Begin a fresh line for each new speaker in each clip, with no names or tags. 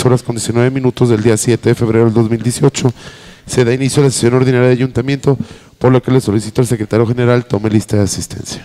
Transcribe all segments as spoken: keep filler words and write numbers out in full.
diez horas con diecinueve minutos del día siete de febrero del dos mil dieciocho, se da inicio a la sesión ordinaria de ayuntamiento, por lo que le solicito al secretario general tome lista de asistencia.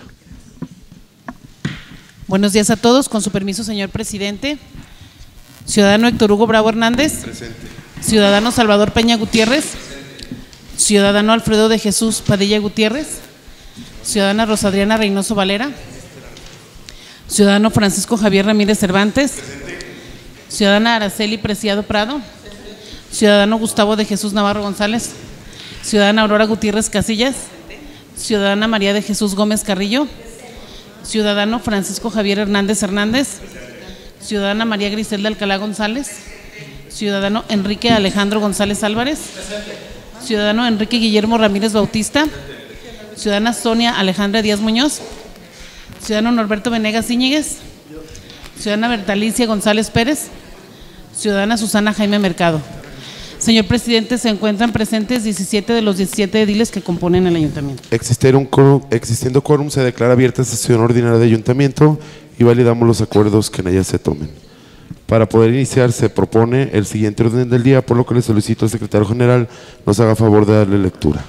Buenos días a todos. Con su permiso, señor presidente. Ciudadano Héctor Hugo Bravo Hernández.
Presente.
Ciudadano Salvador Peña Gutiérrez. Ciudadano Alfredo de Jesús Padilla Gutiérrez. Ciudadana Rosa Adriana Reynoso Valera. Ciudadano Francisco Javier Ramírez Cervantes. Ciudadana Araceli Preciado Prado. Ciudadano Gustavo de Jesús Navarro González. Ciudadana Aurora Gutiérrez Casillas. Ciudadana María de Jesús Gómez Carrillo. Ciudadano Francisco Javier Hernández Hernández. Ciudadana María Griselda Alcalá González. Ciudadano Enrique Alejandro González Álvarez. Ciudadano Enrique Guillermo Ramírez Bautista. Ciudadana Sonia Alejandra Díaz Muñoz. Ciudadano Norberto Venegas Íñiguez. Ciudadana Bertalicia González Pérez. Ciudadana Susana Jaime Mercado. Señor presidente, se encuentran presentes diecisiete de los diecisiete ediles que componen el ayuntamiento.
Existiendo un quórum, existiendo quórum, se declara abierta sesión ordinaria de ayuntamiento y validamos los acuerdos que en ella se tomen. Para poder iniciar, se propone el siguiente orden del día, por lo que le solicito al secretario general nos haga favor de darle lectura.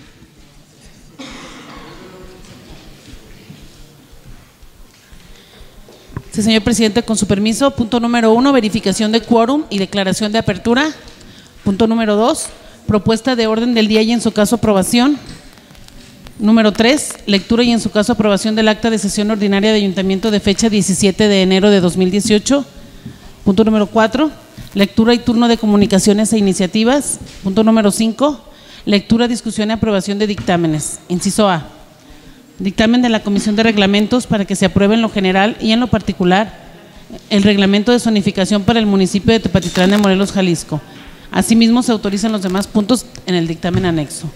Sí, señor presidente, con su permiso. Punto número uno, verificación de quórum y declaración de apertura. Punto número dos, propuesta de orden del día y en su caso aprobación. Número tres, lectura y en su caso aprobación del acta de sesión ordinaria de ayuntamiento de fecha diecisiete de enero de dos mil dieciocho. Punto número cuatro, lectura y turno de comunicaciones e iniciativas. Punto número cinco, lectura, discusión y aprobación de dictámenes. Inciso A, dictamen de la Comisión de Reglamentos para que se apruebe en lo general y en lo particular el reglamento de zonificación para el municipio de Tepatitlán de Morelos, Jalisco. Asimismo, se autorizan los demás puntos en el dictamen anexo.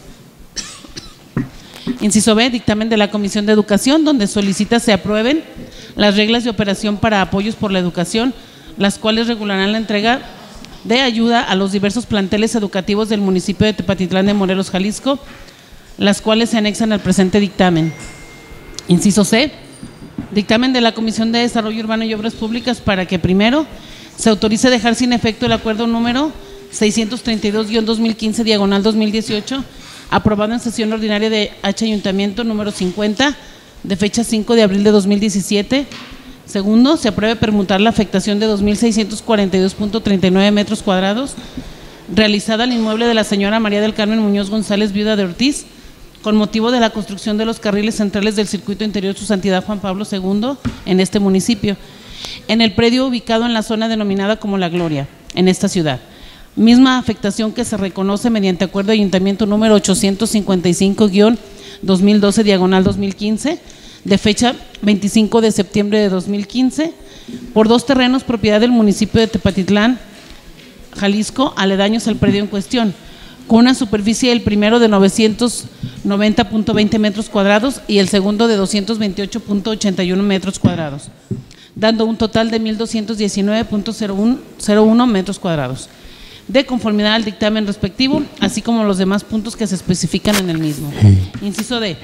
Inciso B, dictamen de la Comisión de Educación, donde solicita se aprueben las reglas de operación para apoyos por la educación, las cuales regularán la entrega de ayuda a los diversos planteles educativos del municipio de Tepatitlán de Morelos, Jalisco, las cuales se anexan al presente dictamen. Inciso C, dictamen de la Comisión de Desarrollo Urbano y Obras Públicas para que primero se autorice dejar sin efecto el acuerdo número seiscientos treinta y dos guión dos mil quince diagonal dos mil dieciocho, aprobado en sesión ordinaria de H Ayuntamiento número cincuenta de fecha cinco de abril de dos mil diecisiete. Segundo, se apruebe permutar la afectación de dos mil seiscientos cuarenta y dos punto treinta y nueve metros cuadrados realizada al inmueble de la señora María del Carmen Muñoz González, viuda de Ortiz, con motivo de la construcción de los carriles centrales del circuito interior Su Santidad Juan Pablo segundo en este municipio, en el predio ubicado en la zona denominada como La Gloria, en esta ciudad. Misma afectación que se reconoce mediante acuerdo de ayuntamiento número ochocientos cincuenta y cinco guión dos mil doce diagonal dos mil quince de fecha veinticinco de septiembre de dos mil quince por dos terrenos propiedad del municipio de Tepatitlán, Jalisco, aledaños al predio en cuestión, con una superficie del primero de novecientos noventa punto veinte metros cuadrados y el segundo de doscientos veintiocho punto ochenta y uno metros cuadrados, dando un total de mil doscientos diecinueve punto cero uno metros cuadrados, de conformidad al dictamen respectivo, así como los demás puntos que se especifican en el mismo. Inciso D,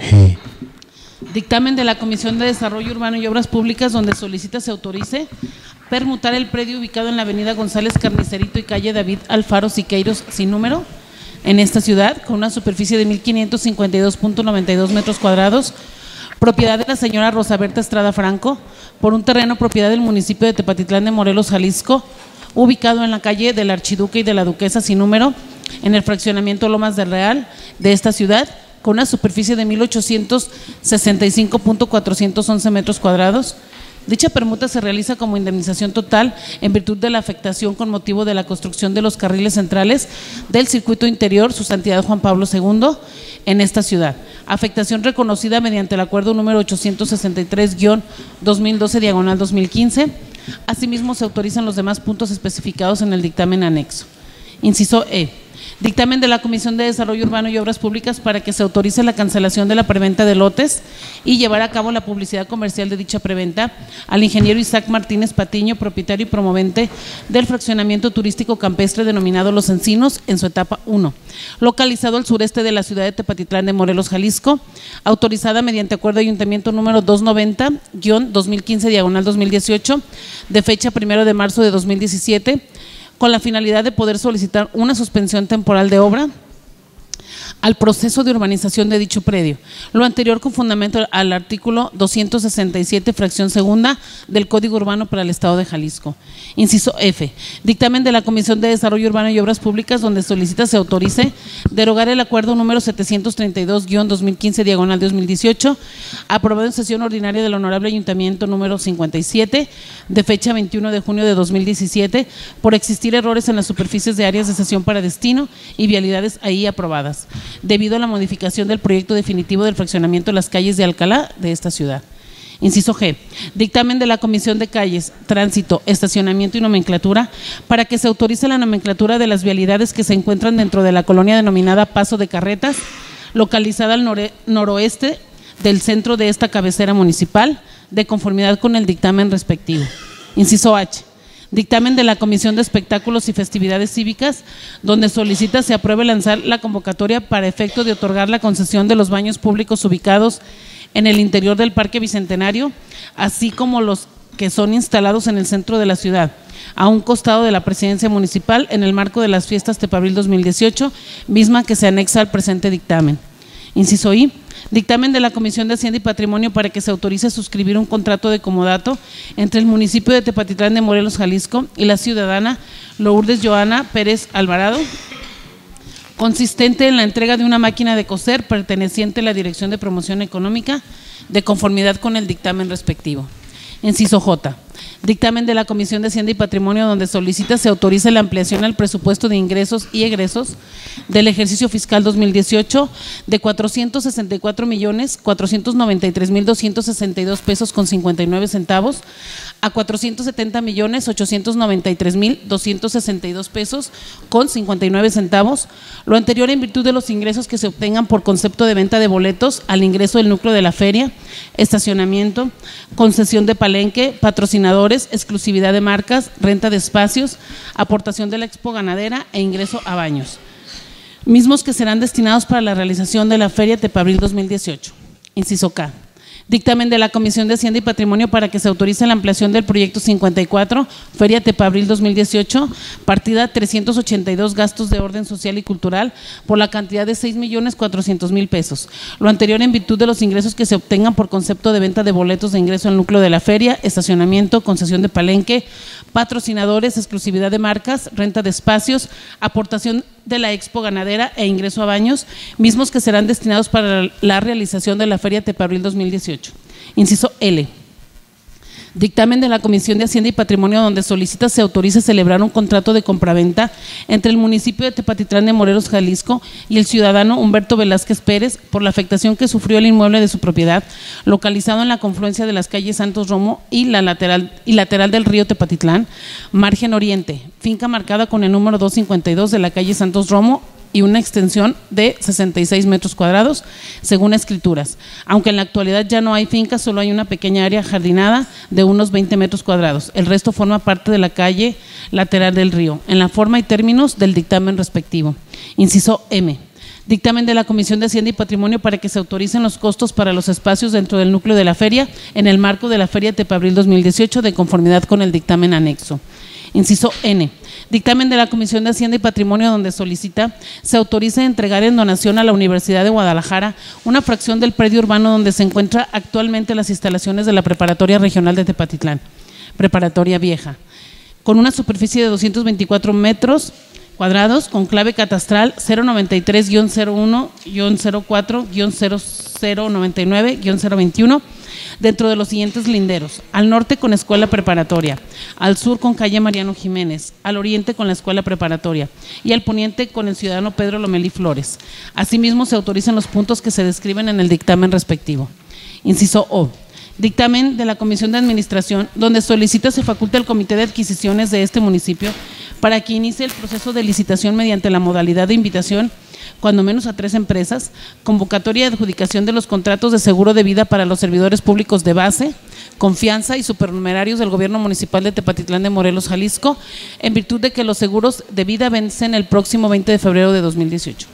dictamen de la Comisión de Desarrollo Urbano y Obras Públicas, donde solicita se autorice permutar el predio ubicado en la avenida González Carnicerito y calle David Alfaro Siqueiros sin número, en esta ciudad, con una superficie de mil quinientos cincuenta y dos punto noventa y dos metros cuadrados, propiedad de la señora Rosa Berta Estrada Franco, por un terreno propiedad del municipio de Tepatitlán de Morelos, Jalisco, ubicado en la calle del Archiduque y de la Duquesa sin número, en el fraccionamiento Lomas del Real de esta ciudad, con una superficie de mil ochocientos sesenta y cinco punto cuatrocientos once metros cuadrados. Dicha permuta se realiza como indemnización total en virtud de la afectación con motivo de la construcción de los carriles centrales del circuito interior Su Santidad Juan Pablo segundo en esta ciudad. Afectación reconocida mediante el acuerdo número ochocientos sesenta y tres guión dos mil doce diagonal dos mil quince. Asimismo, se autorizan los demás puntos especificados en el dictamen anexo. Inciso E, dictamen de la Comisión de Desarrollo Urbano y Obras Públicas para que se autorice la cancelación de la preventa de lotes y llevar a cabo la publicidad comercial de dicha preventa al ingeniero Isaac Martínez Patiño, propietario y promovente del fraccionamiento turístico campestre denominado Los Encinos, en su etapa uno, localizado al sureste de la ciudad de Tepatitlán de Morelos, Jalisco, autorizada mediante acuerdo de ayuntamiento número doscientos noventa guión dos mil quince diagonal dos mil dieciocho, de fecha primero de marzo de dos mil diecisiete, con la finalidad de poder solicitar una suspensión temporal de obra al proceso de urbanización de dicho predio. Lo anterior con fundamento al artículo doscientos sesenta y siete, fracción segunda del Código Urbano para el Estado de Jalisco. Inciso F. Dictamen de la Comisión de Desarrollo Urbano y Obras Públicas, donde solicita se autorice derogar el acuerdo número setecientos treinta y dos guión dos mil quince diagonal dos mil dieciocho, aprobado en sesión ordinaria del Honorable Ayuntamiento número cincuenta y siete, de fecha veintiuno de junio de dos mil diecisiete, por existir errores en las superficies de áreas de cesión para destino y vialidades ahí aprobadas, debido a la modificación del proyecto definitivo del fraccionamiento de las calles de Alcalá de esta ciudad. Inciso G. Dictamen de la Comisión de Calles, Tránsito, Estacionamiento y Nomenclatura para que se autorice la nomenclatura de las vialidades que se encuentran dentro de la colonia denominada Paso de Carretas, localizada al nore- noroeste del centro de esta cabecera municipal, de conformidad con el dictamen respectivo. Inciso H. Dictamen de la Comisión de Espectáculos y Festividades Cívicas, donde solicita se apruebe lanzar la convocatoria para efecto de otorgar la concesión de los baños públicos ubicados en el interior del Parque Bicentenario, así como los que son instalados en el centro de la ciudad, a un costado de la Presidencia Municipal, en el marco de las fiestas Tepabril dos mil dieciocho, misma que se anexa al presente dictamen. Inciso I. Dictamen de la Comisión de Hacienda y Patrimonio para que se autorice suscribir un contrato de comodato entre el municipio de Tepatitlán de Morelos, Jalisco, y la ciudadana Lourdes Joana Pérez Alvarado, consistente en la entrega de una máquina de coser perteneciente a la Dirección de Promoción Económica, de conformidad con el dictamen respectivo. Inciso J. Dictamen de la Comisión de Hacienda y Patrimonio, donde solicita se autorice la ampliación al presupuesto de ingresos y egresos del ejercicio fiscal dos mil dieciocho de cuatrocientos sesenta y cuatro millones cuatrocientos noventa y tres mil doscientos sesenta y dos pesos con cincuenta y nueve centavos a cuatrocientos setenta millones ochocientos noventa y tres mil doscientos sesenta y dos pesos con cincuenta y nueve centavos, lo anterior en virtud de los ingresos que se obtengan por concepto de venta de boletos al ingreso del núcleo de la feria, estacionamiento, concesión de palenque, patrocinadores, exclusividad de marcas, renta de espacios, aportación de la expo ganadera e ingreso a baños, mismos que serán destinados para la realización de la Feria Tepabril dos mil dieciocho. Inciso K. Dictamen de la Comisión de Hacienda y Patrimonio para que se autorice la ampliación del proyecto cincuenta y cuatro, Feria Tepabril dos mil dieciocho, partida trescientos ochenta y dos, gastos de orden social y cultural, por la cantidad de seis millones cuatrocientos mil pesos. Lo anterior en virtud de los ingresos que se obtengan por concepto de venta de boletos de ingreso al núcleo de la feria, estacionamiento, concesión de palenque, patrocinadores, exclusividad de marcas, renta de espacios, aportación de la expo ganadera e ingreso a baños, mismos que serán destinados para la realización de la Feria Tepabril dos mil dieciocho. Inciso L. Dictamen de la Comisión de Hacienda y Patrimonio, donde solicita se autorice celebrar un contrato de compraventa entre el municipio de Tepatitlán de Morelos, Jalisco, y el ciudadano Humberto Velázquez Pérez por la afectación que sufrió el inmueble de su propiedad, localizado en la confluencia de las calles Santos Romo y la lateral, y lateral del río Tepatitlán, margen oriente, finca marcada con el número doscientos cincuenta y dos de la calle Santos Romo, y una extensión de sesenta y seis metros cuadrados, según escrituras. Aunque en la actualidad ya no hay finca, solo hay una pequeña área jardinada de unos veinte metros cuadrados. El resto forma parte de la calle lateral del río, en la forma y términos del dictamen respectivo. Inciso M. Dictamen de la Comisión de Hacienda y Patrimonio para que se autoricen los costos para los espacios dentro del núcleo de la feria, en el marco de la Feria Tepabril dos mil dieciocho, de conformidad con el dictamen anexo. Inciso N. Dictamen de la Comisión de Hacienda y Patrimonio, donde solicita se autorice entregar en donación a la Universidad de Guadalajara una fracción del predio urbano donde se encuentra actualmente las instalaciones de la Preparatoria Regional de Tepatitlán, Preparatoria Vieja, con una superficie de doscientos veinticuatro metros cuadrados, con clave catastral cero noventa y tres guión cero uno guión cero cuatro guión cero cero noventa y nueve guión cero veintiuno, dentro de los siguientes linderos: al norte con escuela preparatoria, al sur con calle Mariano Jiménez, al oriente con la escuela preparatoria y al poniente con el ciudadano Pedro Lomelí Flores. Asimismo, se autorizan los puntos que se describen en el dictamen respectivo. Inciso O. Dictamen de la Comisión de Administración, donde solicita se faculte al Comité de Adquisiciones de este municipio para que inicie el proceso de licitación mediante la modalidad de invitación, cuando menos a tres empresas, convocatoria de adjudicación de los contratos de seguro de vida para los servidores públicos de base, confianza y supernumerarios del Gobierno Municipal de Tepatitlán de Morelos, Jalisco, en virtud de que los seguros de vida vencen el próximo veinte de febrero de dos mil dieciocho.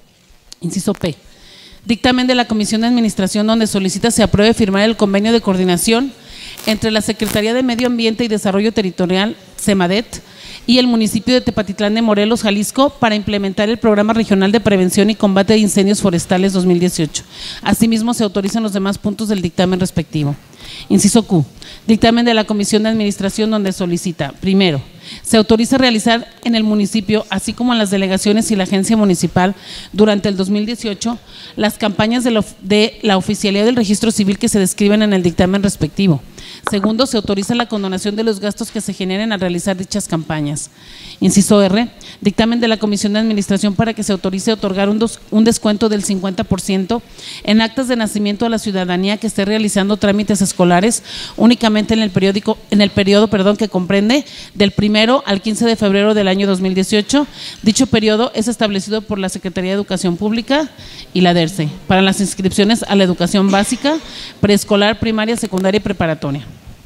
Inciso P. Dictamen de la Comisión de Administración, donde solicita se apruebe firmar el convenio de coordinación entre la Secretaría de Medio Ambiente y Desarrollo Territorial, SEMADET, y el municipio de Tepatitlán de Morelos, Jalisco, para implementar el Programa Regional de Prevención y Combate de Incendios Forestales dos mil dieciocho. Asimismo, se autorizan los demás puntos del dictamen respectivo. Inciso Q. Dictamen de la Comisión de Administración, donde solicita, primero, se autoriza realizar en el municipio, así como en las delegaciones y la agencia municipal, durante el dos mil dieciocho, las campañas de la, de la oficialidad del registro civil que se describen en el dictamen respectivo. Segundo, se autoriza la condonación de los gastos que se generen al realizar dichas campañas. Inciso R, dictamen de la Comisión de Administración para que se autorice otorgar un, dos, un descuento del cincuenta por ciento en actas de nacimiento a la ciudadanía que esté realizando trámites escolares únicamente en el periódico, en el periodo perdón, que comprende del primero al quince de febrero del año dos mil dieciocho. Dicho periodo es establecido por la Secretaría de Educación Pública y la DERCE para las inscripciones a la educación básica, preescolar, primaria, secundaria y preparatoria.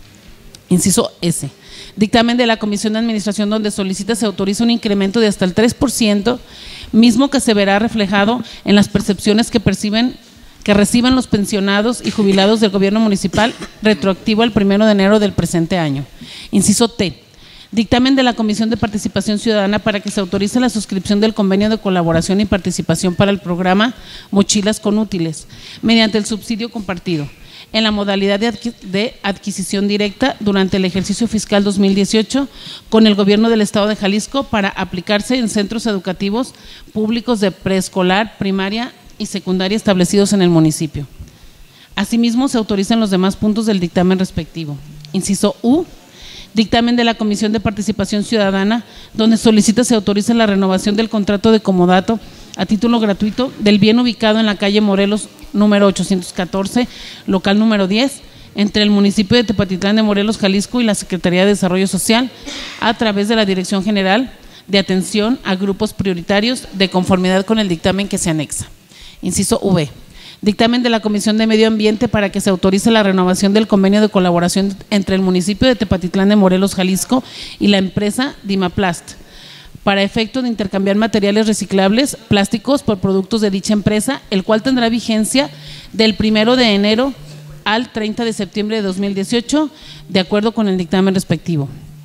Inciso S. Dictamen de la Comisión de Administración, donde solicita se autoriza un incremento de hasta el tres por ciento, mismo que se verá reflejado en las percepciones que perciben que reciban los pensionados y jubilados del gobierno municipal, retroactivo al primero de enero del presente año. Inciso T. Dictamen de la Comisión de Participación Ciudadana para que se autorice la suscripción del convenio de colaboración y participación para el programa Mochilas con Útiles, mediante el subsidio compartido, en la modalidad de, adqui de adquisición directa durante el ejercicio fiscal dos mil dieciocho con el Gobierno del Estado de Jalisco para aplicarse en centros educativos públicos de preescolar, primaria y secundaria establecidos en el municipio. Asimismo, se autorizan los demás puntos del dictamen respectivo. Inciso U. Dictamen de la Comisión de Participación Ciudadana, donde solicita se autorice la renovación del contrato de comodato a título gratuito del bien ubicado en la calle Morelos número ochocientos catorce, local número diez, entre el municipio de Tepatitlán de Morelos, Jalisco y la Secretaría de Desarrollo Social a través de la Dirección General de Atención a Grupos Prioritarios de conformidad con el dictamen que se anexa. Inciso V. Dictamen de la Comisión de Medio Ambiente para que se autorice la renovación del convenio de colaboración entre el municipio de Tepatitlán de Morelos, Jalisco y la empresa Dimaplast para efecto de intercambiar materiales reciclables plásticos por productos de dicha empresa, el cual tendrá vigencia del primero de enero al treinta de septiembre de dos mil dieciocho, de acuerdo con el dictamen respectivo.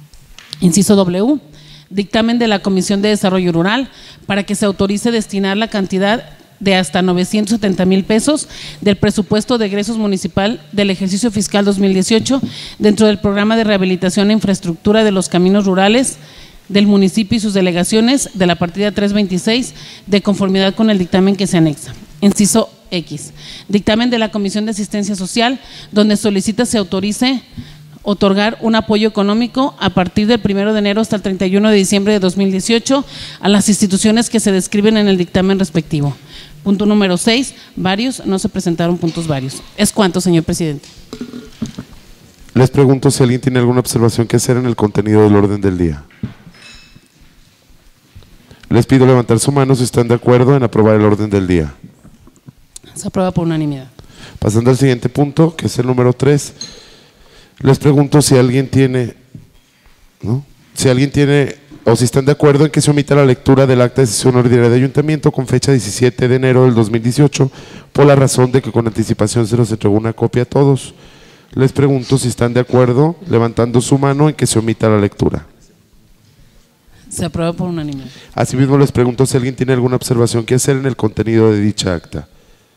Inciso W. Dictamen de la Comisión de Desarrollo Rural para que se autorice destinar la cantidad de hasta novecientos setenta mil pesos del presupuesto de egresos municipal del ejercicio fiscal dos mil dieciocho dentro del programa de rehabilitación e infraestructura de los caminos rurales del municipio y sus delegaciones de la partida trescientos veintiséis de conformidad con el dictamen que se anexa. Inciso X. Dictamen de la Comisión de Asistencia Social, donde solicita se autorice otorgar un apoyo económico a partir del primero de enero hasta el treinta y uno de diciembre de dos mil dieciocho a las instituciones que se describen en el dictamen respectivo. Punto número seis, varios, no se presentaron puntos varios. ¿Es cuánto, señor presidente?
Les pregunto si alguien tiene alguna observación que hacer en el contenido del orden del día. Les pido levantar su mano si están de acuerdo en aprobar el orden del día.
Se aprueba por unanimidad.
Pasando al siguiente punto, que es el número tres, les pregunto si alguien tiene, ¿no? Si alguien tiene, o si están de acuerdo en que se omita la lectura del acta de sesión ordinaria de ayuntamiento con fecha diecisiete de enero del dos mil dieciocho, por la razón de que con anticipación se nos entregó una copia a todos. Les pregunto si están de acuerdo, levantando su mano, en que se omita la lectura.
Se aprueba por unanimidad.
Asimismo, les pregunto si alguien tiene alguna observación que hacer en el contenido de dicha acta.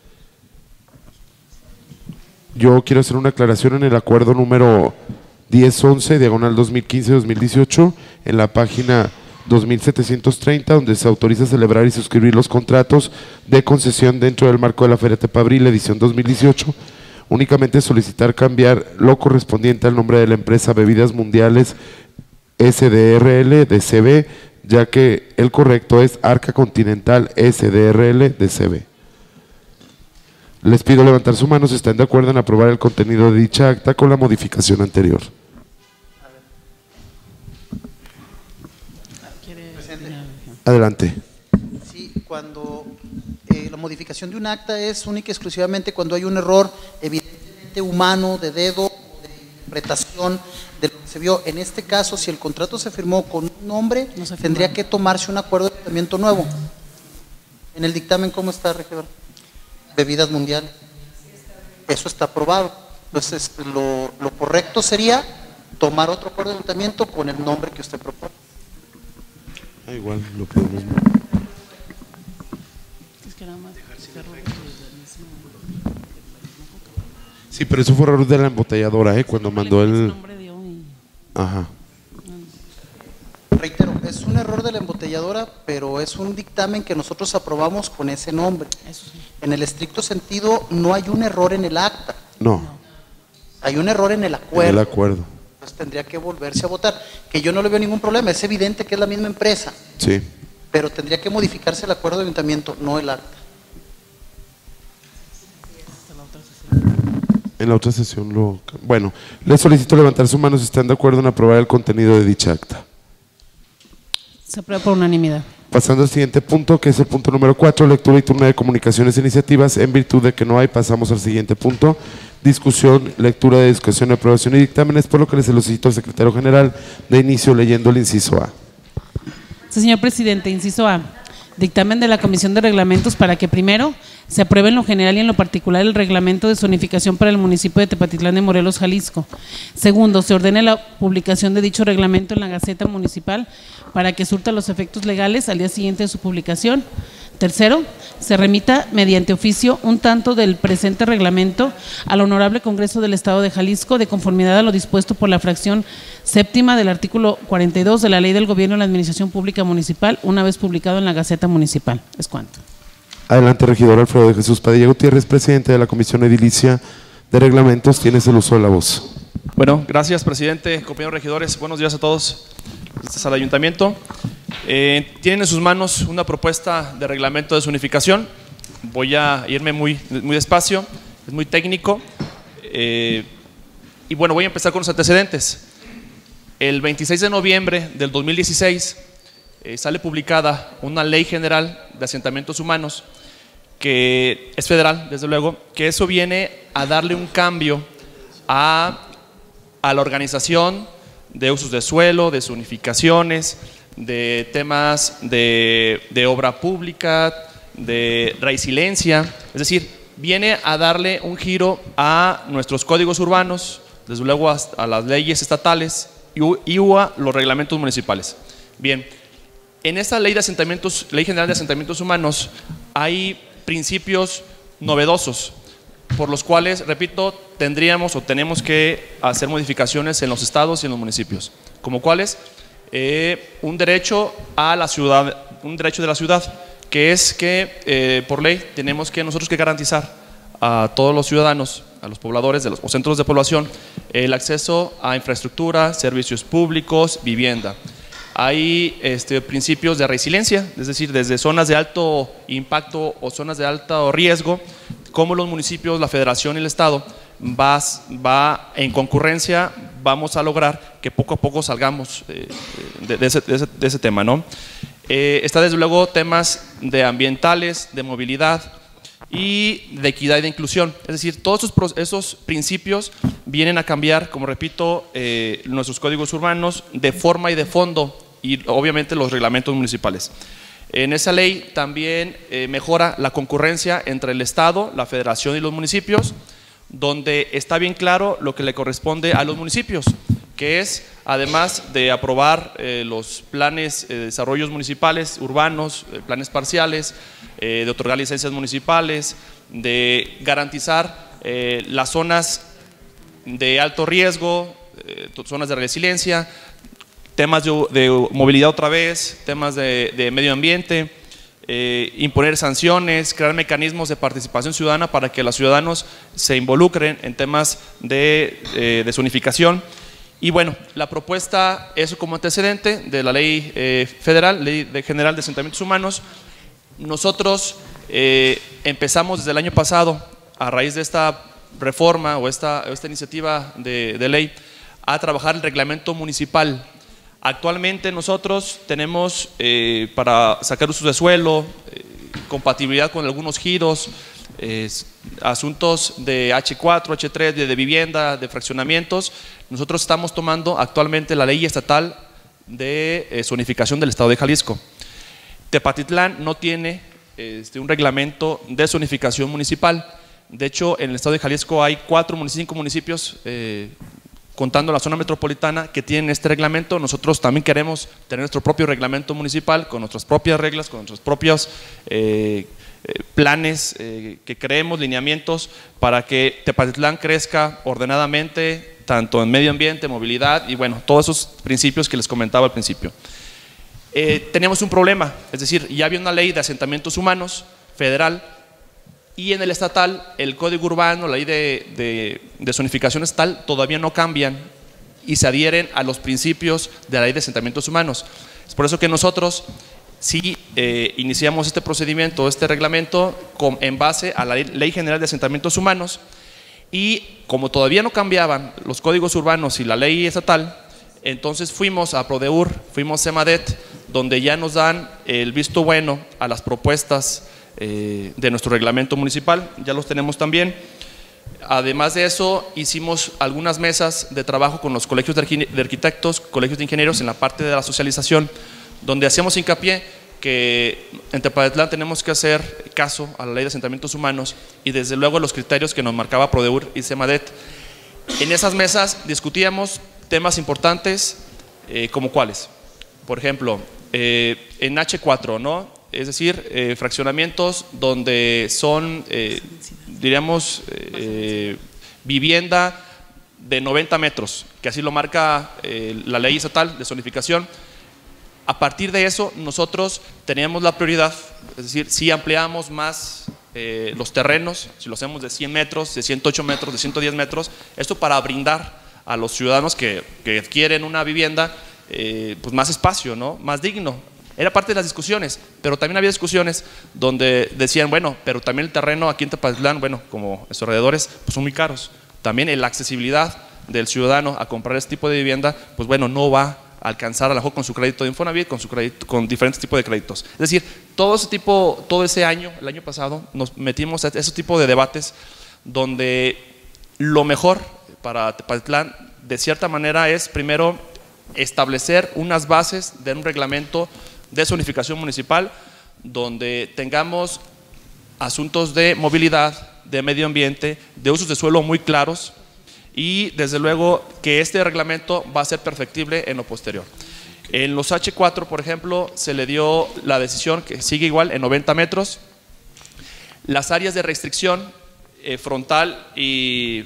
Yo quiero hacer una aclaración en el acuerdo número diez once, diagonal dos mil quince dos mil dieciocho, en la página dos mil setecientos treinta, donde se autoriza celebrar y suscribir los contratos de concesión dentro del marco de la Feria Tepabril, edición dos mil dieciocho. Únicamente solicitar cambiar lo correspondiente al nombre de la empresa Bebidas Mundiales S D R L D C B, ya que el correcto es Arca Continental S D R L D C B. Les pido levantar su mano si están de acuerdo en aprobar el contenido de dicha acta con la modificación anterior. Adelante.
Sí, cuando eh, la modificación de un acta es única y exclusivamente cuando hay un error evidentemente humano, de dedo, de interpretación de lo que se vio. En este caso, si el contrato se firmó con un nombre, no tendría que tomarse un acuerdo de ayuntamiento nuevo. En el dictamen, ¿cómo está, regidor? Bebidas Mundiales. Eso está aprobado. Entonces, lo, lo correcto sería tomar otro acuerdo de ayuntamiento con el nombre que usted propone.
Ah, igual lo podemos. Sí, pero eso fue error de la embotelladora, ¿eh? Cuando mandó el. Ajá.
Reitero, es un error de la embotelladora, pero es un dictamen que nosotros aprobamos con ese nombre. En el estricto sentido, no hay un error en el acta.
No.
Hay un error en el acuerdo.
En el acuerdo.
Pues tendría que volverse a votar. Que yo no le veo ningún problema, es evidente que es la misma empresa.
Sí.
Pero tendría que modificarse el acuerdo de ayuntamiento, no el acta.
En la otra sesión lo. Bueno, les solicito levantar su mano si están de acuerdo en aprobar el contenido de dicha acta.
Se aprueba por unanimidad.
Pasando al siguiente punto, que es el punto número cuatro, lectura y turno de comunicaciones e iniciativas. En virtud de que no hay, pasamos al siguiente punto. Discusión, lectura de discusión, aprobación y dictámenes, por lo que les solicito al secretario general de inicio leyendo el inciso A.
Sí, señor presidente, inciso A. Dictamen de la Comisión de Reglamentos para que, primero, se apruebe en lo general y en lo particular el reglamento de zonificación para el municipio de Tepatitlán de Morelos, Jalisco. Segundo, se ordene la publicación de dicho reglamento en la Gaceta Municipal para que surta los efectos legales al día siguiente de su publicación. Tercero, se remita mediante oficio un tanto del presente reglamento al Honorable Congreso del Estado de Jalisco de conformidad a lo dispuesto por la fracción séptima del artículo cuarenta y dos de la Ley del Gobierno de la Administración Pública Municipal, una vez publicado en la Gaceta Municipal. Es cuanto.
Adelante, regidor Alfredo de Jesús Padilla Gutiérrez, presidente de la Comisión Edilicia de Reglamentos. Tienes el uso de la voz.
Bueno, gracias, presidente, compañeros regidores. Buenos días a todos. Este es al ayuntamiento. Eh, tienen en sus manos una propuesta de reglamento de zonificación. Voy a irme muy, muy despacio, es muy técnico. Eh, y bueno, voy a empezar con los antecedentes. El veintiséis de noviembre del dos mil dieciséis eh, sale publicada una ley general de asentamientos humanos, que es federal, desde luego, que eso viene a darle un cambio a, a la organización de usos de suelo, de zonificaciones, de temas de, de obra pública, de resiliencia, es decir, viene a darle un giro a nuestros códigos urbanos, desde luego a, a las leyes estatales y, y a los reglamentos municipales. Bien, en esta ley de asentamientos, Ley General de Asentamientos Humanos, hay principios novedosos por los cuales, repito, tendríamos o tenemos que hacer modificaciones en los estados y en los municipios. ¿Como cuáles? Eh, un derecho a la ciudad, un derecho de la ciudad, que es que eh, por ley tenemos que nosotros que garantizar a todos los ciudadanos, a los pobladores de los o centros de población, el acceso a infraestructura, servicios públicos, vivienda. Hay este, principios de resiliencia, es decir, desde zonas de alto impacto o zonas de alto riesgo, como los municipios, la federación y el estado va, va en concurrencia, vamos a lograr que poco a poco salgamos eh, de, de, ese, de, ese, de ese tema, ¿no? Eh, está desde luego temas de ambientales, de movilidad y de equidad y de inclusión, es decir, todos esos, esos principios vienen a cambiar, como repito, eh, nuestros códigos urbanos de forma y de fondo, y obviamente los reglamentos municipales. En esa ley también eh, mejora la concurrencia entre el Estado, la Federación y los municipios, donde está bien claro lo que le corresponde a los municipios, que es, además de aprobar eh, los planes de eh, desarrollos municipales, urbanos, eh, planes parciales, eh, de otorgar licencias municipales, de garantizar eh, las zonas de alto riesgo, eh, zonas de resiliencia, temas de, de movilidad otra vez, temas de, de medio ambiente, eh, imponer sanciones, crear mecanismos de participación ciudadana para que los ciudadanos se involucren en temas de, eh, de zonificación. Y bueno, la propuesta, eso como antecedente de la ley eh, federal, Ley de General de Asentamientos Humanos. Nosotros eh, empezamos desde el año pasado, a raíz de esta reforma o esta, esta iniciativa de, de ley, a trabajar el reglamento municipal. Actualmente nosotros tenemos eh, para sacar usos de suelo, eh, compatibilidad con algunos giros, eh, asuntos de hache cuatro, hache tres, de, de vivienda, de fraccionamientos. Nosotros estamos tomando actualmente la ley estatal de eh, zonificación del Estado de Jalisco. Tepatitlán no tiene este, un reglamento de zonificación municipal. De hecho, en el Estado de Jalisco hay cuatro, cinco municipios, eh, contando la zona metropolitana, que tienen este reglamento. Nosotros también queremos tener nuestro propio reglamento municipal, con nuestras propias reglas, con nuestros propios eh, eh, planes, eh, que creemos lineamientos para que Tepatitlán crezca ordenadamente, tanto en medio ambiente, movilidad y bueno, todos esos principios que les comentaba al principio. Eh, tenemos un problema, es decir, ya había una ley de asentamientos humanos federal y en el estatal el código urbano, la ley de, de, de zonificación estatal todavía no cambian y se adhieren a los principios de la ley de asentamientos humanos. Es por eso que nosotros sí eh, iniciamos este procedimiento, este reglamento con, en base a la ley, ley general de asentamientos humanos, y como todavía no cambiaban los códigos urbanos y la ley estatal, entonces fuimos a Prodeur, fuimos a Semadet, donde ya nos dan el visto bueno a las propuestas eh, de nuestro reglamento municipal, ya los tenemos también. Además de eso, hicimos algunas mesas de trabajo con los colegios de arquitectos, colegios de ingenieros en la parte de la socialización, donde hacíamos hincapié que en Tepatitlán tenemos que hacer caso a la ley de asentamientos humanos y desde luego los criterios que nos marcaba Prodeur y Semadet. En esas mesas discutíamos temas importantes eh, como cuáles, por ejemplo, eh, en hache cuatro, ¿no? Es decir, eh, fraccionamientos donde son, eh, diríamos, eh, vivienda de noventa metros, que así lo marca eh, la ley estatal de zonificación. A partir de eso, nosotros teníamos la prioridad, es decir, si ampliamos más eh, los terrenos, si lo hacemos de cien metros, de ciento ocho metros, de ciento diez metros, esto para brindar a los ciudadanos que, que adquieren una vivienda eh, pues más espacio, ¿no? Más digno. Era parte de las discusiones, pero también había discusiones donde decían, bueno, pero también el terreno aquí en Tepatitlán, bueno, como en sus alrededores, pues son muy caros. También la accesibilidad del ciudadano a comprar este tipo de vivienda, pues bueno, no va a alcanzar a lo mejor con su crédito de Infonavit, con su crédito, con diferentes tipos de créditos. Es decir, todo ese tipo, todo ese año, el año pasado, nos metimos a ese tipo de debates donde lo mejor para Tepatitlán, de cierta manera, es primero establecer unas bases de un reglamento de zonificación municipal donde tengamos asuntos de movilidad, de medio ambiente, de usos de suelo muy claros y desde luego que este reglamento va a ser perfectible en lo posterior. En los hache cuatro, por ejemplo, se le dio la decisión que sigue igual en noventa metros. Las áreas de restricción eh, frontal y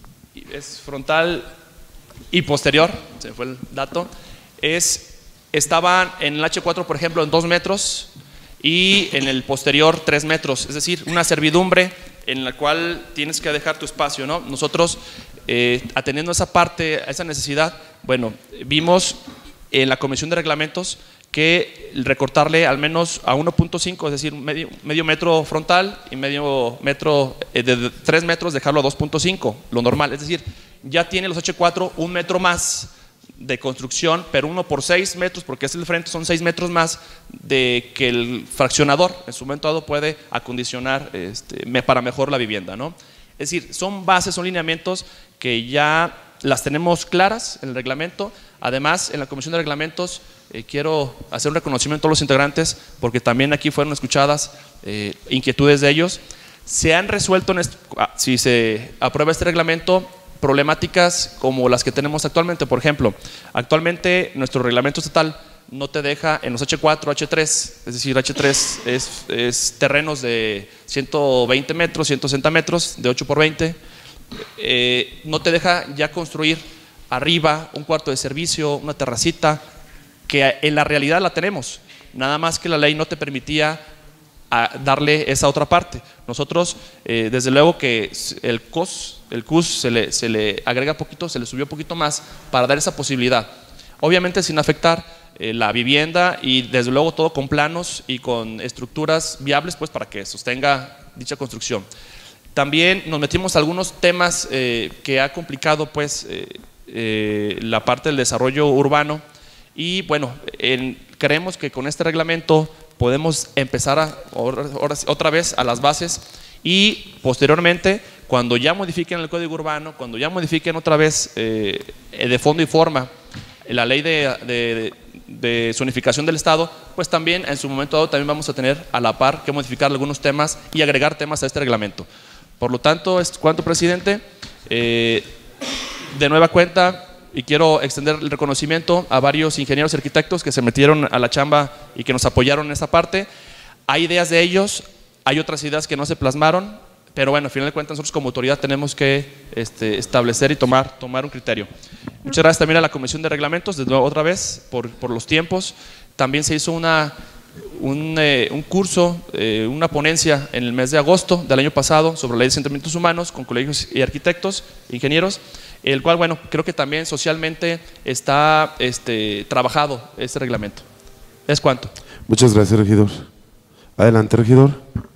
es frontal y posterior, se me fue el dato, es estaban en el hache cuatro, por ejemplo, en dos metros y en el posterior tres metros, es decir, una servidumbre en la cual tienes que dejar tu espacio, ¿no? Nosotros, eh, atendiendo esa parte, a esa necesidad, bueno, vimos en la Comisión de Reglamentos que recortarle al menos a uno punto cinco, es decir, medio, medio metro frontal y medio metro, eh, de tres metros, dejarlo a dos punto cinco, lo normal, es decir, ya tiene los hache cuatro un metro más de construcción, pero uno por seis metros, porque es el frente, son seis metros más de que el fraccionador en su momento dado puede acondicionar este, para mejor la vivienda, ¿no? Es decir, son bases, son lineamientos que ya las tenemos claras en el reglamento. Además, en la Comisión de Reglamentos eh, quiero hacer un reconocimiento a todos los integrantes, porque también aquí fueron escuchadas eh, inquietudes de ellos. Se han resuelto, en este, si se aprueba este reglamento, problemáticas como las que tenemos actualmente. Por ejemplo, actualmente nuestro reglamento estatal no te deja en los hache cuatro, hache tres, es decir, hache tres es, es terrenos de ciento veinte metros, ciento sesenta metros, de ocho por veinte, eh, no te deja ya construir arriba un cuarto de servicio, una terracita, que en la realidad la tenemos, nada más que la ley no te permitía a darle esa otra parte. Nosotros, eh, desde luego que el C O S, el C U S se le, se le agrega poquito, se le subió poquito más para dar esa posibilidad. Obviamente sin afectar eh, la vivienda y desde luego todo con planos y con estructuras viables pues para que sostenga dicha construcción. También nos metimos a algunos temas eh, que ha complicado pues eh, eh, la parte del desarrollo urbano y bueno, en, creemos que con este reglamento podemos empezar a, otra vez a las bases y posteriormente, cuando ya modifiquen el código urbano, cuando ya modifiquen otra vez eh, de fondo y forma la ley de, de, de zonificación del Estado, pues también en su momento dado también vamos a tener a la par que modificar algunos temas y agregar temas a este reglamento. Por lo tanto, es cuanto, presidente. Eh, de nueva cuenta, y quiero extender el reconocimiento a varios ingenieros y arquitectos que se metieron a la chamba y que nos apoyaron en esta parte. Hay ideas de ellos, hay otras ideas que no se plasmaron, pero bueno, al final de cuentas nosotros como autoridad tenemos que este, establecer y tomar, tomar un criterio. Muchas gracias también a la Comisión de Reglamentos, de nuevo otra vez, por, por los tiempos. También se hizo una, un, eh, un curso, eh, una ponencia en el mes de agosto del año pasado sobre la ley de asentamientos humanos con colegios y arquitectos, ingenieros, el cual, bueno, creo que también socialmente está este, trabajado este reglamento. ¿Es cuánto?
Muchas gracias, regidor. Adelante, regidor.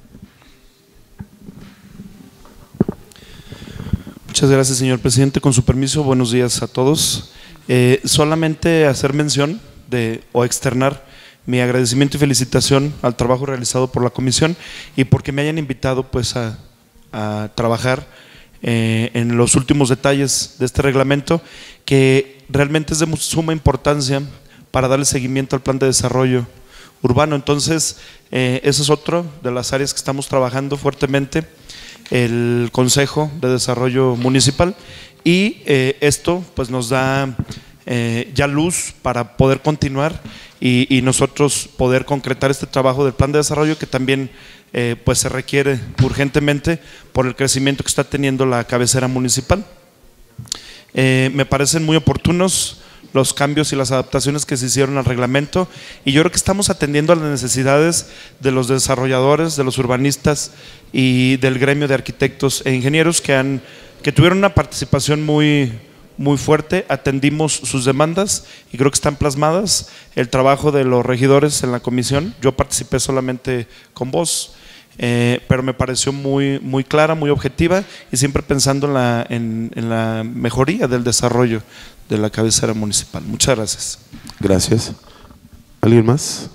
Muchas gracias, señor presidente. Con su permiso, buenos días a todos. Eh, solamente hacer mención de, o externar mi agradecimiento y felicitación al trabajo realizado por la comisión y porque me hayan invitado pues a, a trabajar eh, en los últimos detalles de este reglamento, que realmente es de suma importancia para darle seguimiento al plan de desarrollo urbano. Entonces, eh, esa es otra de las áreas que estamos trabajando fuertemente, el Consejo de Desarrollo Municipal, y eh, esto pues nos da eh, ya luz para poder continuar y, y nosotros poder concretar este trabajo del plan de desarrollo que también eh, pues se requiere urgentemente por el crecimiento que está teniendo la cabecera municipal. Eh, me parecen muy oportunos los cambios y las adaptaciones que se hicieron al reglamento, y yo creo que estamos atendiendo a las necesidades de los desarrolladores, de los urbanistas y del gremio de arquitectos e ingenieros que, han, que tuvieron una participación muy, muy fuerte. Atendimos sus demandas y creo que están plasmadas. El trabajo de los regidores en la comisión, yo participé solamente con vos, eh, pero me pareció muy, muy clara, muy objetiva y siempre pensando en la, en, en la mejoría del desarrollo de la cabecera municipal. Muchas gracias.
Gracias. ¿Alguien más?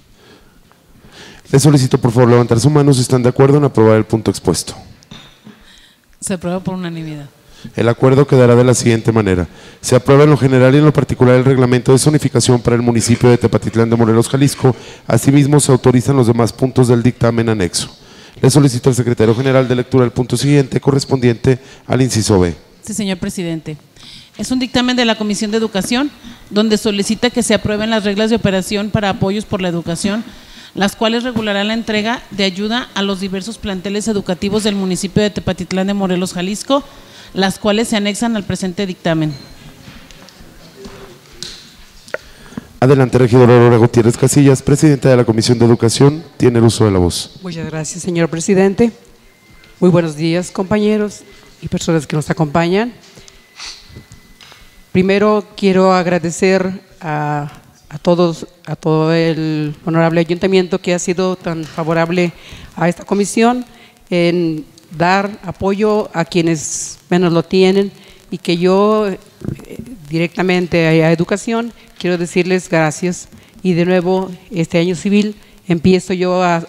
Les solicito por favor levantar su mano si están de acuerdo en aprobar el punto expuesto.
Se aprueba por unanimidad.
El acuerdo quedará de la siguiente manera. Se aprueba en lo general y en lo particular el reglamento de zonificación para el municipio de Tepatitlán de Morelos, Jalisco. Asimismo, se autorizan los demás puntos del dictamen anexo. Le solicito al secretario general de lectura el punto siguiente correspondiente al inciso B.
Sí, señor presidente. Es un dictamen de la Comisión de Educación donde solicita que se aprueben las reglas de operación para apoyos por la educación, las cuales regularán la entrega de ayuda a los diversos planteles educativos del municipio de Tepatitlán de Morelos, Jalisco, las cuales se anexan al presente dictamen.
Adelante, regidora Aurora Gutiérrez Casillas, presidenta de la Comisión de Educación, tiene el uso de la voz.
Muchas gracias, señor presidente. Muy buenos días, compañeros y personas que nos acompañan. Primero quiero agradecer a, a todos, a todo el honorable ayuntamiento que ha sido tan favorable a esta comisión en dar apoyo a quienes menos lo tienen, y que yo eh, directamente a, a educación quiero decirles gracias. Y de nuevo, este año civil empiezo yo a,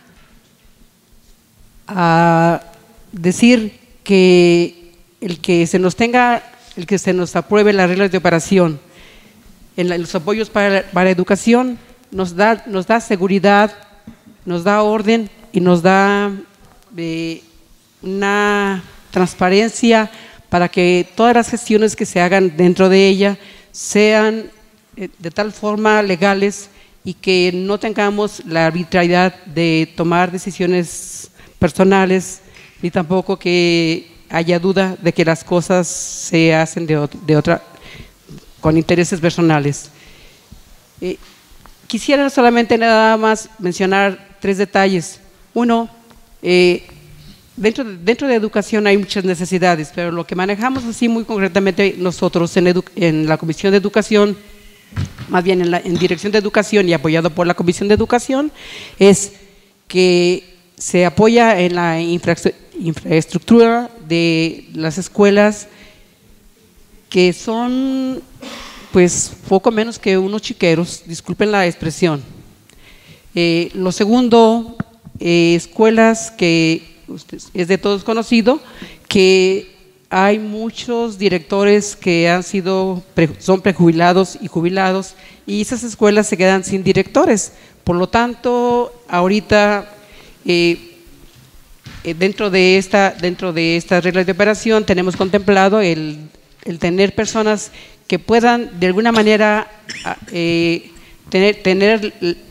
a decir que el que se nos tenga el que se nos apruebe las reglas de operación en la, los apoyos para, para educación nos da, nos da seguridad, nos da orden y nos da eh, una transparencia para que todas las gestiones que se hagan dentro de ella sean eh, de tal forma legales y que no tengamos la arbitrariedad de tomar decisiones personales, ni tampoco que haya duda de que las cosas se hacen de, de otra, con intereses personales. Eh, quisiera solamente nada más mencionar tres detalles. Uno, eh, dentro, de, dentro de educación hay muchas necesidades, pero lo que manejamos así muy concretamente nosotros en, edu, en la Comisión de Educación, más bien en, la, en Dirección de Educación y apoyado por la Comisión de Educación, es que se apoya en la infraestructura de las escuelas, que son pues poco menos que unos chiqueros, disculpen la expresión. Eh, lo segundo, eh, escuelas que es de todos conocido, que hay muchos directores que han sido, son prejubilados y jubilados, y esas escuelas se quedan sin directores. Por lo tanto, ahorita eh, dentro de esta dentro de estas reglas de operación tenemos contemplado el el tener personas que puedan de alguna manera eh, tener, tener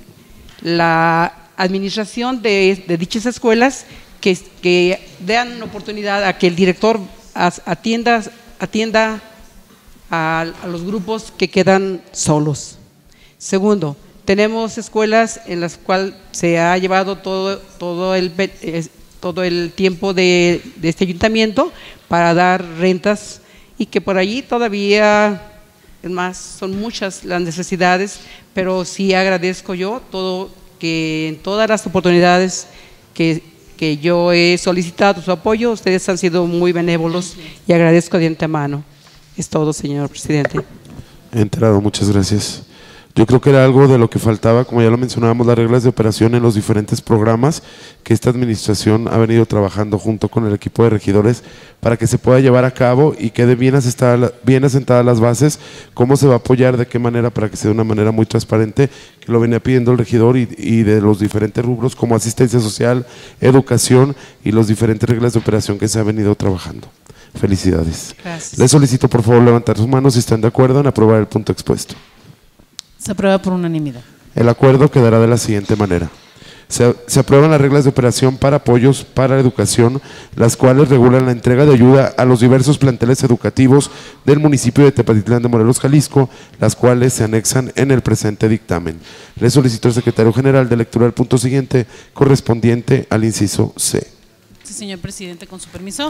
la administración de, de dichas escuelas, que, que den oportunidad a que el director atienda, atienda a, a los grupos que quedan solos. Segundo, tenemos escuelas en las cuales se ha llevado todo, todo, el, todo el tiempo de, de este ayuntamiento para dar rentas, y que por allí todavía, es más, son muchas las necesidades, pero sí agradezco yo todo, que en todas las oportunidades que, que yo he solicitado su apoyo, ustedes han sido muy benévolos y agradezco de antemano. Es todo, señor presidente.
Enterado, muchas gracias. Yo creo que era algo de lo que faltaba, como ya lo mencionábamos, las reglas de operación en los diferentes programas que esta administración ha venido trabajando junto con el equipo de regidores para que se pueda llevar a cabo y quede bien asentadas, bien asentadas las bases, cómo se va a apoyar, de qué manera, para que sea de una manera muy transparente, que lo venía pidiendo el regidor, y, y de los diferentes rubros como asistencia social, educación y las diferentes reglas de operación que se ha venido trabajando. Felicidades.
Gracias.
Les solicito por favor levantar sus manos si están de acuerdo en aprobar el punto expuesto.
Se aprueba por unanimidad.
El acuerdo quedará de la siguiente manera. Se, se aprueban las reglas de operación para apoyos para la educación, las cuales regulan la entrega de ayuda a los diversos planteles educativos del municipio de Tepatitlán de Morelos, Jalisco, las cuales se anexan en el presente dictamen. Le solicito al secretario general de lectura del punto siguiente, correspondiente al inciso C.
Sí, señor presidente, con su permiso.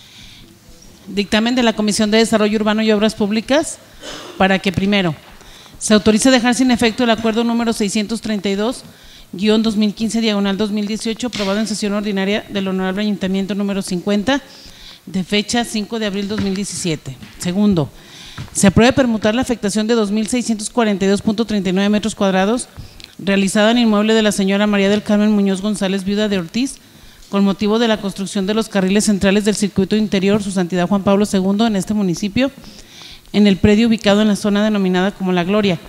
Dictamen de la Comisión de Desarrollo Urbano y Obras Públicas para que, primero, se autorice dejar sin efecto el acuerdo número seiscientos treinta y dos guión dos mil quince diagonal dos mil dieciocho, aprobado en sesión ordinaria del Honorable Ayuntamiento número cincuenta, de fecha cinco de abril de dos mil diecisiete. Segundo, se apruebe permutar la afectación de dos mil seiscientos cuarenta y dos punto treinta y nueve metros cuadrados realizada en inmueble de la señora María del Carmen Muñoz González, viuda de Ortiz, con motivo de la construcción de los carriles centrales del circuito interior Su Santidad Juan Pablo segundo en este municipio, en el predio ubicado en la zona denominada como La Gloria,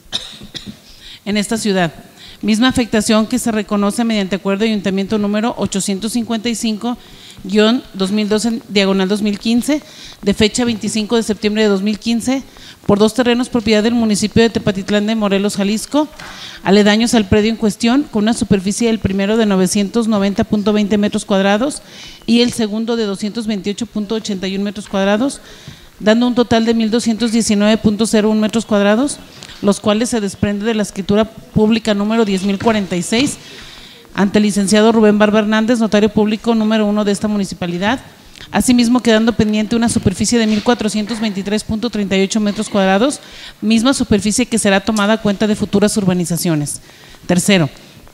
en esta ciudad. Misma afectación que se reconoce mediante acuerdo de ayuntamiento número ochocientos cincuenta y cinco guión dos mil doce diagonal dos mil quince, de fecha veinticinco de septiembre de dos mil quince, por dos terrenos propiedad del municipio de Tepatitlán de Morelos, Jalisco, aledaños al predio en cuestión, con una superficie del primero de novecientos noventa punto veinte metros cuadrados y el segundo de doscientos veintiocho punto ochenta y uno metros cuadrados, dando un total de mil doscientos diecinueve punto cero uno metros cuadrados, los cuales se desprende de la escritura pública número diez mil cuarenta y seis, ante el licenciado Rubén Barba Hernández, notario público número uno de esta municipalidad, asimismo quedando pendiente una superficie de mil cuatrocientos veintitrés punto treinta y ocho metros cuadrados, misma superficie que será tomada a cuenta de futuras urbanizaciones. Tercero,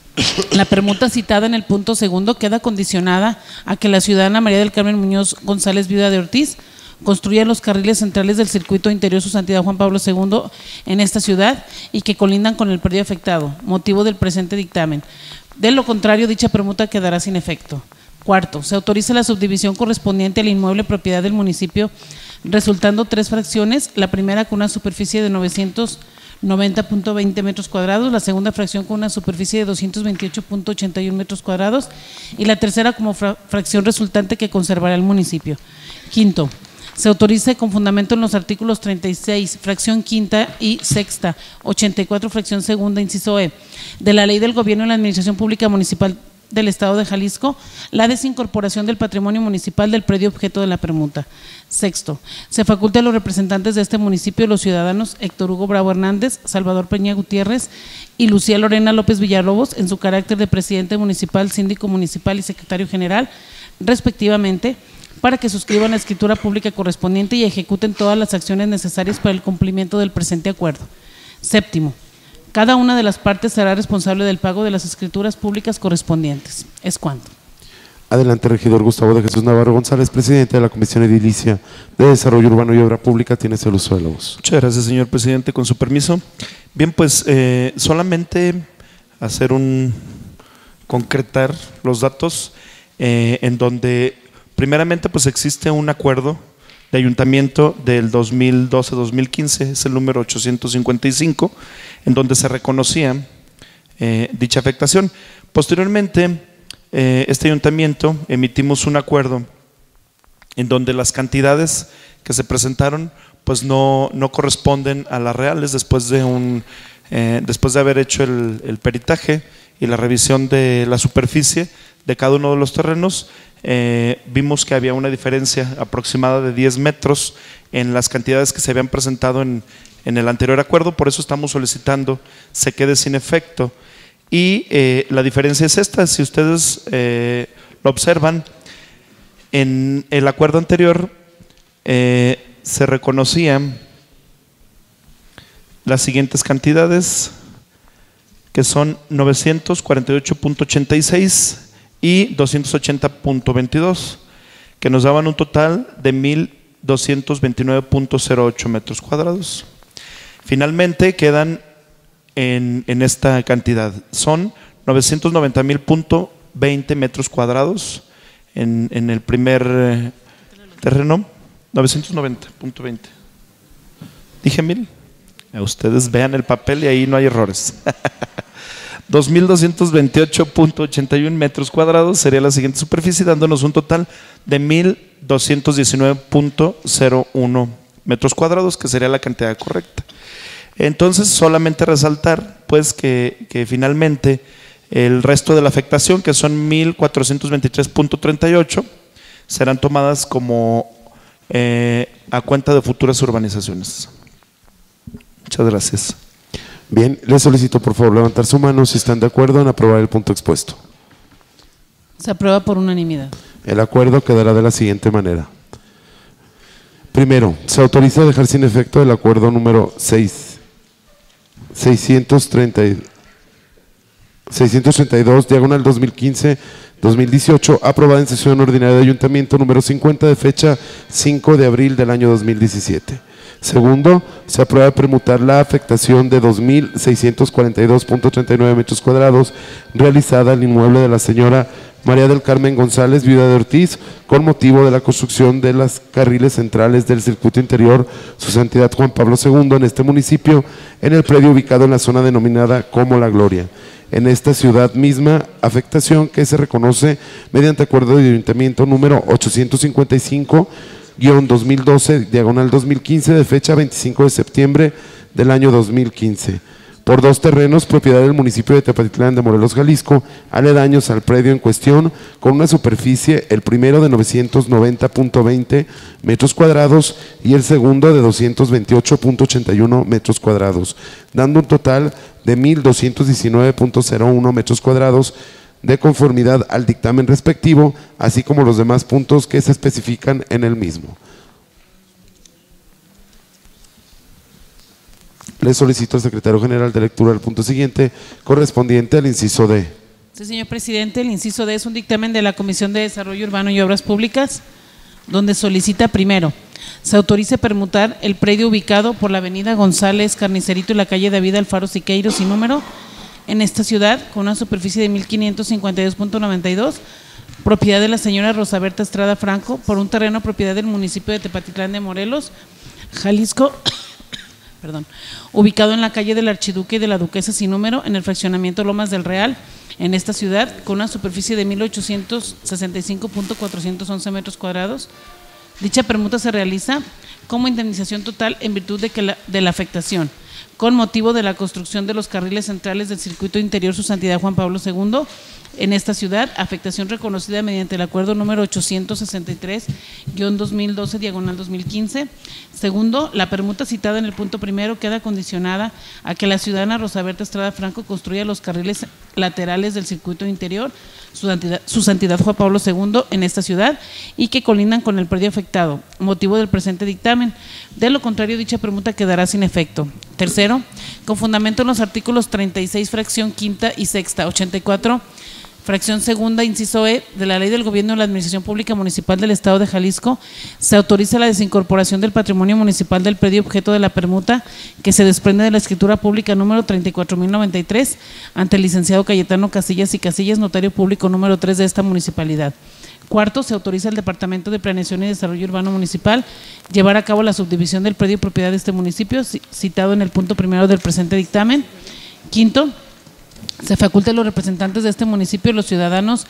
la permuta citada en el punto segundo queda condicionada a que la ciudadana María del Carmen Muñoz González, viuda de Ortiz, construya los carriles centrales del circuito interior Su Santidad Juan Pablo segundo en esta ciudad y que colindan con el predio afectado, motivo del presente dictamen. De lo contrario, dicha permuta quedará sin efecto. Cuarto, se autoriza la subdivisión correspondiente al inmueble propiedad del municipio, resultando tres fracciones, la primera con una superficie de novecientos noventa punto veinte metros cuadrados, la segunda fracción con una superficie de doscientos veintiocho punto ochenta y uno metros cuadrados y la tercera como fra fracción resultante que conservará el municipio. Quinto, se autoriza con fundamento en los artículos treinta y seis, fracción quinta y sexta, ochenta y cuatro, fracción segunda, inciso E, de la Ley del Gobierno y la Administración Pública Municipal del Estado de Jalisco, la desincorporación del patrimonio municipal del predio objeto de la permuta. Sexto, se faculta a los representantes de este municipio, los ciudadanos Héctor Hugo Bravo Hernández, Salvador Peña Gutiérrez y Lucía Lorena López Villalobos, en su carácter de presidente municipal, síndico municipal y secretario general, respectivamente, para que suscriban la escritura pública correspondiente y ejecuten todas las acciones necesarias para el cumplimiento del presente acuerdo. Séptimo, cada una de las partes será responsable del pago de las escrituras públicas correspondientes. Es cuanto.
Adelante, regidor Gustavo de Jesús Navarro González, presidente de la Comisión Edilicia de Desarrollo Urbano y Obra Pública. Tienes el uso de la voz.
Muchas gracias, señor presidente, con su permiso. Bien, pues eh, solamente hacer un, concretar los datos eh, en donde primeramente pues existe un acuerdo de ayuntamiento del dos mil doce dos mil quince, es el número ochocientos cincuenta y cinco, en donde se reconocía eh, dicha afectación. Posteriormente, eh, este ayuntamiento emitimos un acuerdo en donde las cantidades que se presentaron pues no, no corresponden a las reales después de, un, eh, después de haber hecho el, el peritaje y la revisión de la superficie de cada uno de los terrenos. Eh, vimos que había una diferencia aproximada de diez metros en las cantidades que se habían presentado en, en el anterior acuerdo, por eso estamos solicitando se quede sin efecto. Y eh, la diferencia es esta, si ustedes eh, lo observan, en el acuerdo anterior eh, se reconocían las siguientes cantidades, que son novecientos cuarenta y ocho punto ochenta y seis y doscientos ochenta punto veintidós, que nos daban un total de mil doscientos veintinueve punto cero ocho metros cuadrados. Finalmente quedan en, en esta cantidad, son novecientos noventa mil punto veinte metros cuadrados en, en el primer eh, terreno, novecientos noventa punto veinte. ¿Dije mil? Ustedes vean el papel y ahí no hay errores. dos mil doscientos veintiocho punto ochenta y uno metros cuadrados sería la siguiente superficie, dándonos un total de mil doscientos diecinueve punto cero uno metros cuadrados, que sería la cantidad correcta. Entonces, solamente resaltar pues que, que finalmente el resto de la afectación, que son mil cuatrocientos veintitrés punto treinta y ocho, serán tomadas como eh, a cuenta de futuras urbanizaciones. Muchas gracias.
Bien, les solicito por favor levantar su mano si están de acuerdo en aprobar el punto expuesto.
Se aprueba por unanimidad.
El acuerdo quedará de la siguiente manera. Primero, se autoriza a dejar sin efecto el acuerdo número seis, seiscientos treinta, seiscientos treinta y dos, diagonal dos mil quince dos mil dieciocho, aprobada en sesión ordinaria de Ayuntamiento número cincuenta de fecha cinco de abril del año dos mil diecisiete. Segundo, se aprueba permutar la afectación de dos mil seiscientos cuarenta y dos punto treinta y nueve metros cuadrados realizada al inmueble de la señora María del Carmen González, viuda de Ortiz, con motivo de la construcción de las carriles centrales del circuito interior Su Santidad Juan Pablo segundo en este municipio, en el predio ubicado en la zona denominada como La Gloria, en esta ciudad misma, afectación que se reconoce mediante acuerdo de Ayuntamiento número ochocientos cincuenta y cinco guión dos mil doce, diagonal dos mil quince, de fecha veinticinco de septiembre del año dos mil quince, por dos terrenos propiedad del municipio de Tepatitlán de Morelos, Jalisco, aledaños al predio en cuestión, con una superficie, el primero de novecientos noventa punto veinte metros cuadrados y el segundo de doscientos veintiocho punto ochenta y uno metros cuadrados, dando un total de mil doscientos diecinueve punto cero uno metros cuadrados, de conformidad al dictamen respectivo, así como los demás puntos que se especifican en el mismo. Le solicito al secretario general de lectura del punto siguiente, correspondiente al inciso D.
Sí, señor presidente, el inciso D es un dictamen de la Comisión de Desarrollo Urbano y Obras Públicas, donde solicita primero, se autorice permutar el predio ubicado por la avenida González Carnicerito y la calle David Alfaro Siqueiros sin número, en esta ciudad, con una superficie de mil quinientos cincuenta y dos punto noventa y dos, propiedad de la señora Rosa Berta Estrada Franco, por un terreno propiedad del municipio de Tepatitlán de Morelos, Jalisco, perdón, ubicado en la calle del Archiduque y de la Duquesa sin número, en el fraccionamiento Lomas del Real, en esta ciudad, con una superficie de mil ochocientos sesenta y cinco punto cuatrocientos once metros cuadrados. Dicha permuta se realiza como indemnización total en virtud de, que la, de la afectación, con motivo de la construcción de los carriles centrales del circuito interior Su Santidad Juan Pablo segundo en esta ciudad, afectación reconocida mediante el acuerdo número ochocientos sesenta y tres guión dos mil doce diagonal dos mil quince. Segundo, la permuta citada en el punto primero queda condicionada a que la ciudadana Rosa Berta Estrada Franco construya los carriles laterales del circuito interior Su Santidad, Su Santidad Juan Pablo segundo en esta ciudad y que colindan con el predio afectado, motivo del presente dictamen. De lo contrario, dicha permuta quedará sin efecto. Tercero, con fundamento en los artículos treinta y seis, fracción quinta y sexta, ochenta y cuatro, fracción segunda, inciso E, de la Ley del Gobierno de la Administración Pública Municipal del Estado de Jalisco, se autoriza la desincorporación del patrimonio municipal del predio objeto de la permuta que se desprende de la escritura pública número treinta y cuatro mil noventa y tres ante el licenciado Cayetano Casillas y Casillas, notario público número tres de esta municipalidad. Cuarto, se autoriza al Departamento de Planeación y Desarrollo Urbano Municipal llevar a cabo la subdivisión del predio propiedad de este municipio, citado en el punto primero del presente dictamen. Quinto, se faculta a los representantes de este municipio, los ciudadanos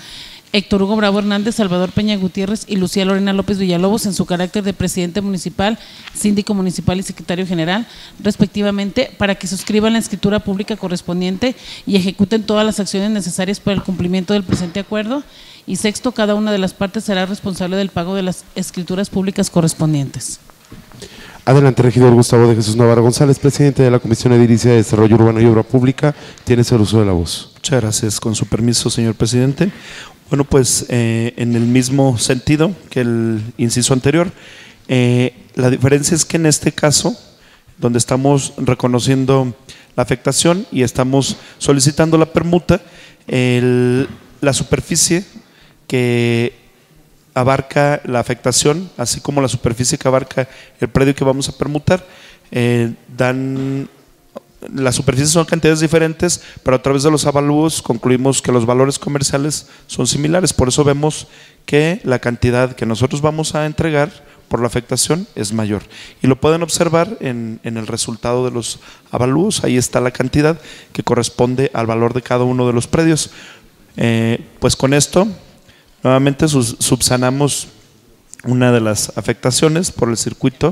Héctor Hugo Bravo Hernández, Salvador Peña Gutiérrez y Lucía Lorena López Villalobos en su carácter de presidente municipal, síndico municipal y secretario general, respectivamente, para que suscriban la escritura pública correspondiente y ejecuten todas las acciones necesarias para el cumplimiento del presente acuerdo. Y sexto, cada una de las partes será responsable del pago de las escrituras públicas correspondientes.
Adelante, regidor Gustavo de Jesús Navarro González, presidente de la Comisión Edilicia de Desarrollo Urbano y Obra Pública. Tienes el uso de la voz.
Muchas gracias. Con su permiso, señor presidente. Bueno, pues eh, en el mismo sentido que el inciso anterior, eh, la diferencia es que en este caso, donde estamos reconociendo la afectación y estamos solicitando la permuta, el, la superficie que abarca la afectación, así como la superficie que abarca el predio que vamos a permutar, eh, dan, las superficies son cantidades diferentes, pero a través de los avalúos concluimos que los valores comerciales son similares, por eso vemos que la cantidad que nosotros vamos a entregar por la afectación es mayor. Y lo pueden observar en, en el resultado de los avalúos, ahí está la cantidad que corresponde al valor de cada uno de los predios. Eh, pues con esto nuevamente subsanamos una de las afectaciones por el circuito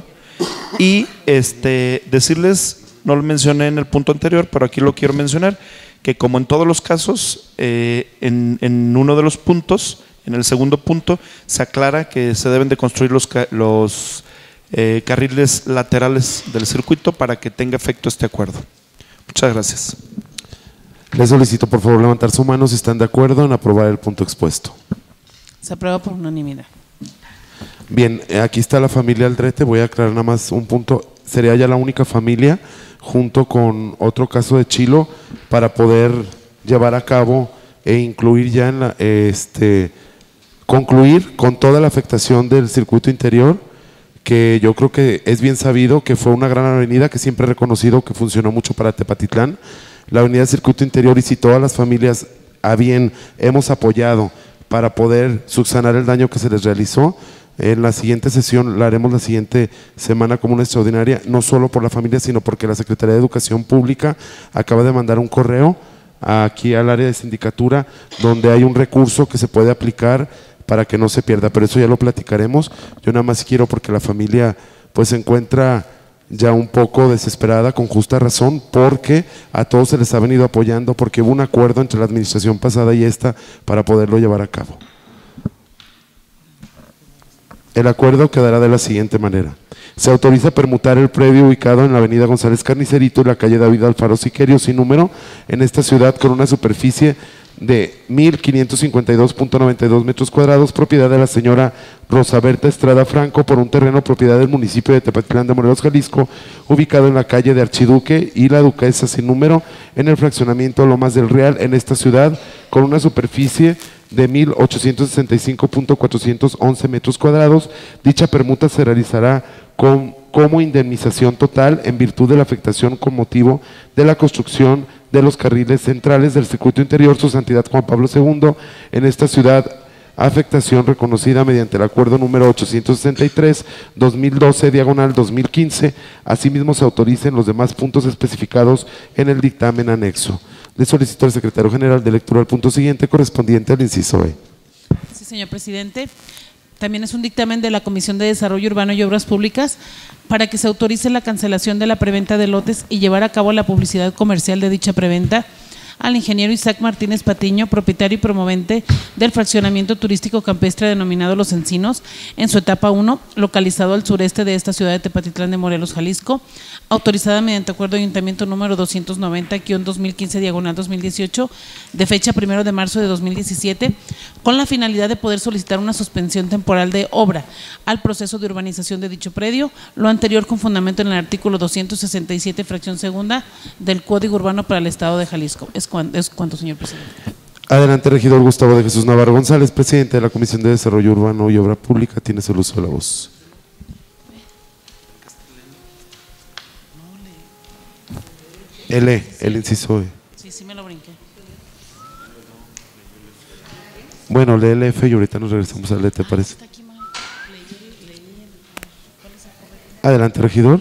y este, decirles, no lo mencioné en el punto anterior, pero aquí lo quiero mencionar, que como en todos los casos, eh, en, en uno de los puntos, en el segundo punto, se aclara que se deben de construir los, los eh, carriles laterales del circuito para que tenga efecto este acuerdo. Muchas gracias.
Les solicito por favor levantar su mano si están de acuerdo en aprobar el punto expuesto.
Se aprueba por unanimidad.
Bien, aquí está la familia Aldrete, voy a aclarar nada más un punto, sería ya la única familia junto con otro caso de Chilo para poder llevar a cabo e incluir ya en la, este, concluir con toda la afectación del circuito interior, que yo creo que es bien sabido que fue una gran avenida que siempre he reconocido que funcionó mucho para Tepatitlán, la avenida del circuito interior, y si todas las familias a bien hemos apoyado para poder subsanar el daño que se les realizó. En la siguiente sesión, la haremos la siguiente semana como una extraordinaria, no solo por la familia, sino porque la Secretaría de Educación Pública acaba de mandar un correo aquí al área de sindicatura donde hay un recurso que se puede aplicar para que no se pierda, pero eso ya lo platicaremos. Yo nada más quiero, porque la familia pues se encuentra ya un poco desesperada, con justa razón, porque a todos se les ha venido apoyando, porque hubo un acuerdo entre la administración pasada y esta para poderlo llevar a cabo. El acuerdo quedará de la siguiente manera: se autoriza permutar el predio ubicado en la avenida González Carnicerito y la calle David Alfaro Siquerio sin número en esta ciudad, con una superficie de mil quinientos cincuenta y dos punto noventa y dos metros cuadrados, propiedad de la señora Rosa Berta Estrada Franco, por un terreno propiedad del municipio de Tepatitlán de Morelos, Jalisco, ubicado en la calle de Archiduque y la Duquesa sin número en el fraccionamiento Lomas del Real en esta ciudad, con una superficie de mil ochocientos sesenta y cinco punto cuatrocientos once metros cuadrados. Dicha permuta se realizará con, como indemnización total en virtud de la afectación con motivo de la construcción de los carriles centrales del circuito interior, su santidad Juan Pablo segundo, en esta ciudad, afectación reconocida mediante el acuerdo número ochocientos sesenta y tres, dos mil doce, diagonal dos mil quince. Asimismo, se autoricen los demás puntos especificados en el dictamen anexo. Le solicito al secretario general de lectura el punto siguiente correspondiente al inciso E.
Sí, señor presidente. También es un dictamen de la Comisión de Desarrollo Urbano y Obras Públicas para que se autorice la cancelación de la preventa de lotes y llevar a cabo la publicidad comercial de dicha preventa al ingeniero Isaac Martínez Patiño, propietario y promovente del fraccionamiento turístico campestre denominado Los Encinos, en su etapa uno, localizado al sureste de esta ciudad de Tepatitlán de Morelos, Jalisco, autorizada mediante acuerdo de ayuntamiento número doscientos noventa guión dos mil quince diagonal dos mil dieciocho, de fecha primero de marzo de dos mil diecisiete, con la finalidad de poder solicitar una suspensión temporal de obra al proceso de urbanización de dicho predio, lo anterior con fundamento en el artículo doscientos sesenta y siete, fracción segunda del Código Urbano para el Estado de Jalisco. Es cuanto, es cuanto, señor presidente.
Adelante, regidor Gustavo de Jesús Navarro González, presidente de la Comisión de Desarrollo Urbano y Obra Pública. Tienes el uso de la voz. El E, el inciso E.
Sí, sí me lo brinqué.
Bueno, lee el F y ahorita nos regresamos al E, ¿te parece? Adelante, regidor.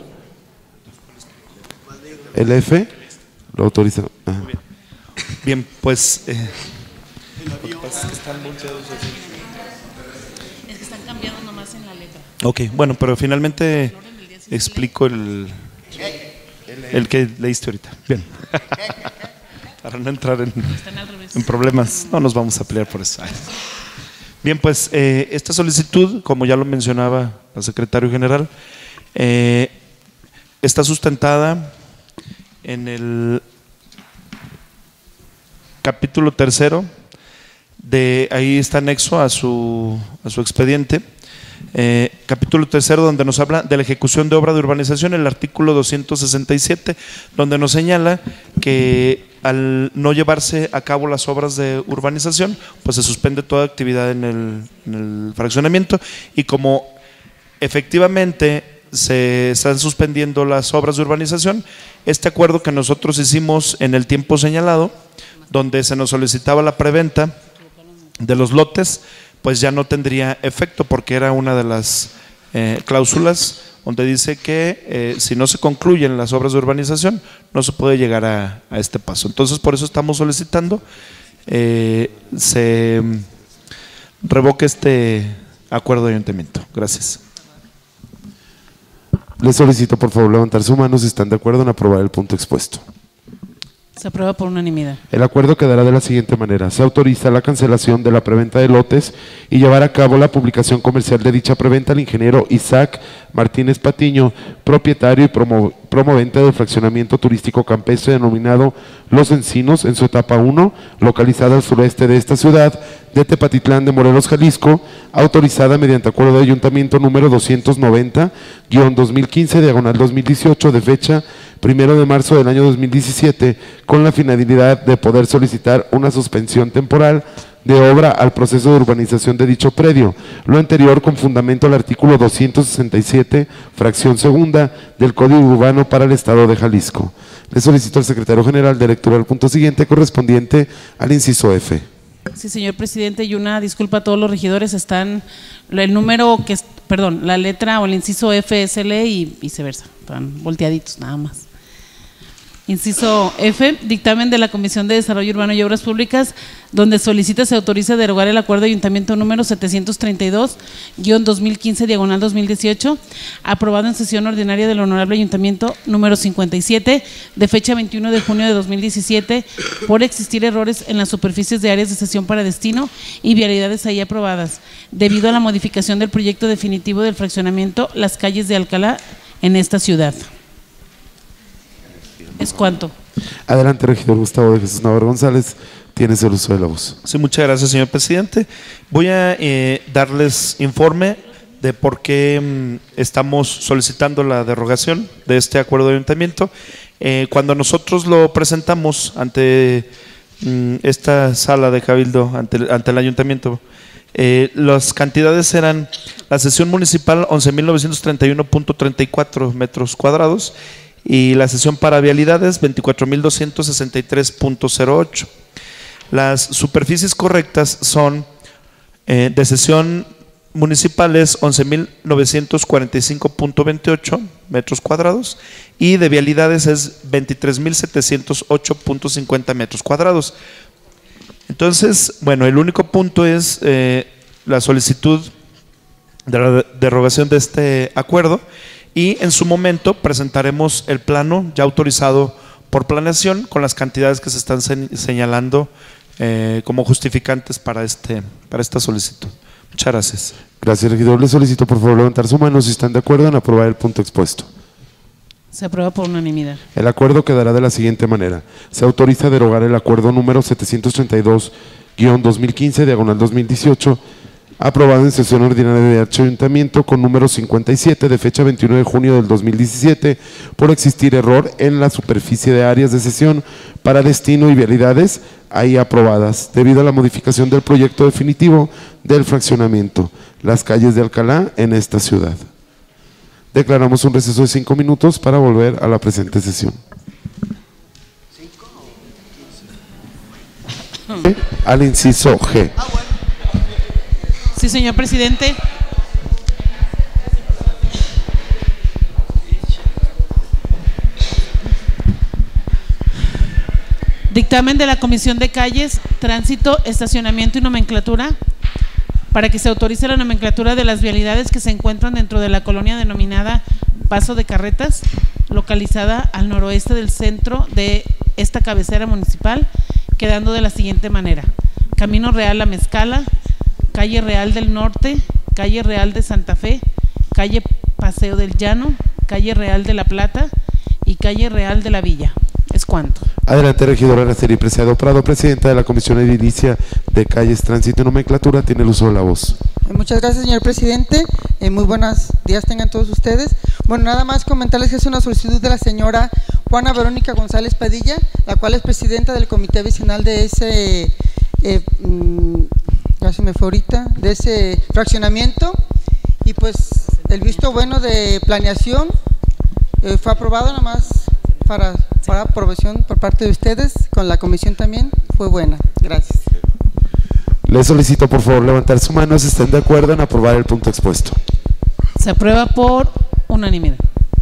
El F lo autoriza. Ah.
Bien, pues eh,
Es que están cambiando nomás en la letra.
Ok, bueno, pero finalmente explico el, el que leíste ahorita. Bien. Para no entrar en, en problemas, no nos vamos a pelear por eso. Bien, pues eh, esta solicitud, como ya lo mencionaba el secretario general, eh, está sustentada en el capítulo tercero, de ahí está anexo a su, a su expediente, eh, capítulo tercero, donde nos habla de la ejecución de obra de urbanización, el artículo doscientos sesenta y siete, donde nos señala que al no llevarse a cabo las obras de urbanización, pues se suspende toda actividad en el, en el fraccionamiento, y como efectivamente se están suspendiendo las obras de urbanización, este acuerdo que nosotros hicimos en el tiempo señalado, donde se nos solicitaba la preventa de los lotes, pues ya no tendría efecto, porque era una de las eh, cláusulas donde dice que eh, si no se concluyen las obras de urbanización, no se puede llegar a, a este paso. Entonces, por eso estamos solicitando eh, se revoque este acuerdo de ayuntamiento. Gracias.
Les solicito por favor levantar su mano si están de acuerdo en aprobar el punto expuesto.
Se aprueba por unanimidad.
El acuerdo quedará de la siguiente manera: se autoriza la cancelación de la preventa de lotes y llevar a cabo la publicación comercial de dicha preventa al ingeniero Isaac Martínez Patiño, propietario y promo promovente del fraccionamiento turístico campestre denominado Los Encinos, en su etapa uno, localizada al sureste de esta ciudad de Tepatitlán de Morelos, Jalisco, autorizada mediante acuerdo de ayuntamiento número doscientos noventa guión dos mil quince diagonal dos mil dieciocho, de fecha primero de marzo del año dos mil diecisiete, con la finalidad de poder solicitar una suspensión temporal de obra al proceso de urbanización de dicho predio, lo anterior con fundamento al artículo doscientos sesenta y siete, fracción segunda del Código Urbano para el Estado de Jalisco. Le solicito al secretario general de lectura del punto siguiente correspondiente al inciso F.
Sí, señor presidente, y una disculpa a todos los regidores, están el número que, perdón, la letra o el inciso F es L y viceversa, están volteaditos nada más. Inciso F, dictamen de la Comisión de Desarrollo Urbano y Obras Públicas, donde solicita se autoriza a derogar el acuerdo de ayuntamiento número setecientos treinta y dos guión dos mil quince diagonal dos mil dieciocho, aprobado en sesión ordinaria del Honorable Ayuntamiento número cincuenta y siete, de fecha veintiuno de junio de dos mil diecisiete, por existir errores en las superficies de áreas de cesión para destino y vialidades ahí aprobadas, debido a la modificación del proyecto definitivo del fraccionamiento Las Calles de Alcalá en esta ciudad. ¿Es cuánto?
Adelante, regidor Gustavo de Jesús Navarro González, tienes el uso de la voz.
Sí, muchas gracias, señor presidente. Voy a eh, darles informe de por qué mm, estamos solicitando la derogación de este acuerdo de ayuntamiento. Eh, cuando nosotros lo presentamos ante mm, esta sala de cabildo, ante, ante el ayuntamiento, eh, las cantidades eran la sesión municipal once mil novecientos treinta y uno punto treinta y cuatro metros cuadrados, y la sesión para vialidades veinticuatro mil doscientos sesenta y tres punto cero ocho. Las superficies correctas son eh, de sesión municipales once mil novecientos cuarenta y cinco punto veintiocho metros cuadrados y de vialidades es veintitrés mil setecientos ocho punto cincuenta metros cuadrados. Entonces, bueno, el único punto es eh, la solicitud de la derogación de este acuerdo, y en su momento presentaremos el plano ya autorizado por planeación con las cantidades que se están señalando eh, como justificantes para, este, para esta solicitud. Muchas gracias.
Gracias, regidor. Le solicito por favor levantar su mano si están de acuerdo en aprobar el punto expuesto.
Se aprueba por unanimidad.
El acuerdo quedará de la siguiente manera: se autoriza a derogar el acuerdo número setecientos treinta y dos guión dos mil quince diagonal dos mil dieciocho, aprobado en sesión ordinaria de dicho ayuntamiento con número cincuenta y siete, de fecha veintiuno de junio del dos mil diecisiete, por existir error en la superficie de áreas de cesión para destino y vialidades ahí aprobadas, debido a la modificación del proyecto definitivo del fraccionamiento Las Calles de Alcalá en esta ciudad. Declaramos un receso de cinco minutos para volver a la presente sesión. Al inciso G.
Sí, señor presidente. Dictamen de la Comisión de Calles, Tránsito, Estacionamiento y Nomenclatura para que se autorice la nomenclatura de las vialidades que se encuentran dentro de la colonia denominada Paso de Carretas, localizada al noroeste del centro de esta cabecera municipal, quedando de la siguiente manera: Camino Real La Mezcala, Calle Real del Norte, Calle Real de Santa Fe, Calle Paseo del Llano, Calle Real de La Plata y Calle Real de la Villa. ¿Es cuánto?
Adelante, regidora Araceli Preciado Prado, presidenta de la Comisión Edilicia de Calles, Tránsito y Nomenclatura, tiene el uso de la voz.
Muchas gracias, señor presidente. Eh, muy buenos días tengan todos ustedes. Bueno, nada más comentarles que es una solicitud de la señora Juana Verónica González Padilla, la cual es presidenta del comité vecinal de ese, eh, mmm, ya se me fue ahorita, de ese fraccionamiento, y pues el visto bueno de planeación eh, fue aprobado nada más para, para aprobación por parte de ustedes, con la comisión también fue buena. Gracias.
Le solicito por favor levantar su mano si estén de acuerdo en aprobar el punto expuesto.
Se aprueba por unanimidad.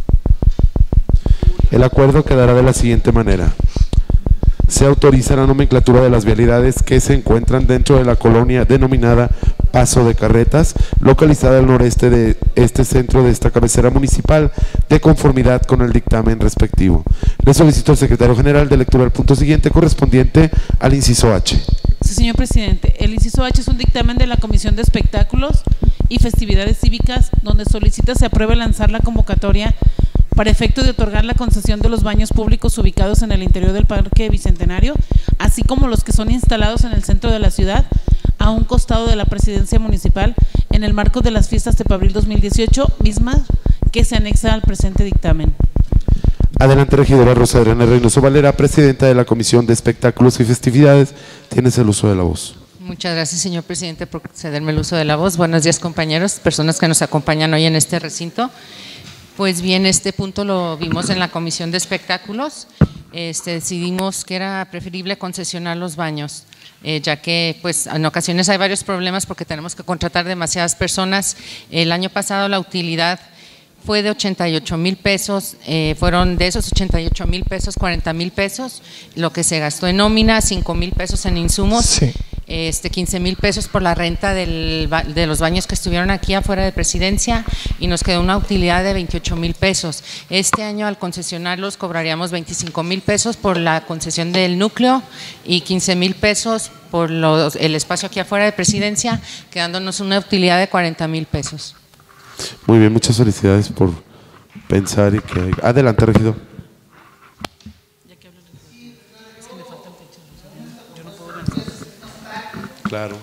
El acuerdo quedará de la siguiente manera: se autoriza la nomenclatura de las vialidades que se encuentran dentro de la colonia denominada Paso de Carretas, localizada al noreste de este centro de esta cabecera municipal, de conformidad con el dictamen respectivo. Le solicito al secretario general de lectura del punto siguiente, correspondiente al inciso H.
Sí, señor presidente. El inciso H es un dictamen de la Comisión de Espectáculos y Festividades Cívicas, donde solicita se apruebe lanzar la convocatoria para efecto de otorgar la concesión de los baños públicos ubicados en el interior del Parque Bicentenario, así como los que son instalados en el centro de la ciudad, a un costado de la presidencia municipal, en el marco de las fiestas Tepabril dos mil dieciocho, mismas que se anexa al presente dictamen.
Adelante, regidora Rosa Adriana Reynoso Valera, presidenta de la Comisión de Espectáculos y Festividades, tienes el uso de la voz.
Muchas gracias, señor presidente, por cederme el uso de la voz. Buenos días, compañeros, personas que nos acompañan hoy en este recinto. Pues bien, este punto lo vimos en la Comisión de Espectáculos. Este, decidimos que era preferible concesionar los baños, eh, ya que pues en ocasiones hay varios problemas porque tenemos que contratar demasiadas personas. El año pasado la utilidad fue de ochenta y ocho mil pesos, eh, fueron de esos ochenta y ocho mil pesos, cuarenta mil pesos, lo que se gastó en nómina, cinco mil pesos en insumos, sí. este, quince mil pesos por la renta del, de los baños que estuvieron aquí afuera de presidencia, y nos quedó una utilidad de veintiocho mil pesos. Este año al concesionarlos cobraríamos veinticinco mil pesos por la concesión del núcleo y quince mil pesos por los, el espacio aquí afuera de presidencia, quedándonos una utilidad de cuarenta mil pesos.
Muy bien, muchas felicidades por pensar y que… Adelante, regidor. Claro.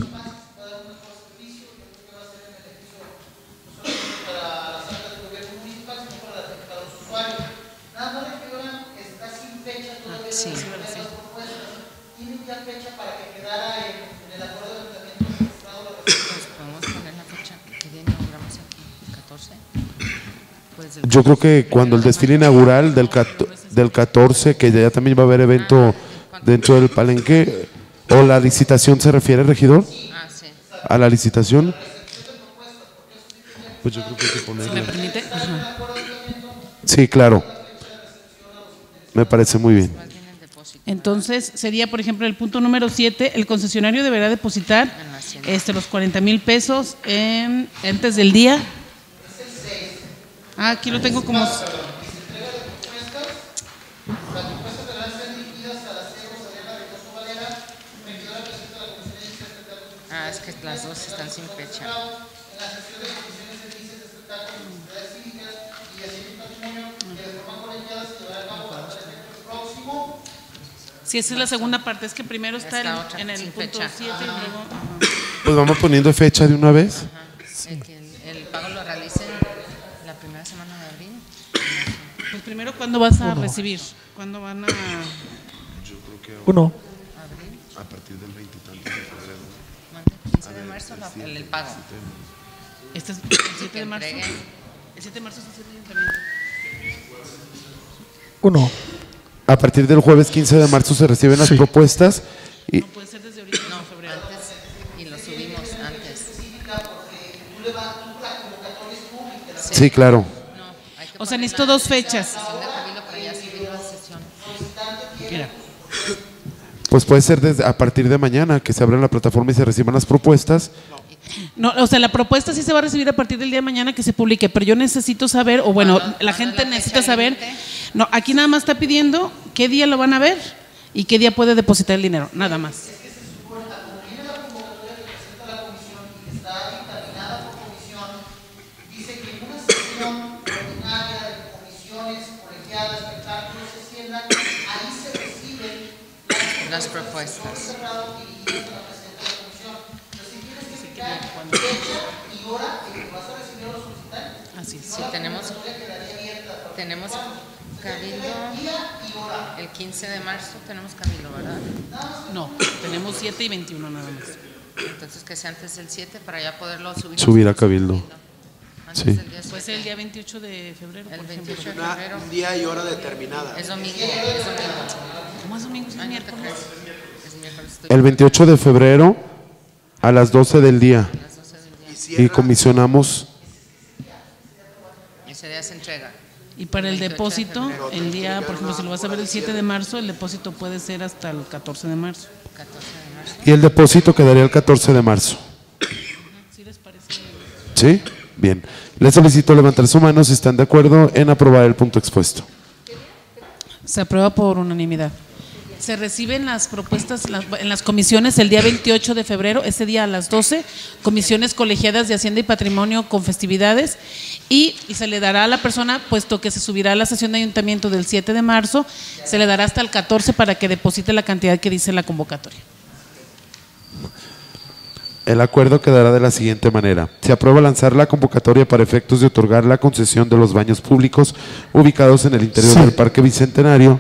Sí.
¿Tienen ya fecha para que quedara en, en el acuerdo de ayuntamiento registrado?
Pues podemos poner la fecha que día inauguramos aquí, catorce. Pues del
Yo creo que cuando el desfile inaugural del, del catorce, que ya también va a haber evento dentro del palenque, o la licitación se refiere, regidor,
Ah, sí.
a la licitación, pues yo creo que hay que ponerle.
¿Me permite? Ajá.
Sí, claro. Me parece muy bien.
Más bien el depósito.
Entonces, sería, por ejemplo, el punto número siete, el concesionario deberá depositar este, los cuarenta mil pesos en, antes del día. Ah, aquí lo tengo como…
Ah, es que las dos están sin fecha.
Sí, esa es la segunda parte, es que primero está
Esta
el-
otra,
en el
sin
punto
fecha.
siete y luego… ajá.
Pues vamos poniendo fecha de una vez.
Ajá. El, que el, el pago lo realicen la primera semana de abril.
Pues primero, ¿cuándo vas a recibir? ¿Cuándo van a…?
Uno.
Abril,
A partir del veintitantos de febrero.
mande, quince de marzo la- el, el pago.
Este es el siete
Que
de marzo.
entreguen.
El siete de marzo es el ayuntamiento.
Uno.
A partir del jueves quince de marzo se reciben las
Sí.
propuestas y
No puede ser desde ahorita, no, febrero.
Antes, y lo subimos antes.
sí, claro.
No, hay que
O sea,
poner
necesito
la
dos fechas.
sesión de cabildo para ya subir la sesión.
Mira,
Pues puede ser desde, a partir de mañana, que se abra la plataforma y se reciban las propuestas.
No, o sea, la propuesta sí se va a recibir a partir del día de mañana que se publique, pero yo necesito saber, o bueno, la gente necesita saber. No, aquí nada más está pidiendo qué día lo van a ver y qué día puede depositar el dinero, nada más.
Las propuestas.
Así es.
Sí, tenemos, tenemos cabildo el quince de marzo, tenemos cabildo, ¿verdad?
No, tenemos siete y veintiuno nada más.
Entonces que sea antes del siete para ya poderlo subir.
Subir a cabildo.
Antes
Sí.
del día
Puede ser el día veintiocho de febrero,
El
por ejemplo.
veintiocho de
Una-
febrero.
un día y hora determinada.
Es domingo, es domingo.
¿Cómo es domingo? Es
Ay, no te
miércoles.
creas. Es miércoles. estoy-
El veintiocho de febrero a las doce del día.
a las doce del día.
Y
Y
cierra
comisionamos
Ese día se entrega.
Y para el
veintiocho de
depósito,
febrero.
el día, por ejemplo, si lo vas a ver el siete de marzo, el depósito puede ser hasta el catorce de marzo.
catorce de marzo.
y el depósito quedaría el catorce de marzo.
¿Sí les parece?
¿Sí? Bien. Les solicito levantar su mano si están de acuerdo en aprobar el punto expuesto.
Se aprueba por unanimidad. Se reciben las propuestas las- en las comisiones el día veintiocho de febrero, ese día a las doce, comisiones colegiadas de Hacienda y Patrimonio con festividades, y, y se le dará a la persona, puesto que se subirá a la sesión de ayuntamiento del siete de marzo, se le dará hasta el catorce para que deposite la cantidad que dice la convocatoria.
El acuerdo quedará de la siguiente manera. Se aprueba lanzar la convocatoria para efectos de otorgar la concesión de los baños públicos ubicados en el interior del Parque Bicentenario,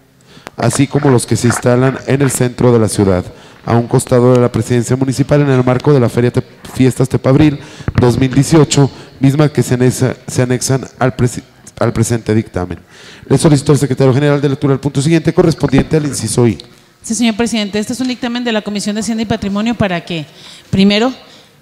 así como los que se instalan en el centro de la ciudad, a un costado de la presidencia municipal en el marco de la Feria Te- Fiestas Tepabril dos mil dieciocho, misma que se, anexa- se anexan al, presi- al presente dictamen. Le solicito al secretario general de lectura el punto siguiente correspondiente al inciso I.
Sí, señor presidente, este es un dictamen de la Comisión de Hacienda y Patrimonio para que, primero,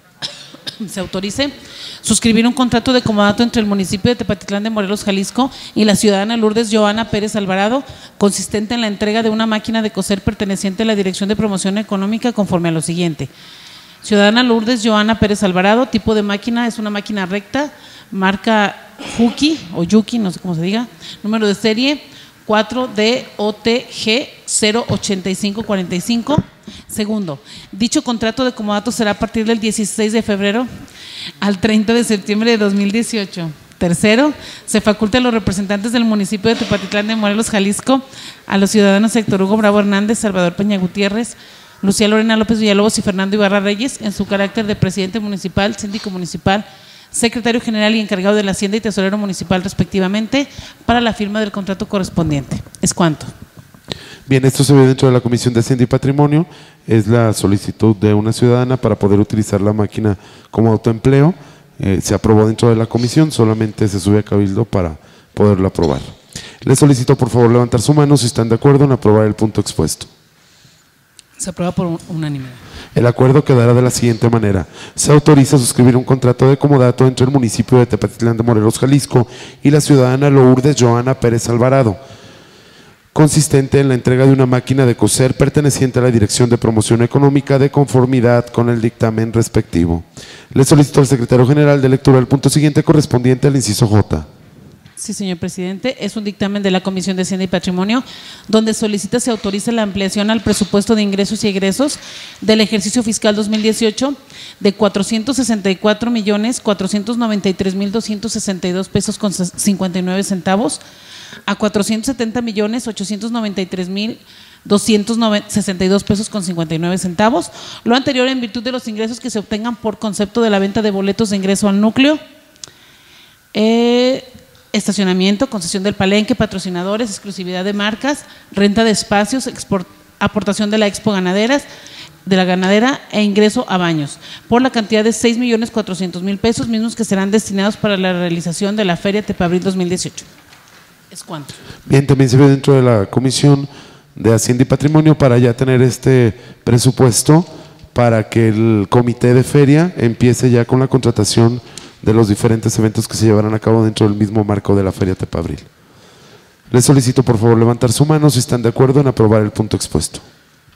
se autorice suscribir un contrato de comodato entre el municipio de Tepatitlán de Morelos, Jalisco, y la ciudadana Lourdes Joana Pérez Alvarado, consistente en la entrega de una máquina de coser perteneciente a la Dirección de Promoción Económica conforme a lo siguiente. Ciudadana Lourdes Joana Pérez Alvarado, tipo de máquina es una máquina recta, marca Juki o Yuki, no sé cómo se diga, número de serie cuatro D O T G cero ochenta y cinco cuarenta y cinco. Segundo, dicho contrato de comodato será a partir del dieciséis de febrero al treinta de septiembre de dos mil dieciocho. Tercero, se faculta a los representantes del municipio de Tepatitlán de Morelos, Jalisco, a los ciudadanos Héctor Hugo Bravo Hernández, Salvador Peña Gutiérrez, Lucía Lorena López Villalobos y Fernando Ibarra Reyes, en su carácter de presidente municipal, síndico municipal, secretario general y encargado de la Hacienda y tesorero municipal respectivamente, para la firma del contrato correspondiente. ¿Es cuánto?
Bien, esto se ve dentro de la Comisión de Hacienda y Patrimonio, es la solicitud de una ciudadana para poder utilizar la máquina como autoempleo. Eh, se aprobó dentro de la comisión, solamente se sube a cabildo para poderlo aprobar. Les solicito por favor levantar su mano si están de acuerdo en aprobar el punto expuesto.
Se aprueba por unanimidad.
El acuerdo quedará de la siguiente manera. Se autoriza a suscribir un contrato de comodato entre el municipio de Tepatitlán de Morelos, Jalisco, y la ciudadana Lourdes Joana Pérez Alvarado, consistente en la entrega de una máquina de coser perteneciente a la Dirección de Promoción Económica de conformidad con el dictamen respectivo. Le solicito al secretario general de lectura el punto siguiente correspondiente al inciso J.
Sí, señor presidente, es un dictamen de la Comisión de Hacienda y Patrimonio donde solicita se autorice la ampliación al presupuesto de ingresos y egresos del ejercicio fiscal dos mil dieciocho de cuatrocientos sesenta y cuatro millones cuatrocientos noventa y tres mil doscientos sesenta y dos pesos con cincuenta y nueve centavos a cuatrocientos setenta millones ochocientos noventa y tres mil doscientos sesenta y dos pesos con cincuenta y nueve centavos, lo anterior en virtud de los ingresos que se obtengan por concepto de la venta de boletos de ingreso al núcleo, eh, estacionamiento, concesión del palenque, patrocinadores, exclusividad de marcas, renta de espacios, export, aportación de la expo ganaderas, de la ganadera e ingreso a baños, por la cantidad de seis millones cuatrocientos mil pesos, mismos que serán destinados para la realización de la Feria Tepabril dos mil dieciocho. ¿Es cuánto?
Bien, también se ve dentro de la Comisión de Hacienda y Patrimonio para ya tener este presupuesto para que el comité de feria empiece ya con la contratación de los diferentes eventos que se llevarán a cabo dentro del mismo marco de la Feria Tepabril. Les solicito por favor levantar su mano si están de acuerdo en aprobar el punto expuesto.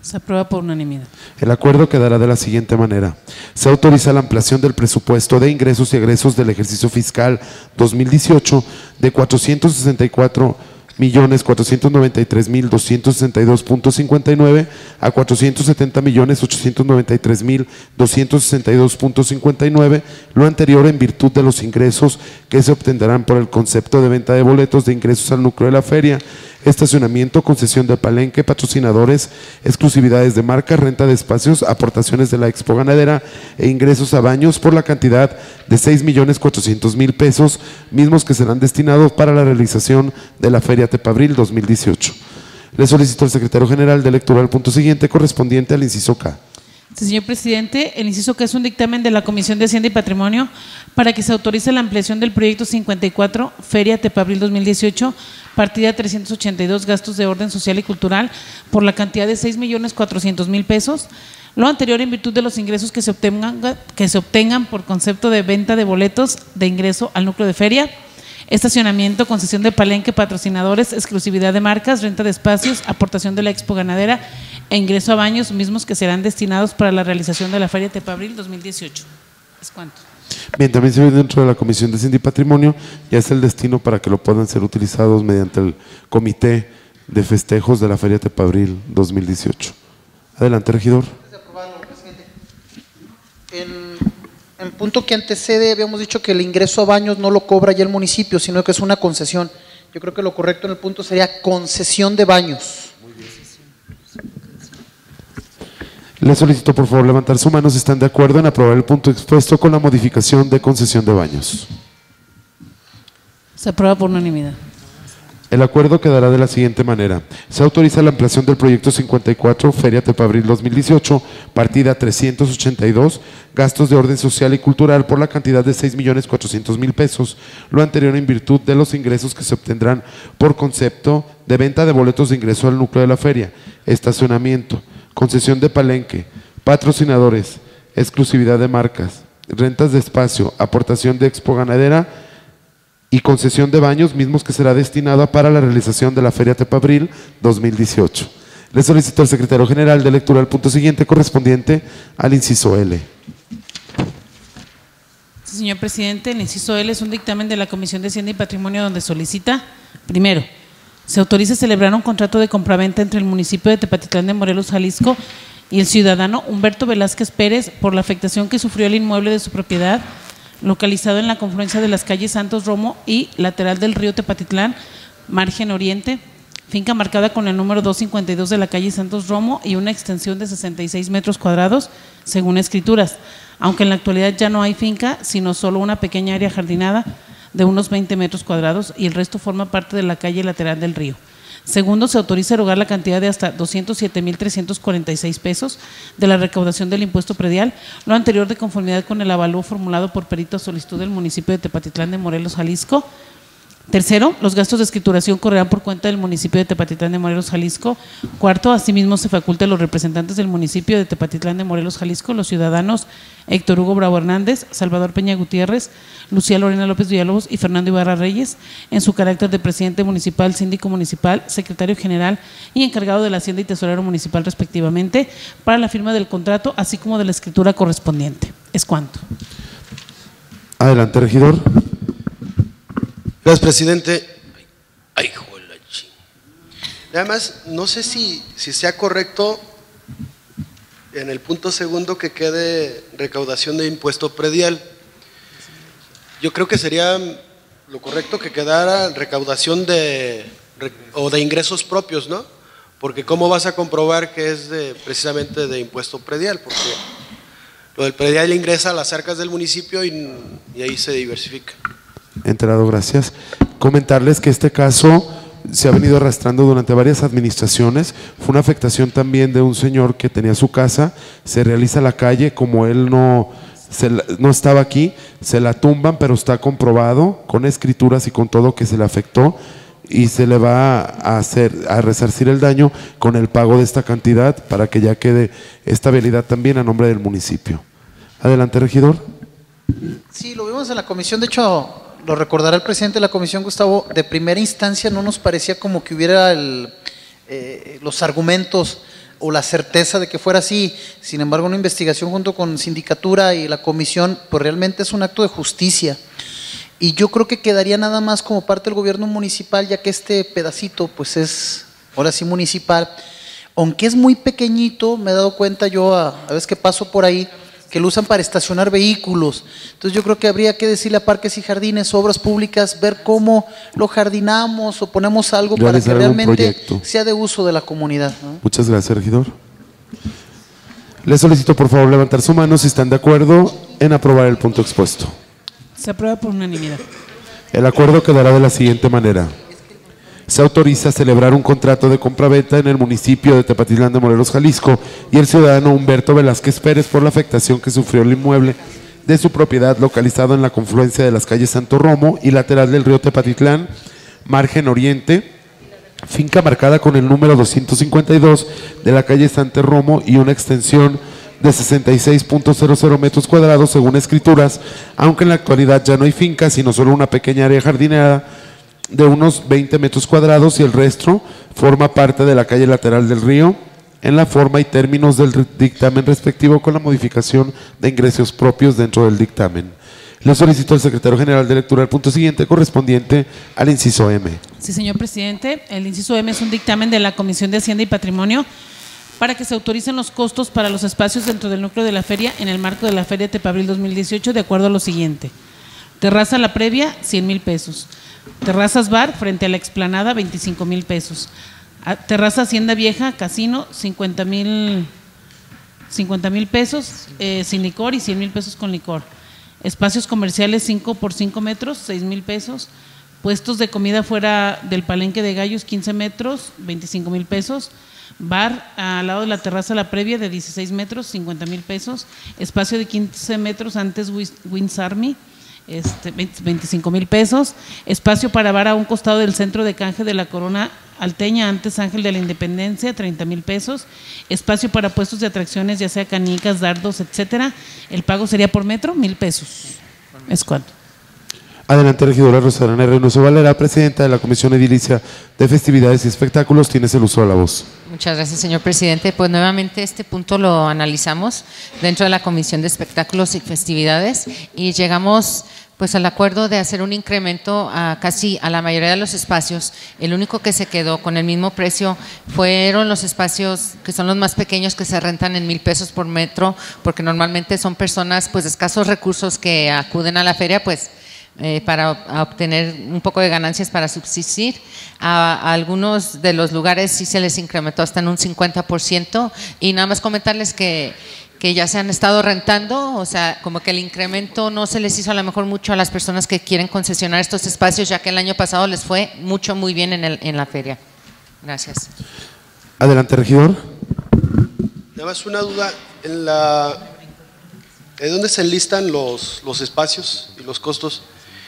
Se aprueba por unanimidad.
El acuerdo quedará de la siguiente manera. Se autoriza la ampliación del presupuesto de ingresos y egresos del ejercicio fiscal dos mil dieciocho de cuatrocientos sesenta y cuatro millones cuatrocientos noventa y tres mil doscientos sesenta y dos punto cincuenta y nueve a cuatrocientos setenta millones ochocientos noventa y tres mil doscientos sesenta y dos punto cincuenta y nueve, lo anterior en virtud de los ingresos que se obtendrán por el concepto de venta de boletos de ingresos al núcleo de la feria, estacionamiento, concesión de palenque, patrocinadores, exclusividades de marca, renta de espacios, aportaciones de la Expo Ganadera e ingresos a baños por la cantidad de seis millones cuatrocientos mil pesos, mismos que serán destinados para la realización de la Feria Tepabril dos mil dieciocho. Le solicito al secretario general de lectura el punto siguiente correspondiente al inciso K.
Sí, señor presidente, el inciso K es un dictamen de la Comisión de Hacienda y Patrimonio para que se autorice la ampliación del proyecto cincuenta y cuatro, Feria Tepabril dos mil dieciocho, partida trescientos ochenta y dos, gastos de orden social y cultural, por la cantidad de seis millones cuatrocientos mil pesos, lo anterior en virtud de los ingresos que se obtengan, que se obtengan por concepto de venta de boletos de ingreso al núcleo de feria, estacionamiento, concesión de palenque, patrocinadores, exclusividad de marcas, renta de espacios, aportación de la Expo Ganadera e ingreso a baños, mismos que serán destinados para la realización de la Feria Tepabril dos mil dieciocho. ¿Es cuánto?
Bien, también se ve dentro de la Comisión de Hacienda y Patrimonio, ya es el destino para que lo puedan ser utilizados mediante el Comité de Festejos de la Feria Tepabril dos mil dieciocho. Adelante, regidor.
En, en punto que antecede, habíamos dicho que el ingreso a baños no lo cobra ya el municipio, sino que es una concesión. Yo creo que lo correcto en el punto sería concesión de baños.
Le solicito por favor levantar su mano si están de acuerdo en aprobar el punto expuesto con la modificación de concesión de baños.
Se aprueba por unanimidad.
El acuerdo quedará de la siguiente manera. Se autoriza la ampliación del proyecto cincuenta y cuatro, Feria Tepabril dos mil dieciocho, partida trescientos ochenta y dos, gastos de orden social y cultural por la cantidad de seis millones cuatrocientos mil pesos, lo anterior en virtud de los ingresos que se obtendrán por concepto de venta de boletos de ingreso al núcleo de la feria, estacionamiento, concesión de palenque, patrocinadores, exclusividad de marcas, rentas de espacio, aportación de Expo Ganadera y concesión de baños, mismos que será destinada para la realización de la Feria Tepabril dos mil dieciocho. Le solicito al secretario general de lectura el punto siguiente correspondiente al inciso L.
Sí, señor presidente, el inciso L es un dictamen de la Comisión de Hacienda y Patrimonio donde solicita, primero, se autoriza celebrar un contrato de compraventa entre el municipio de Tepatitlán de Morelos, Jalisco, y el ciudadano Humberto Velázquez Pérez por la afectación que sufrió el inmueble de su propiedad, localizado en la confluencia de las calles Santos Romo y lateral del río Tepatitlán, margen oriente, finca marcada con el número doscientos cincuenta y dos de la calle Santos Romo y una extensión de sesenta y seis metros cuadrados, según escrituras, aunque en la actualidad ya no hay finca, sino solo una pequeña área jardinada de unos veinte metros cuadrados y el resto forma parte de la calle lateral del río. Segundo, se autoriza erogar la cantidad de hasta doscientos siete mil trescientos cuarenta y seis pesos de la recaudación del impuesto predial, lo anterior de conformidad con el avalúo formulado por perito a solicitud del municipio de Tepatitlán de Morelos, Jalisco. Tercero, los gastos de escrituración correrán por cuenta del municipio de Tepatitlán de Morelos, Jalisco. Cuarto, asimismo se faculta a los representantes del municipio de Tepatitlán de Morelos, Jalisco, los ciudadanos Héctor Hugo Bravo Hernández, Salvador Peña Gutiérrez, Lucía Lorena López Villalobos y Fernando Ibarra Reyes, en su carácter de presidente municipal, síndico municipal, secretario general y encargado de la Hacienda y tesorero municipal respectivamente, para la firma del contrato, así como de la escritura correspondiente. ¿Es cuánto?
Adelante, regidor.
Gracias, presidente. Ay, hijo de la ching. Además, no sé si, si sea correcto en el punto segundo que quede recaudación de impuesto predial. Yo creo que sería lo correcto que quedara recaudación de o de ingresos propios, ¿no? Porque ¿cómo vas a comprobar que es de, precisamente de impuesto predial? Porque lo del predial ingresa a las arcas del municipio y, y ahí se diversifica.
Enterado, gracias. Comentarles que este caso se ha venido arrastrando durante varias administraciones. Fue una afectación también de un señor que tenía su casa, se realiza la calle, como él no, se, no estaba aquí, se la tumban, pero está comprobado con escrituras y con todo que se le afectó y se le va a hacer a resarcir el daño con el pago de esta cantidad para que ya quede esta vialidad también a nombre del municipio. Adelante, regidor.
Sí, lo vimos en la comisión, de hecho lo recordará el presidente de la comisión, Gustavo, de primera instancia no nos parecía como que hubiera el, eh, los argumentos o la certeza de que fuera así. Sin embargo, una investigación junto con sindicatura y la comisión, pues realmente es un acto de justicia. Y yo creo que quedaría nada más como parte del gobierno municipal, ya que este pedacito pues es ahora sí municipal, aunque es muy pequeñito. Me he dado cuenta yo a, a veces que paso por ahí, que lo usan para estacionar vehículos. Entonces yo creo que habría que decirle a Parques y Jardines, Obras Públicas, ver cómo lo jardinamos o ponemos algo para que realmente sea de uso de la comunidad, ¿no?
Muchas gracias, regidor. Les solicito por favor levantar su mano si están de acuerdo en aprobar el punto expuesto.
Se aprueba por unanimidad.
El acuerdo quedará de la siguiente manera. Se autoriza a celebrar un contrato de compraventa en el municipio de Tepatitlán de Morelos, Jalisco, y el ciudadano Humberto Velázquez Pérez por la afectación que sufrió el inmueble de su propiedad localizado en la confluencia de las calles Santo Romo y lateral del río Tepatitlán, margen oriente, finca marcada con el número doscientos cincuenta y dos de la calle Santo Romo y una extensión de sesenta y seis punto cero cero metros cuadrados según escrituras, aunque en la actualidad ya no hay finca, sino solo una pequeña área jardinera de unos veinte metros cuadrados y el resto forma parte de la calle lateral del río en la forma y términos del dictamen respectivo con la modificación de ingresos propios dentro del dictamen. Le solicito al secretario general de lectura el punto siguiente correspondiente al inciso M.
Sí, señor presidente. El inciso M es un dictamen de la Comisión de Hacienda y Patrimonio para que se autoricen los costos para los espacios dentro del núcleo de la feria en el marco de la Feria Tepabril dos mil dieciocho de acuerdo a lo siguiente. Terraza La Previa, cien mil pesos. Terrazas Bar, frente a la explanada, veinticinco mil pesos. Terraza Hacienda Vieja, Casino, cincuenta mil pesos, eh, sin licor y cien mil pesos con licor. Espacios comerciales cinco por cinco metros, seis mil pesos. Puestos de comida fuera del Palenque de Gallos, quince metros, veinticinco mil pesos. Bar al lado de la terraza La Previa de dieciséis metros, cincuenta mil pesos. Espacio de quince metros antes Wins Army, Este, veinticinco mil pesos. Espacio para bar a un costado del centro de canje de la Corona Alteña, antes Ángel de la Independencia, treinta mil pesos. Espacio para puestos de atracciones, ya sea canicas, dardos, etcétera. El pago sería por metro, mil pesos. ¿Es cuánto?
Adelante, regidora Rosalana Reynoso Valera, presidenta de la Comisión Edilicia de Festividades y Espectáculos. Tienes el uso de la voz.
Muchas gracias, señor presidente. Pues nuevamente este punto lo analizamos dentro de la Comisión de Espectáculos y Festividades y llegamos pues al acuerdo de hacer un incremento a casi a la mayoría de los espacios. El único que se quedó con el mismo precio fueron los espacios que son los más pequeños, que se rentan en mil pesos por metro, porque normalmente son personas pues de escasos recursos que acuden a la feria pues Eh, para obtener un poco de ganancias para subsistir. A, a algunos de los lugares sí se les incrementó hasta en un cincuenta por ciento y nada más comentarles que, que ya se han estado rentando, o sea, como que el incremento no se les hizo a lo mejor mucho a las personas que quieren concesionar estos espacios, ya que el año pasado les fue mucho, muy bien en, el, en la feria. Gracias.
Adelante, regidor.
Nada más una duda, en la, ¿de dónde se enlistan los, los espacios y los costos?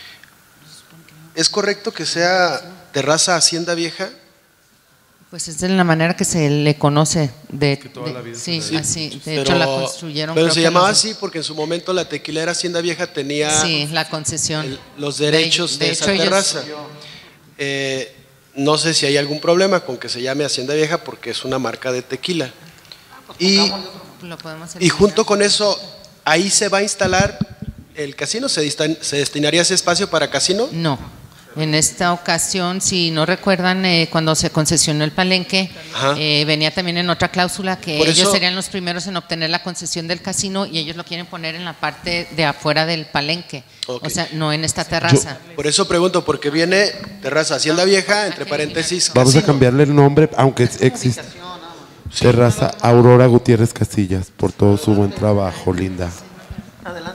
¿Es correcto que sea Terraza Hacienda Vieja?
Pues es de la manera que se le conoce. De,
Que toda la vida
de, sí,
se-
así. De
pero,
hecho, la construyeron.
Pero
creo
se
que
llamaba
los-
así porque en su momento la tequilera Hacienda Vieja tenía
Sí, la concesión.
el- los derechos de,
de
esa
hecho, ellos-
terraza. Eh, no sé si hay algún problema con que se llame Hacienda Vieja porque es una marca de tequila. Y,
Lo podemos hacer.
y junto con eso, ahí se va a instalar el casino. ¿Se, distan- se destinaría ese espacio para casino?
No. En esta ocasión, si no recuerdan, eh, cuando se concesionó el Palenque, eh, venía también en otra cláusula que
Por
ellos
eso-
serían los primeros en obtener la concesión del casino y ellos lo quieren poner en la parte de afuera del Palenque,
Ok.
o sea, no en esta terraza.
Por eso pregunto, porque viene Terraza Hacienda Vieja, entre paréntesis,
Vamos a
casino.
cambiarle el nombre, aunque existe. Terraza Aurora Gutiérrez Castillas, por todo su buen trabajo, linda.
Adelante.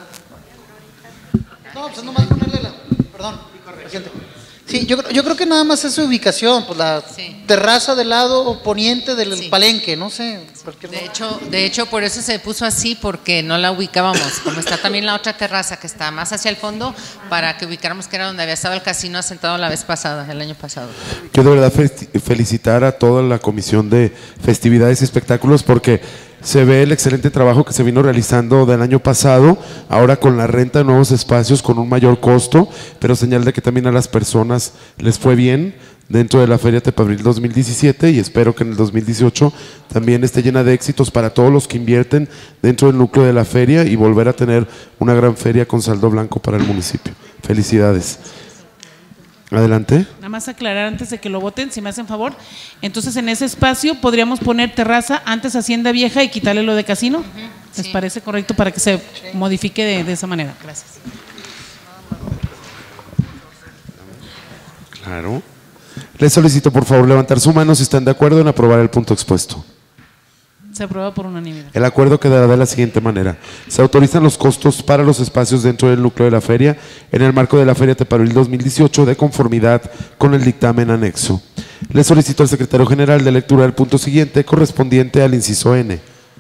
No, pues es nomás ponerle la… Perdón, presidente. Sí, yo, creo- yo creo que nada más es su ubicación, pues la terraza del lado poniente del Palenque, no sé. cualquier
De
lugar.
hecho, de hecho, por eso se puso así, porque no la ubicábamos. Como está también la otra terraza que está más hacia el fondo, para que ubicáramos que era donde había estado el casino asentado la vez pasada, el año pasado.
Quiero de verdad fe- felicitar a toda la Comisión de Festividades y Espectáculos porque se ve el excelente trabajo que se vino realizando del año pasado, ahora con la renta de nuevos espacios con un mayor costo, pero señal de que también a las personas les fue bien, dentro de la Feria Tepabril dos mil diecisiete y espero que en el dos mil dieciocho también esté llena de éxitos para todos los que invierten dentro del núcleo de la feria y volver a tener una gran feria con saldo blanco para el municipio. Felicidades. Adelante.
Nada más aclarar antes de que lo voten, si me hacen favor. Entonces, en ese espacio podríamos poner terraza, antes Hacienda Vieja y quitarle lo de casino. Uh-huh. ¿Les sí. parece correcto para que se sí. modifique de, de esa manera? Gracias.
Claro. Les solicito por favor levantar su mano si están de acuerdo en aprobar el punto expuesto.
Se aprueba por unanimidad.
El acuerdo quedará de la siguiente manera. Se autorizan los costos para los espacios dentro del núcleo de la feria en el marco de la Feria Tepabril dos mil dieciocho de conformidad con el dictamen anexo. Le solicito al secretario general de lectura del punto siguiente correspondiente al inciso N.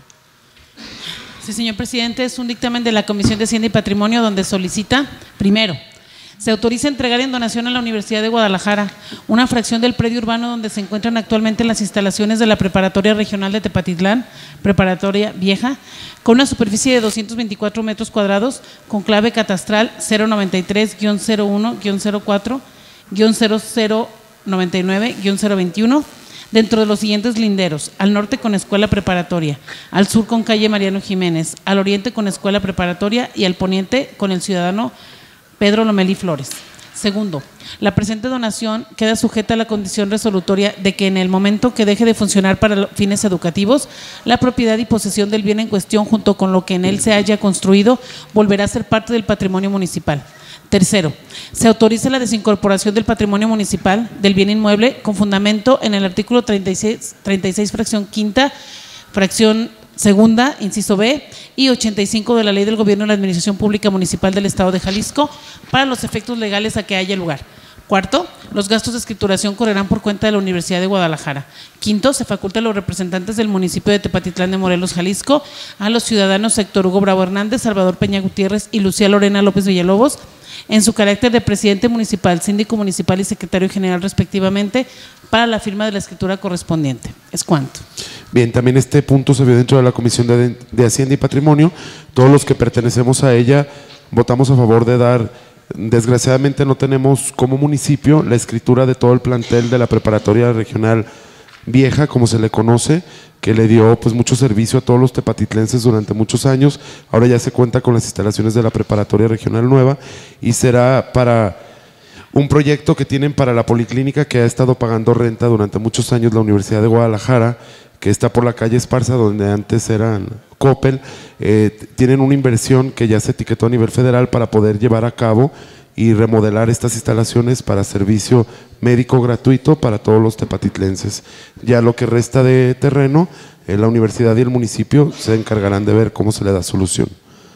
Sí, señor presidente, es un dictamen de la Comisión de Hacienda y Patrimonio donde solicita, primero, se autoriza entregar en donación a la Universidad de Guadalajara una fracción del predio urbano donde se encuentran actualmente las instalaciones de la Preparatoria Regional de Tepatitlán, Preparatoria Vieja, con una superficie de doscientos veinticuatro metros cuadrados, con clave catastral cero noventa y tres guion cero uno guion cero cuatro guion cero cero noventa y nueve guion cero veintiuno, dentro de los siguientes linderos: al norte con escuela preparatoria, al sur con calle Mariano Jiménez, al oriente con escuela preparatoria y al poniente con el ciudadano Pedro Lomelí Flores. Segundo, la presente donación queda sujeta a la condición resolutoria de que en el momento que deje de funcionar para fines educativos, la propiedad y posesión del bien en cuestión junto con lo que en él se haya construido volverá a ser parte del patrimonio municipal. Tercero, se autoriza la desincorporación del patrimonio municipal del bien inmueble con fundamento en el artículo treinta y seis, treinta y seis fracción quinta, fracción segunda, inciso B, y ochenta y cinco de la Ley del Gobierno de la Administración Pública Municipal del Estado de Jalisco para los efectos legales a que haya lugar. Cuarto, los gastos de escrituración correrán por cuenta de la Universidad de Guadalajara. Quinto, se faculta a los representantes del municipio de Tepatitlán de Morelos, Jalisco, a los ciudadanos Héctor Hugo Bravo Hernández, Salvador Peña Gutiérrez y Lucía Lorena López Villalobos, en su carácter de presidente municipal, síndico municipal y secretario general respectivamente, para la firma de la escritura correspondiente. Es cuanto.
Bien, también este punto se vio dentro de la Comisión de, de Hacienda y Patrimonio. Todos los que pertenecemos a ella votamos a favor de dar, desgraciadamente no tenemos como municipio la escritura de todo el plantel de la Preparatoria Regional Vieja, como se le conoce, que le dio pues mucho servicio a todos los tepatitlenses durante muchos años. Ahora ya se cuenta con las instalaciones de la Preparatoria Regional Nueva y será para un proyecto que tienen para la policlínica que ha estado pagando renta durante muchos años la Universidad de Guadalajara, que está por la calle Esparza, donde antes eran Coppel. Eh, tienen una inversión que ya se etiquetó a nivel federal para poder llevar a cabo y remodelar estas instalaciones para servicio médico gratuito para todos los tepatitlenses. Ya lo que resta de terreno, eh, la universidad y el municipio se encargarán de ver cómo se le da solución.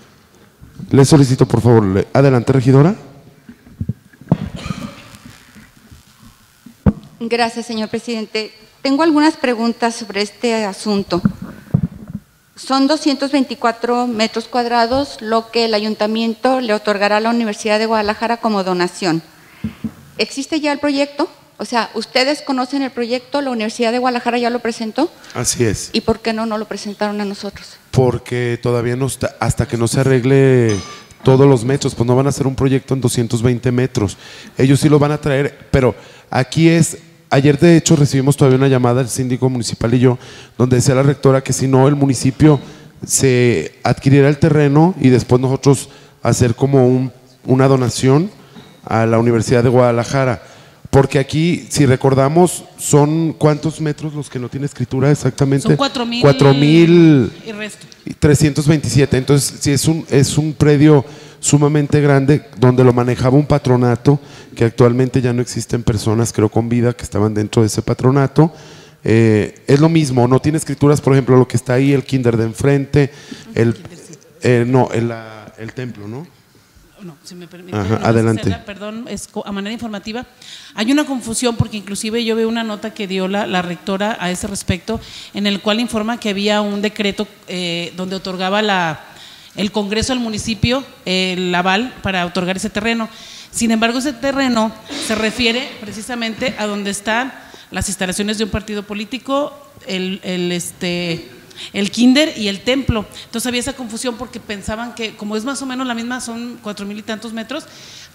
Le solicito por favor, le... adelante regidora.
Gracias, señor presidente. Tengo algunas preguntas sobre este asunto. Son doscientos veinticuatro metros cuadrados lo que el ayuntamiento le otorgará a la Universidad de Guadalajara como donación. ¿Existe ya el proyecto? O sea, ¿ustedes conocen el proyecto? ¿La Universidad de Guadalajara ya lo presentó?
Así es.
¿Y por qué no, no lo presentaron a nosotros?
Porque todavía no está, hasta que no se arregle todos los metros, pues no van a hacer un proyecto en doscientos veinte metros. Ellos sí lo van a traer, pero aquí es… Ayer de hecho recibimos todavía una llamada del síndico municipal y yo, donde decía la rectora que si no el municipio se adquiriera el terreno y después nosotros hacer como un, una donación a la Universidad de Guadalajara. Porque aquí, si recordamos, son ¿cuántos metros los que no tiene escritura exactamente?
Son cuatro mil.
Cuatro mil
y resto.
trescientos veintisiete. Entonces, sí, es un, es un predio sumamente grande donde lo manejaba un patronato que actualmente ya no existen personas, creo con vida, que estaban dentro de ese patronato. Eh, es lo mismo, no tiene escrituras, por ejemplo, lo que está ahí, el kinder de enfrente, el, eh, no, el, la, el templo, ¿no?
No, si me permite,
Ajá, adelante.
Hacerla, perdón, es a manera informativa. Hay una confusión porque inclusive yo veo una nota que dio la, la rectora a ese respecto, en el cual informa que había un decreto eh, donde otorgaba la, el Congreso al municipio eh, el aval para otorgar ese terreno. Sin embargo, ese terreno se refiere precisamente a donde están las instalaciones de un partido político, el, el este… el kinder y el templo. Entonces había esa confusión porque pensaban que como es más o menos la misma, son cuatro mil y tantos metros,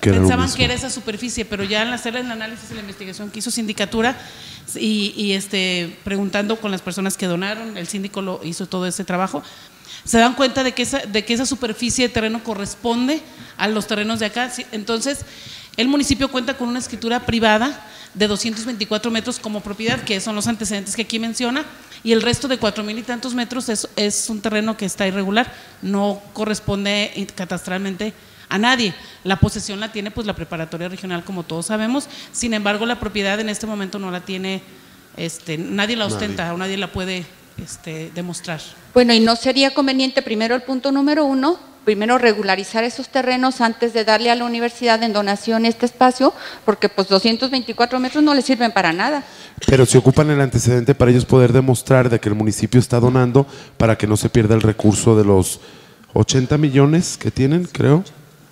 Que era lo
pensaban
mismo.
que era esa superficie, pero ya al hacer el análisis y la investigación que hizo Sindicatura y, y este, preguntando con las personas que donaron, el síndico lo hizo todo ese trabajo, se dan cuenta de que esa, de que esa superficie de terreno corresponde a los terrenos de acá. Entonces, el municipio cuenta con una escritura privada de doscientos veinticuatro metros como propiedad, que son los antecedentes que aquí menciona, y el resto de cuatro mil y tantos metros es, es un terreno que está irregular, no corresponde catastralmente a nadie. La posesión la tiene pues la preparatoria regional, como todos sabemos, sin embargo la propiedad en este momento no la tiene, este, nadie la ostenta, nadie. o nadie la puede este, demostrar.
Bueno, ¿y no sería conveniente primero el punto número uno, primero regularizar esos terrenos antes de darle a la universidad en donación este espacio? Porque pues doscientos veinticuatro metros no les sirven para nada.
Pero si ocupan el antecedente para ellos poder demostrar de que el municipio está donando para que no se pierda el recurso de los ochenta millones que tienen, creo.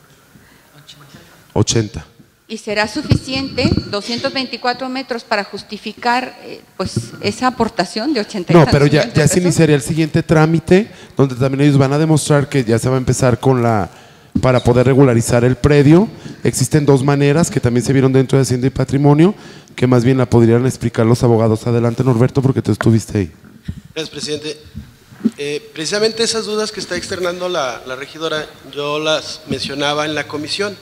ochenta.
¿Y será suficiente doscientos veinticuatro metros para justificar eh, pues esa aportación de ochenta y
No,
tantos
pero ya,
millones de
ya se
pesos?
iniciaría el siguiente trámite, donde también ellos van a demostrar que ya se va a empezar con la, para poder regularizar el predio. Existen dos maneras que también se vieron dentro de Hacienda y Patrimonio, que más bien la podrían explicar los abogados. Adelante, Norberto, porque tú estuviste ahí.
Gracias, presidente. Eh, precisamente esas dudas que está externando la, la regidora, yo las mencionaba en la comisión.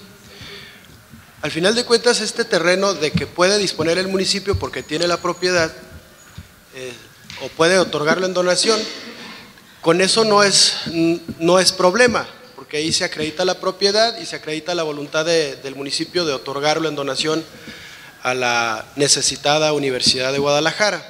Al final de cuentas, este terreno de que puede disponer el municipio porque tiene la propiedad eh, o puede otorgarlo en donación, con eso no es, no es problema, porque ahí se acredita la propiedad y se acredita la voluntad de, del municipio de otorgarlo en donación a la necesitada Universidad de Guadalajara.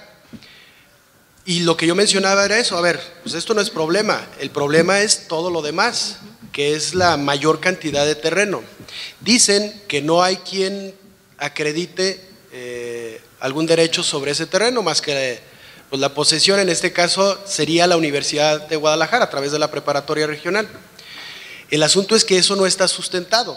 Y lo que yo mencionaba era eso, a ver, pues esto no es problema, el problema es todo lo demás, que es la mayor cantidad de terreno. Dicen que no hay quien acredite eh, algún derecho sobre ese terreno, más que pues, la posesión, en este caso sería la Universidad de Guadalajara a través de la preparatoria regional. El asunto es que eso no está sustentado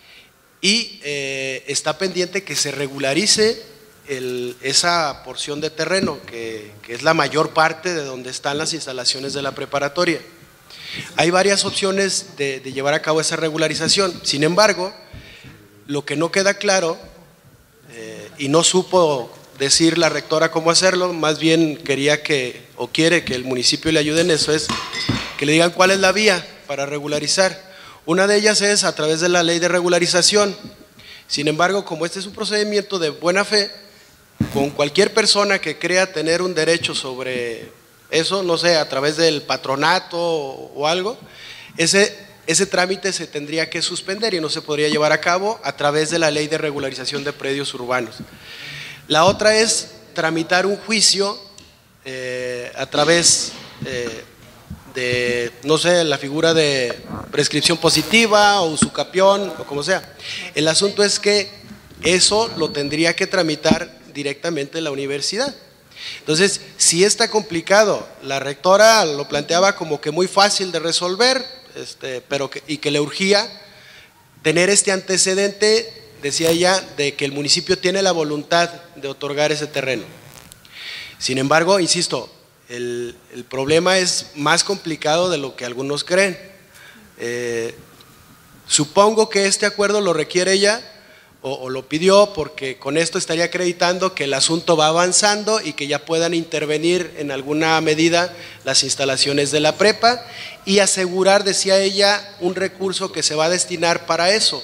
y eh, está pendiente que se regularice el, esa porción de terreno, que, que es la mayor parte de donde están las instalaciones de la preparatoria. Hay varias opciones de, de llevar a cabo esa regularización, sin embargo, lo que no queda claro, eh, y no supo decir la rectora cómo hacerlo, más bien quería que, o quiere que el municipio le ayude en eso, es que le digan cuál es la vía para regularizar. Una de ellas es a través de la ley de regularización. Sin embargo, como este es un procedimiento de buena fe, con cualquier persona que crea tener un derecho sobre eso, no sé, a través del patronato o, o algo, ese, ese trámite se tendría que suspender y no se podría llevar a cabo a través de la ley de regularización de predios urbanos. La otra es tramitar un juicio eh, a través eh, de, no sé, la figura de prescripción positiva o usucapión o como sea. El asunto es que eso lo tendría que tramitar directamente la universidad. Entonces, si está complicado, la rectora lo planteaba como que muy fácil de resolver, este, pero que, y que le urgía tener este antecedente, decía ella, de que el municipio tiene la voluntad de otorgar ese terreno. Sin embargo, insisto, el, el problema es más complicado de lo que algunos creen. Eh, supongo que este acuerdo lo requiere ella, O, o lo pidió porque con esto estaría acreditando que el asunto va avanzando y que ya puedan intervenir en alguna medida las instalaciones de la prepa y asegurar, decía ella, un recurso que se va a destinar para eso.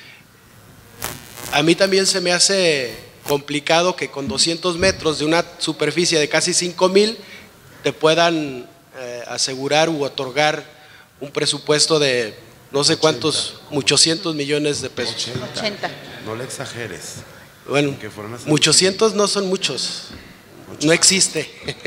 A mí también se me hace complicado que con doscientos metros de una superficie de casi cinco mil te puedan eh, asegurar u otorgar un presupuesto de no sé cuántos, muchos cientos millones de pesos.
ochenta.
No le exageres.
Bueno, muchos cientos no son muchos, no existe.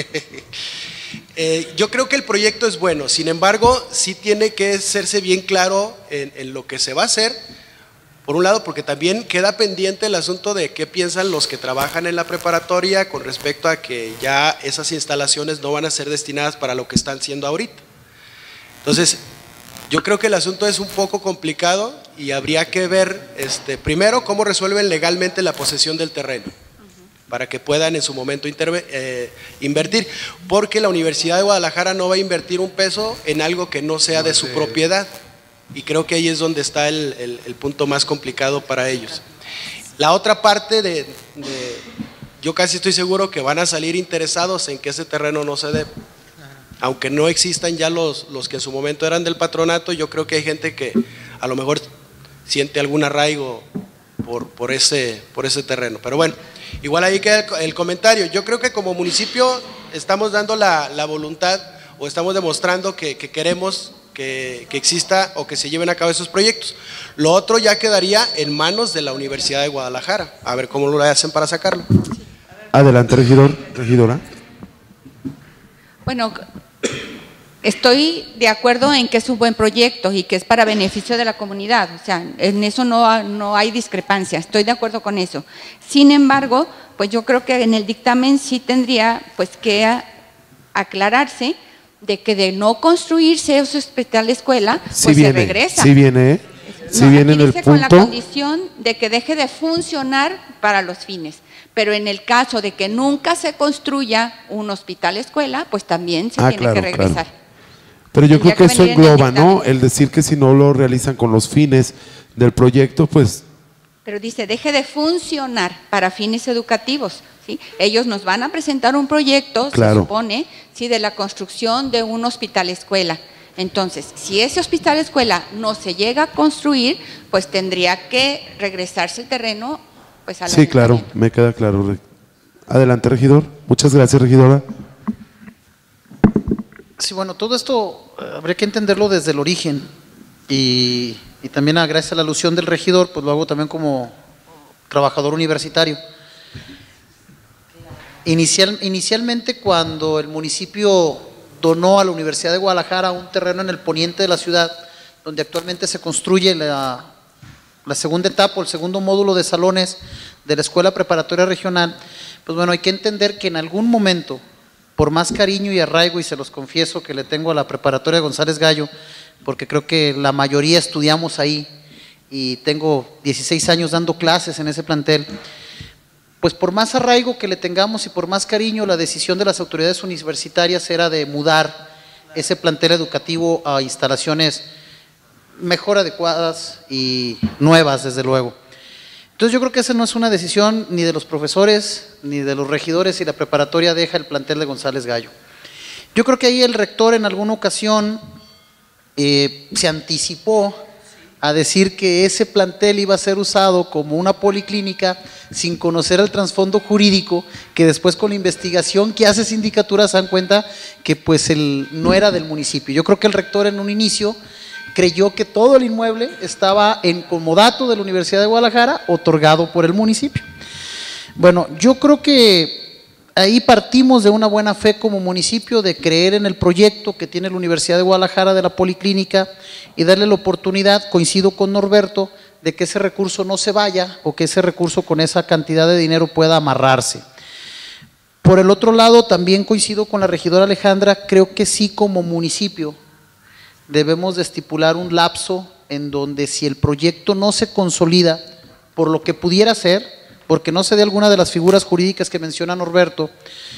eh, yo creo que el proyecto es bueno, sin embargo, sí tiene que hacerse bien claro en, en lo que se va a hacer, por un lado, porque también queda pendiente el asunto de qué piensan los que trabajan en la preparatoria con respecto a que ya esas instalaciones no van a ser destinadas para lo que están siendo ahorita. Entonces, yo creo que el asunto es un poco complicado y habría que ver, este, primero, cómo resuelven legalmente la posesión del terreno, para que puedan en su momento eh, invertir, porque la Universidad de Guadalajara no va a invertir un peso en algo que no sea de su propiedad. y creo que ahí es donde está el, el, el punto más complicado para ellos. La otra parte de, de, yo casi estoy seguro que van a salir interesados en que ese terreno no se dé, aunque no existan ya los, los que en su momento eran del patronato. Yo creo que hay gente que a lo mejor siente algún arraigo por, por, ese, por ese terreno, pero bueno, igual ahí queda el, el comentario. Yo creo que como municipio estamos dando la, la voluntad o estamos demostrando que, que queremos que, que exista o que se lleven a cabo esos proyectos. Lo otro ya quedaría en manos de la Universidad de Guadalajara, a ver cómo lo hacen para sacarlo.
Adelante, regidor, regidora.
Bueno, estoy de acuerdo en que es un buen proyecto y que es para beneficio de la comunidad, o sea, en eso no, no hay discrepancia, estoy de acuerdo con eso. Sin embargo, pues yo creo que en el dictamen sí tendría pues que aclararse de que de no construirse ese hospital de escuela, pues
sí viene,
se regresa.
Sí viene, sí
no,
viene en el
dice
punto.
Con la condición de que deje de funcionar para los fines. Pero en el caso de que nunca se construya un hospital escuela, pues también se
ah,
tiene
claro,
que regresar.
Claro. Pero yo
Tendría
creo que, que eso engloba,
el
¿no? El decir que si no lo realizan con los fines del proyecto, pues…
Pero dice, deje de funcionar para fines educativos, ¿sí? Ellos nos van a presentar un proyecto,
claro.
se supone, ¿sí? De la construcción de un hospital escuela. Entonces, si ese hospital escuela no se llega a construir, pues tendría que regresarse el terreno pues a la…
Sí, claro, me queda claro. Adelante, regidor. Muchas gracias, regidora.
Sí, bueno, todo esto habría que entenderlo desde el origen y, y también a, gracias a la alusión del regidor, pues lo hago también como trabajador universitario. Inicial, inicialmente cuando el municipio donó a la Universidad de Guadalajara un terreno en el poniente de la ciudad, donde actualmente se construye la, la segunda etapa, el segundo módulo de salones de la Escuela Preparatoria Regional, pues bueno, hay que entender que en algún momento, por más cariño y arraigo, y se los confieso que le tengo a la Preparatoria González Gallo, porque creo que la mayoría estudiamos ahí y tengo dieciséis años dando clases en ese plantel, pues por más arraigo que le tengamos y por más cariño, la decisión de las autoridades universitarias era de mudar ese plantel educativo a instalaciones mejor adecuadas y nuevas, desde luego. Entonces yo creo que esa no es una decisión ni de los profesores, ni de los regidores si la preparatoria deja el plantel de González Gallo. Yo creo que ahí el rector en alguna ocasión eh, se anticipó a decir que ese plantel iba a ser usado como una policlínica sin conocer el trasfondo jurídico, que después con la investigación que hace sindicatura se dan cuenta que pues el, no era del municipio. Yo creo que el rector en un inicio creyó que todo el inmueble estaba en comodato de la Universidad de Guadalajara, otorgado por el municipio. Bueno, yo creo que ahí partimos de una buena fe como municipio, de creer en el proyecto que tiene la Universidad de Guadalajara de la policlínica y darle la oportunidad, coincido con Norberto, de que ese recurso no se vaya o que ese recurso con esa cantidad de dinero pueda amarrarse. Por el otro lado, también coincido con la regidora Alejandra, creo que sí como municipio debemos de estipular un lapso en donde si el proyecto no se consolida por lo que pudiera ser, porque no se dé alguna de las figuras jurídicas que menciona Norberto,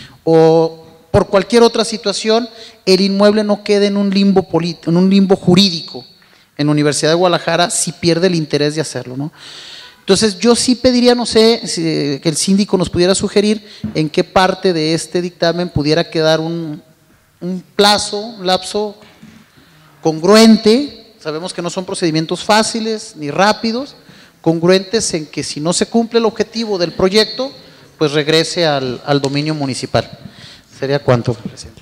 o por cualquier otra situación, el inmueble no quede en un limbo político, en un limbo jurídico en la Universidad de Guadalajara si pierde el interés de hacerlo, ¿no? Entonces yo sí pediría, no sé, si, que el síndico nos pudiera sugerir en qué parte de este dictamen pudiera quedar un, un plazo, un lapso congruente. Sabemos que no son procedimientos fáciles ni rápidos, congruentes en que si no se cumple el objetivo del proyecto, pues regrese al, al dominio municipal. ¿Sería cuánto, presidente?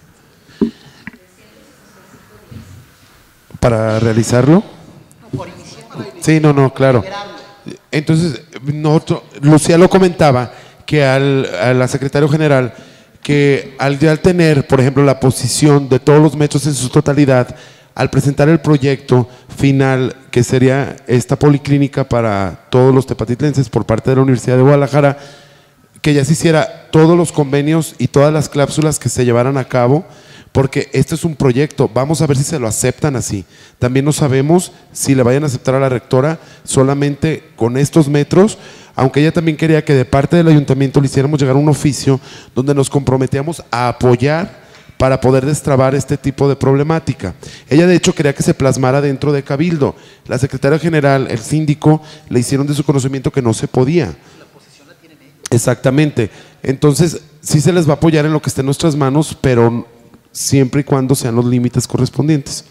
¿Para realizarlo? Sí, no, no, claro. Entonces, nosotros, Lucía lo comentaba, que al, a la secretaria general, que al, al tener, por ejemplo, la posición de todos los metros en su totalidad, al presentar el proyecto final, que sería esta policlínica para todos los tepatitlenses por parte de la Universidad de Guadalajara, que ya se hiciera todos los convenios y todas las cláusulas que se llevaran a cabo, porque este es un proyecto, vamos a ver si se lo aceptan así. También no sabemos si le vayan a aceptar a la rectora solamente con estos metros, aunque ella también quería que de parte del ayuntamiento le hiciéramos llegar un oficio donde nos comprometíamos a apoyar para poder destrabar este tipo de problemática. Ella de hecho quería que se plasmara dentro de Cabildo. La secretaria general, el síndico, le hicieron de su conocimiento que no se podía. La posesión la tienen ellos. Exactamente. Entonces, sí se les va a apoyar en lo que esté en nuestras manos, pero siempre y cuando sean los límites correspondientes.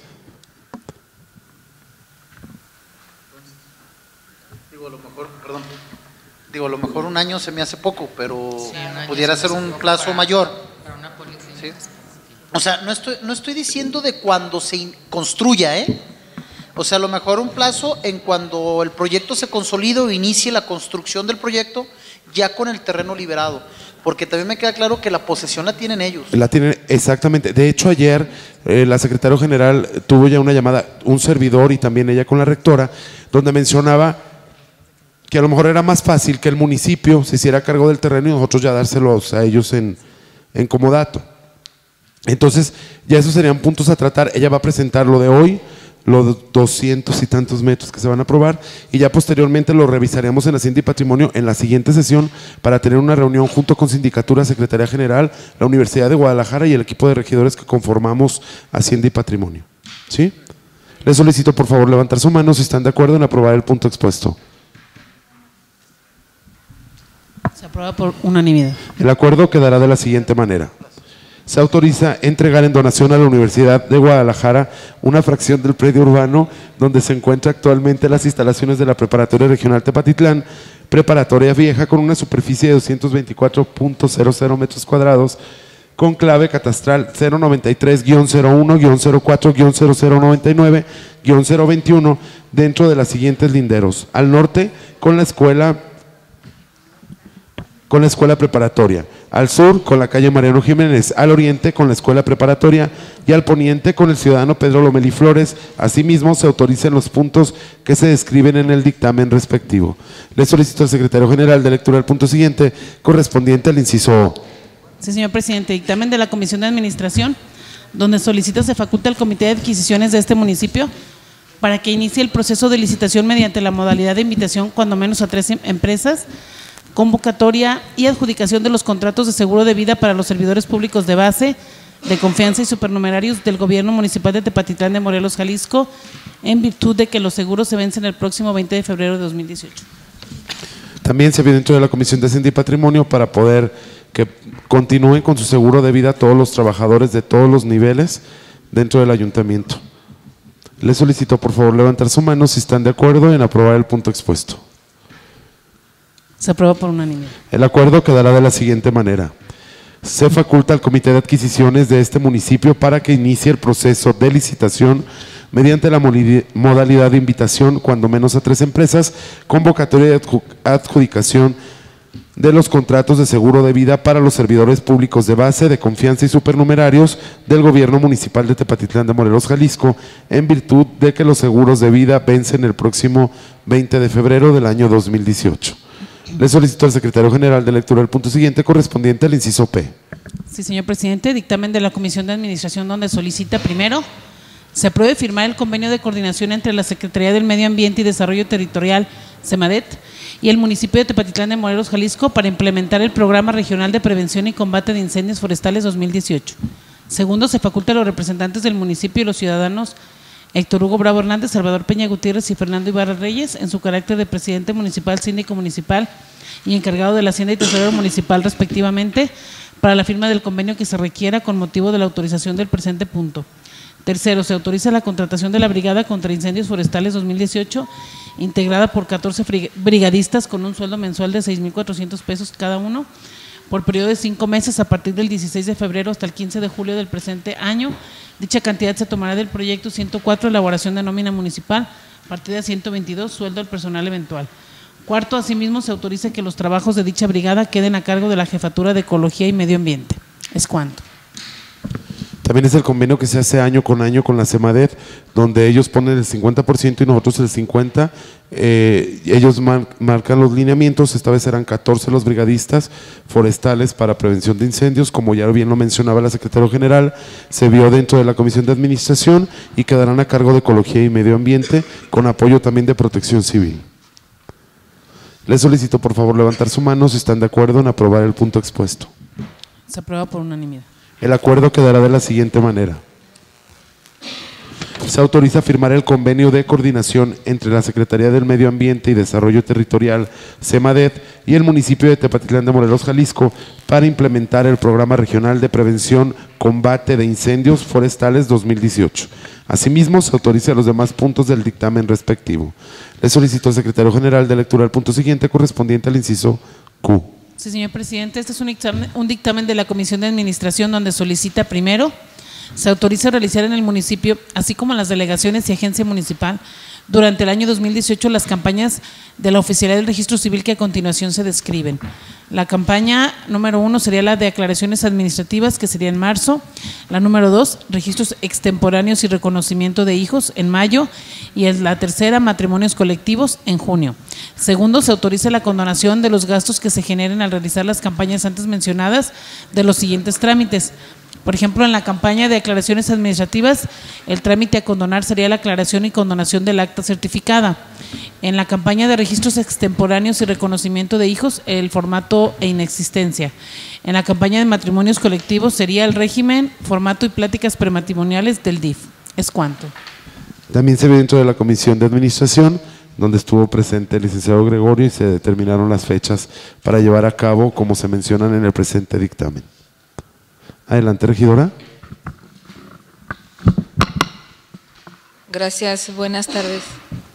Digo, a lo mejor, perdón, digo, a lo mejor un año se me hace poco, pero sí, pudiera ser un plazo para, mayor. Para una ¿sí? O sea, no estoy, no estoy diciendo de cuando se construya, ¿eh? O sea, a lo mejor un plazo en cuando el proyecto se consolide o inicie la construcción del proyecto, ya con el terreno liberado. Porque también me queda claro que la posesión la tienen ellos.
La tienen, exactamente. De hecho, ayer eh, la secretaria general tuvo ya una llamada, un servidor y también ella con la rectora, donde mencionaba que a lo mejor era más fácil que el municipio se hiciera cargo del terreno y nosotros ya dárselos a ellos en, en comodato. Entonces, ya esos serían puntos a tratar. Ella va a presentar lo de hoy, los doscientos y tantos metros que se van a aprobar, y ya posteriormente lo revisaremos en Hacienda y Patrimonio en la siguiente sesión para tener una reunión junto con Sindicatura, Secretaría General, la Universidad de Guadalajara y el equipo de regidores que conformamos Hacienda y Patrimonio. ¿Sí? Les solicito por favor levantar su mano si están de acuerdo en aprobar el punto expuesto.
Se aprueba por unanimidad.
El acuerdo quedará de la siguiente manera. Se autoriza entregar en donación a la Universidad de Guadalajara una fracción del predio urbano donde se encuentra actualmente las instalaciones de la Preparatoria Regional Tepatitlán, preparatoria vieja con una superficie de doscientos veinticuatro punto cero cero metros cuadrados, con clave catastral cero noventa y tres guion cero uno guion cero cuatro guion cero cero noventa y nueve guion cero veintiuno, dentro de las siguientes linderos: al norte con la escuela con la escuela preparatoria, al sur con la calle Mariano Jiménez, al oriente con la escuela preparatoria y al poniente con el ciudadano Pedro Lomelí Flores. Asimismo, se autorizan los puntos que se describen en el dictamen respectivo. Le solicito al secretario general de lectura el punto siguiente, correspondiente al inciso O.
Sí, señor presidente. Dictamen de la Comisión de Administración, donde solicita se faculta al Comité de Adquisiciones de este municipio para que inicie el proceso de licitación mediante la modalidad de invitación cuando menos a tres empresas, convocatoria y adjudicación de los contratos de seguro de vida para los servidores públicos de base, de confianza y supernumerarios del Gobierno Municipal de Tepatitlán de Morelos, Jalisco, en virtud de que los seguros se vencen el próximo veinte de febrero de dos mil dieciocho.
También se vio dentro de la Comisión de Hacienda y Patrimonio para poder que continúen con su seguro de vida todos los trabajadores de todos los niveles dentro del ayuntamiento. Les solicito por favor levantar su mano si están de acuerdo en aprobar el punto expuesto.
Se aprueba por unanimidad.
El acuerdo quedará de la siguiente manera. Se faculta al Comité de Adquisiciones de este municipio para que inicie el proceso de licitación mediante la modalidad de invitación cuando menos a tres empresas, convocatoria y adjudicación de los contratos de seguro de vida para los servidores públicos de base, de confianza y supernumerarios del Gobierno Municipal de Tepatitlán de Morelos, Jalisco, en virtud de que los seguros de vida vencen el próximo veinte de febrero del año dos mil dieciocho. Le solicito al secretario general de lectura el punto siguiente correspondiente al inciso P.
Sí, señor presidente. Dictamen de la Comisión de Administración, donde solicita primero se apruebe firmar el convenio de coordinación entre la Secretaría del Medio Ambiente y Desarrollo Territorial, SEMADET, y el municipio de Tepatitlán de Morelos, Jalisco, para implementar el Programa Regional de Prevención y Combate de Incendios Forestales dos mil dieciocho. Segundo, se faculta a los representantes del municipio y los ciudadanos Héctor Hugo Bravo Hernández, Salvador Peña Gutiérrez y Fernando Ibarra Reyes, en su carácter de presidente municipal, síndico municipal y encargado de la Hacienda y Tesorero municipal respectivamente, para la firma del convenio que se requiera con motivo de la autorización del presente punto. Tercero, se autoriza la contratación de la Brigada contra Incendios Forestales dos mil dieciocho, integrada por catorce brigadistas con un sueldo mensual de seis mil cuatrocientos pesos cada uno, por periodo de cinco meses a partir del dieciséis de febrero hasta el quince de julio del presente año. Dicha cantidad se tomará del proyecto ciento cuatro, elaboración de nómina municipal, partida ciento veintidós, sueldo al personal eventual. Cuarto, asimismo se autoriza que los trabajos de dicha brigada queden a cargo de la Jefatura de Ecología y Medio Ambiente. Es cuanto.
También es el convenio que se hace año con año con la SEMADET, donde ellos ponen el cincuenta por ciento y nosotros el cincuenta por ciento. Eh, ellos mar, marcan los lineamientos. Esta vez serán catorce los brigadistas forestales para prevención de incendios, como ya bien lo mencionaba la secretaria general, se vio dentro de la Comisión de Administración y quedarán a cargo de Ecología y Medio Ambiente, con apoyo también de Protección Civil. Les solicito por favor levantar su mano si están de acuerdo en aprobar el punto expuesto.
Se aprueba por unanimidad.
El acuerdo quedará de la siguiente manera. Se autoriza a firmar el convenio de coordinación entre la Secretaría del Medio Ambiente y Desarrollo Territorial, SEMADET, y el municipio de Tepatitlán de Morelos, Jalisco, para implementar el Programa Regional de Prevención Combate de Incendios Forestales dos mil dieciocho. Asimismo, se autoriza los demás puntos del dictamen respectivo. Le solicito al secretario general de lectura el punto siguiente correspondiente al inciso Q.
Sí, señor presidente, este es un dictamen, un dictamen de la Comisión de Administración donde solicita primero se autoriza a realizar en el municipio, así como en las delegaciones y agencia municipal, durante el año dos mil dieciocho las campañas de la Oficialía del Registro Civil que a continuación se describen. La campaña número uno sería la de aclaraciones administrativas, que sería en marzo. La número dos, registros extemporáneos y reconocimiento de hijos, en mayo. Y es la tercera, matrimonios colectivos, en junio. Segundo, se autoriza la condonación de los gastos que se generen al realizar las campañas antes mencionadas de los siguientes trámites. Por ejemplo, en la campaña de aclaraciones administrativas, el trámite a condonar sería la aclaración y condonación del acta certificada. En la campaña de registros extemporáneos y reconocimiento de hijos, el formato e inexistencia. En la campaña de matrimonios colectivos sería el régimen, formato y pláticas prematrimoniales del D I F. ¿Es cuánto?
También se ve dentro de la Comisión de Administración, donde estuvo presente el licenciado Gregorio, y se determinaron las fechas para llevar a cabo, como se mencionan en el presente dictamen. Adelante, regidora.
Gracias, buenas tardes.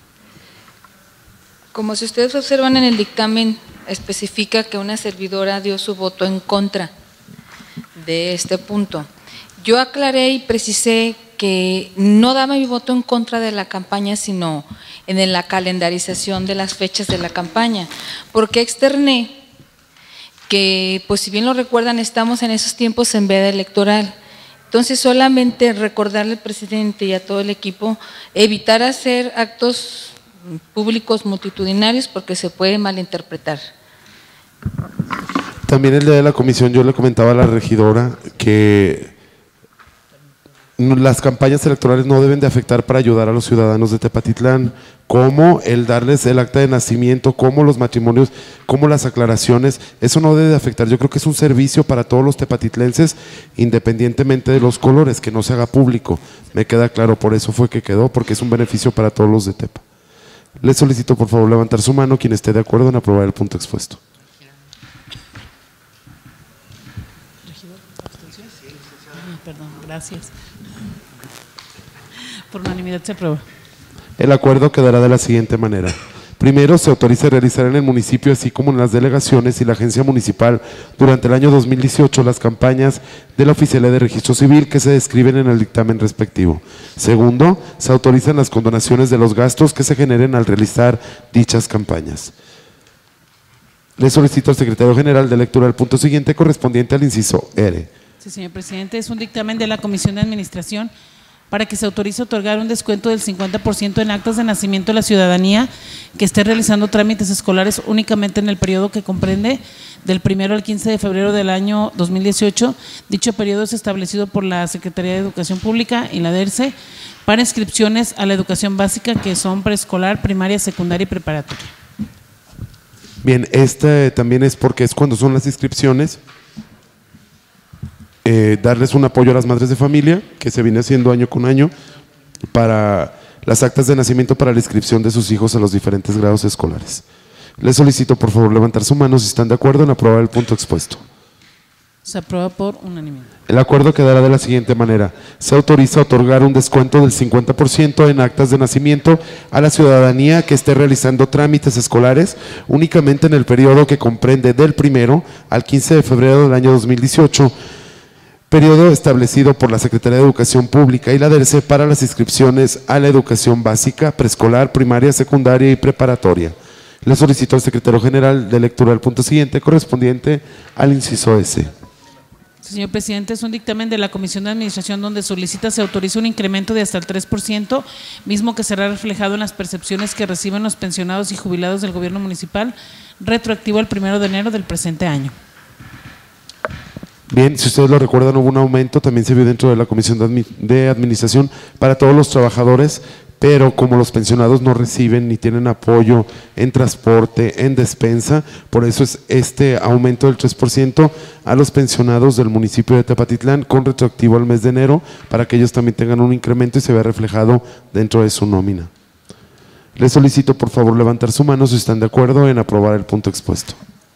Como si ustedes observan en el dictamen, especifica que una servidora dio su voto en contra de este punto. Yo aclaré y precisé que no daba mi voto en contra de la campaña, sino en la calendarización de las fechas de la campaña, porque externé que, pues si bien lo recuerdan, estamos en esos tiempos en veda electoral. Entonces, solamente recordarle al presidente y a todo el equipo, evitar hacer actos públicos multitudinarios porque se puede malinterpretar.
También el día de la comisión yo le comentaba a la regidora que las campañas electorales no deben de afectar para ayudar a los ciudadanos de Tepatitlán, como el darles el acta de nacimiento, como los matrimonios, como las aclaraciones. Eso no debe de afectar. Yo creo que es un servicio para todos los tepatitlenses, independientemente de los colores, que no se haga público. Me queda claro, por eso fue que quedó, porque es un beneficio para todos los de Tepa. Les solicito por favor levantar su mano quien esté de acuerdo en aprobar el punto expuesto.
Perdón, gracias. Por unanimidad se aprueba.
El acuerdo quedará de la siguiente manera. Primero, se autoriza a realizar en el municipio, así como en las delegaciones y la agencia municipal, durante el año dos mil dieciocho, las campañas de la Oficialía de Registro Civil que se describen en el dictamen respectivo. Segundo, se autorizan las condonaciones de los gastos que se generen al realizar dichas campañas. Le solicito al secretario general de lectura del punto siguiente correspondiente al inciso R.
Sí, señor presidente, es un dictamen de la Comisión de Administración para que se autorice otorgar un descuento del cincuenta por ciento en actas de nacimiento a la ciudadanía que esté realizando trámites escolares únicamente en el periodo que comprende del primero al quince de febrero del año dos mil dieciocho. Dicho periodo es establecido por la Secretaría de Educación Pública y la D E R C E para inscripciones a la educación básica, que son preescolar, primaria, secundaria y preparatoria.
Bien, este también es porque es cuando son las inscripciones. Eh, darles un apoyo a las madres de familia, que se viene haciendo año con año, para las actas de nacimiento para la inscripción de sus hijos a los diferentes grados escolares. Les solicito por favor levantar su mano si están de acuerdo en aprobar el punto expuesto.
Se aprueba por unanimidad.
El acuerdo quedará de la siguiente manera. Se autoriza a otorgar un descuento del cincuenta por ciento en actas de nacimiento a la ciudadanía que esté realizando trámites escolares únicamente en el periodo que comprende del primero al quince de febrero del año dos mil dieciocho, periodo establecido por la Secretaría de Educación Pública y la D E R C E para las inscripciones a la educación básica, preescolar, primaria, secundaria y preparatoria. Le solicito al secretario general de lectura del punto siguiente correspondiente al inciso S.
Señor presidente, es un dictamen de la Comisión de Administración donde solicita se autoriza un incremento de hasta el tres por ciento, mismo que será reflejado en las percepciones que reciben los pensionados y jubilados del gobierno municipal, retroactivo al primero de enero del presente año.
Bien, si ustedes lo recuerdan, hubo un aumento, también se vio dentro de la Comisión de, Admi de Administración para todos los trabajadores pero como los pensionados no reciben ni tienen apoyo en transporte, en despensa, por eso es este aumento del tres por ciento a los pensionados del municipio de Tepatitlán con retroactivo al mes de enero, para que ellos también tengan un incremento y se vea reflejado dentro de su nómina. Les solicito por favor levantar su mano si están de acuerdo en aprobar el punto expuesto.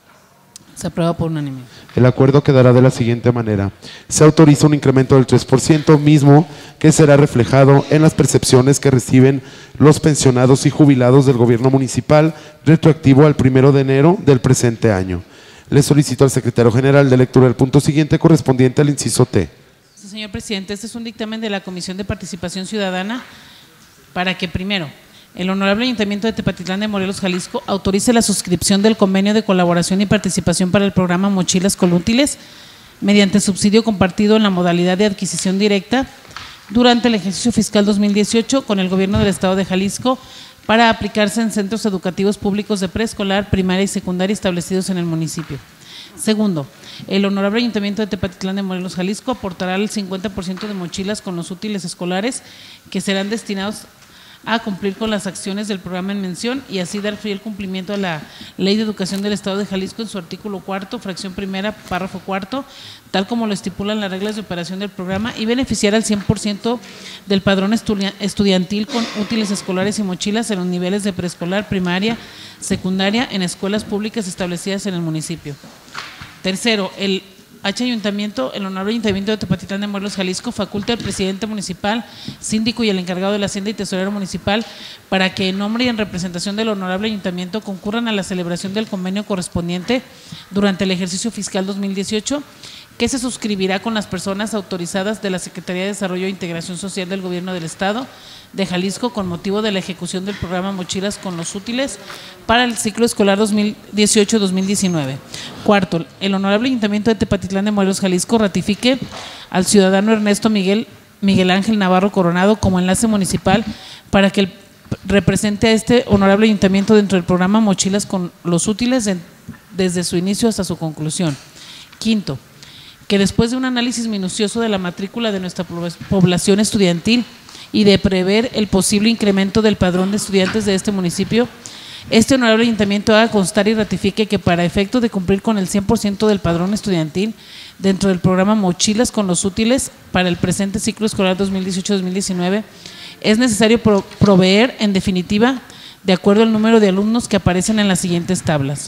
Se aprueba por unanimidad.
El acuerdo quedará de la siguiente manera. Se autoriza un incremento del tres por ciento mismo que será reflejado en las percepciones que reciben los pensionados y jubilados del gobierno municipal retroactivo al primero de enero del presente año. Le solicito al secretario general de lectura del punto siguiente correspondiente al inciso T.
Sí, señor presidente, este es un dictamen de la Comisión de Participación Ciudadana para que primero el Honorable Ayuntamiento de Tepatitlán de Morelos, Jalisco, autorice la suscripción del convenio de colaboración y participación para el programa Mochilas con Útiles mediante subsidio compartido en la modalidad de adquisición directa durante el ejercicio fiscal dos mil dieciocho con el Gobierno del Estado de Jalisco para aplicarse en centros educativos públicos de preescolar, primaria y secundaria establecidos en el municipio. Segundo, el Honorable Ayuntamiento de Tepatitlán de Morelos, Jalisco, aportará el cincuenta por ciento de mochilas con los útiles escolares que serán destinados a cumplir con las acciones del programa en mención y así dar fiel cumplimiento a la Ley de Educación del Estado de Jalisco en su artículo cuarto, fracción primera, párrafo cuarto, tal como lo estipulan las reglas de operación del programa y beneficiar al cien por ciento del padrón estudiantil con útiles escolares y mochilas en los niveles de preescolar, primaria, secundaria en escuelas públicas establecidas en el municipio. Tercero, el H Ayuntamiento, el Honorable Ayuntamiento de Tepatitlán de Morelos, Jalisco, faculta al presidente municipal, síndico y el encargado de la Hacienda y tesorero municipal para que en nombre y en representación del Honorable Ayuntamiento concurran a la celebración del convenio correspondiente durante el ejercicio fiscal dos mil dieciocho, que se suscribirá con las personas autorizadas de la Secretaría de Desarrollo e Integración Social del Gobierno del Estado de Jalisco con motivo de la ejecución del programa Mochilas con los Útiles para el ciclo escolar dos mil dieciocho dos mil diecinueve. Cuarto, el Honorable Ayuntamiento de Tepatitlán de Morelos, Jalisco, ratifique al ciudadano Ernesto Miguel, Miguel Ángel Navarro Coronado como enlace municipal para que el, represente a este Honorable Ayuntamiento dentro del programa Mochilas con los Útiles en, desde su inicio hasta su conclusión. Quinto, que después de un análisis minucioso de la matrícula de nuestra población estudiantil y de prever el posible incremento del padrón de estudiantes de este municipio, este Honorable Ayuntamiento haga constar y ratifique que para efecto de cumplir con el cien por ciento del padrón estudiantil dentro del programa Mochilas con los Útiles para el presente ciclo escolar dos mil dieciocho dos mil diecinueve, es necesario pro proveer, en definitiva, de acuerdo al número de alumnos que aparecen en las siguientes tablas.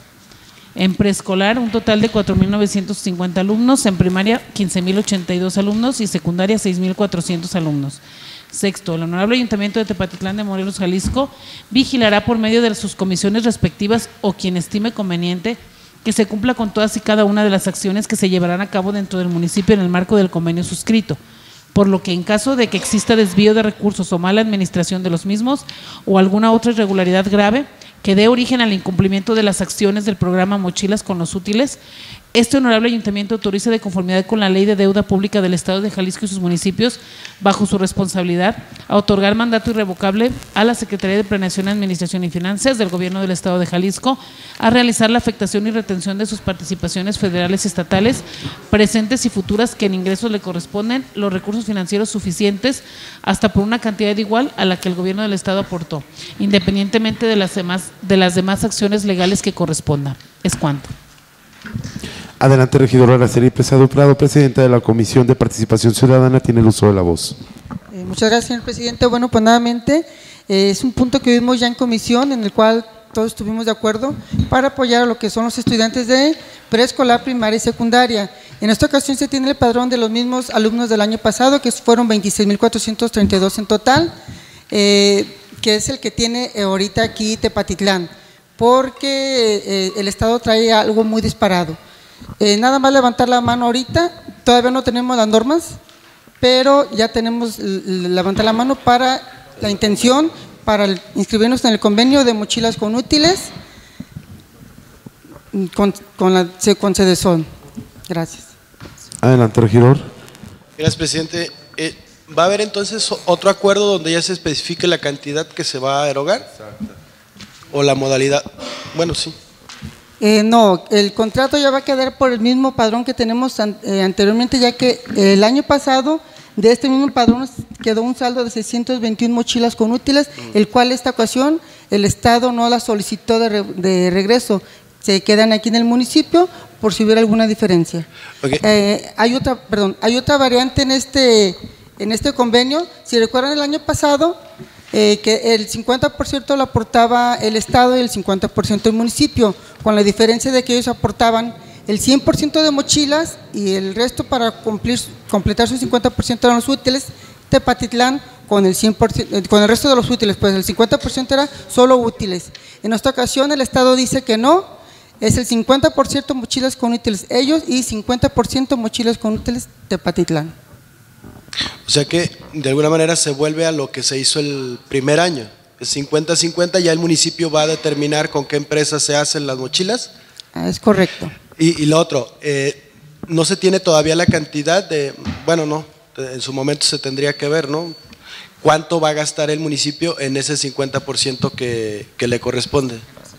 En preescolar, un total de cuatro mil novecientos cincuenta alumnos, en primaria, quince mil ochenta y dos alumnos y secundaria, seis mil cuatrocientos alumnos. Sexto, el Honorable Ayuntamiento de Tepatitlán de Morelos, Jalisco, vigilará por medio de sus comisiones respectivas o quien estime conveniente que se cumpla con todas y cada una de las acciones que se llevarán a cabo dentro del municipio en el marco del convenio suscrito, por lo que en caso de que exista desvío de recursos o mala administración de los mismos o alguna otra irregularidad grave que dé origen al incumplimiento de las acciones del programa Mochilas con los Útiles, este Honorable Ayuntamiento autoriza de conformidad con la Ley de Deuda Pública del Estado de Jalisco y sus municipios, bajo su responsabilidad, a otorgar mandato irrevocable a la Secretaría de Planeación, Administración y Finanzas del Gobierno del Estado de Jalisco a realizar la afectación y retención de sus participaciones federales y estatales, presentes y futuras que en ingresos le corresponden los recursos financieros suficientes hasta por una cantidad igual a la que el Gobierno del Estado aportó, independientemente de las demás, de las demás acciones legales que correspondan. Es cuanto.
Adelante, regidora Araceli Pesado Prado, presidenta de la Comisión de Participación Ciudadana, tiene el uso de la voz.
Eh, muchas gracias, señor presidente. Bueno, pues nuevamente eh, es un punto que vimos ya en comisión, en el cual todos estuvimos de acuerdo para apoyar a lo que son los estudiantes de preescolar, primaria y secundaria. En esta ocasión se tiene el padrón de los mismos alumnos del año pasado, que fueron veintiséis mil cuatrocientos treinta y dos en total, eh, que es el que tiene ahorita aquí Tepatitlán, porque eh, el Estado trae algo muy disparado. Eh, nada más levantar la mano ahorita, todavía no tenemos las normas, pero ya tenemos levantar la mano para la intención, para el, inscribirnos en el convenio de Mochilas con Útiles con, con, la, con Cedesol. Gracias.
Adelante, regidor.
Gracias, presidente. Eh, ¿Va a haber entonces otro acuerdo donde ya se especifique la cantidad que se va a erogar? Exacto. ¿O la modalidad? Bueno, sí.
Eh, no, el contrato ya va a quedar por el mismo padrón que tenemos an, eh, anteriormente, ya que el año pasado de este mismo padrón quedó un saldo de seiscientas veintiuna mochilas con útiles, el cual esta ocasión el Estado no las solicitó de, re, de regreso, se quedan aquí en el municipio por si hubiera alguna diferencia. Okay. Eh, hay otra, perdón, hay otra variante en este, en este convenio. Si recuerdan el año pasado, eh, que el cincuenta por ciento lo aportaba el Estado y el cincuenta por ciento el municipio, con la diferencia de que ellos aportaban el cien por ciento de mochilas y el resto para cumplir, completar su cincuenta por ciento de los útiles. Tepatitlán con el, cien por ciento, con el resto de los útiles, pues el cincuenta por ciento era solo útiles. En esta ocasión el Estado dice que no, es el cincuenta por ciento mochilas con útiles ellos y cincuenta por ciento mochilas con útiles Tepatitlán.
O sea que de alguna manera se vuelve a lo que se hizo el primer año, es cincuenta cincuenta, ya el municipio va a determinar con qué empresas se hacen las mochilas.
Ah, es correcto.
Y, y lo otro, eh, no se tiene todavía la cantidad de, bueno no, en su momento se tendría que ver, ¿no? ¿Cuánto va a gastar el municipio en ese cincuenta por ciento que, que le corresponde?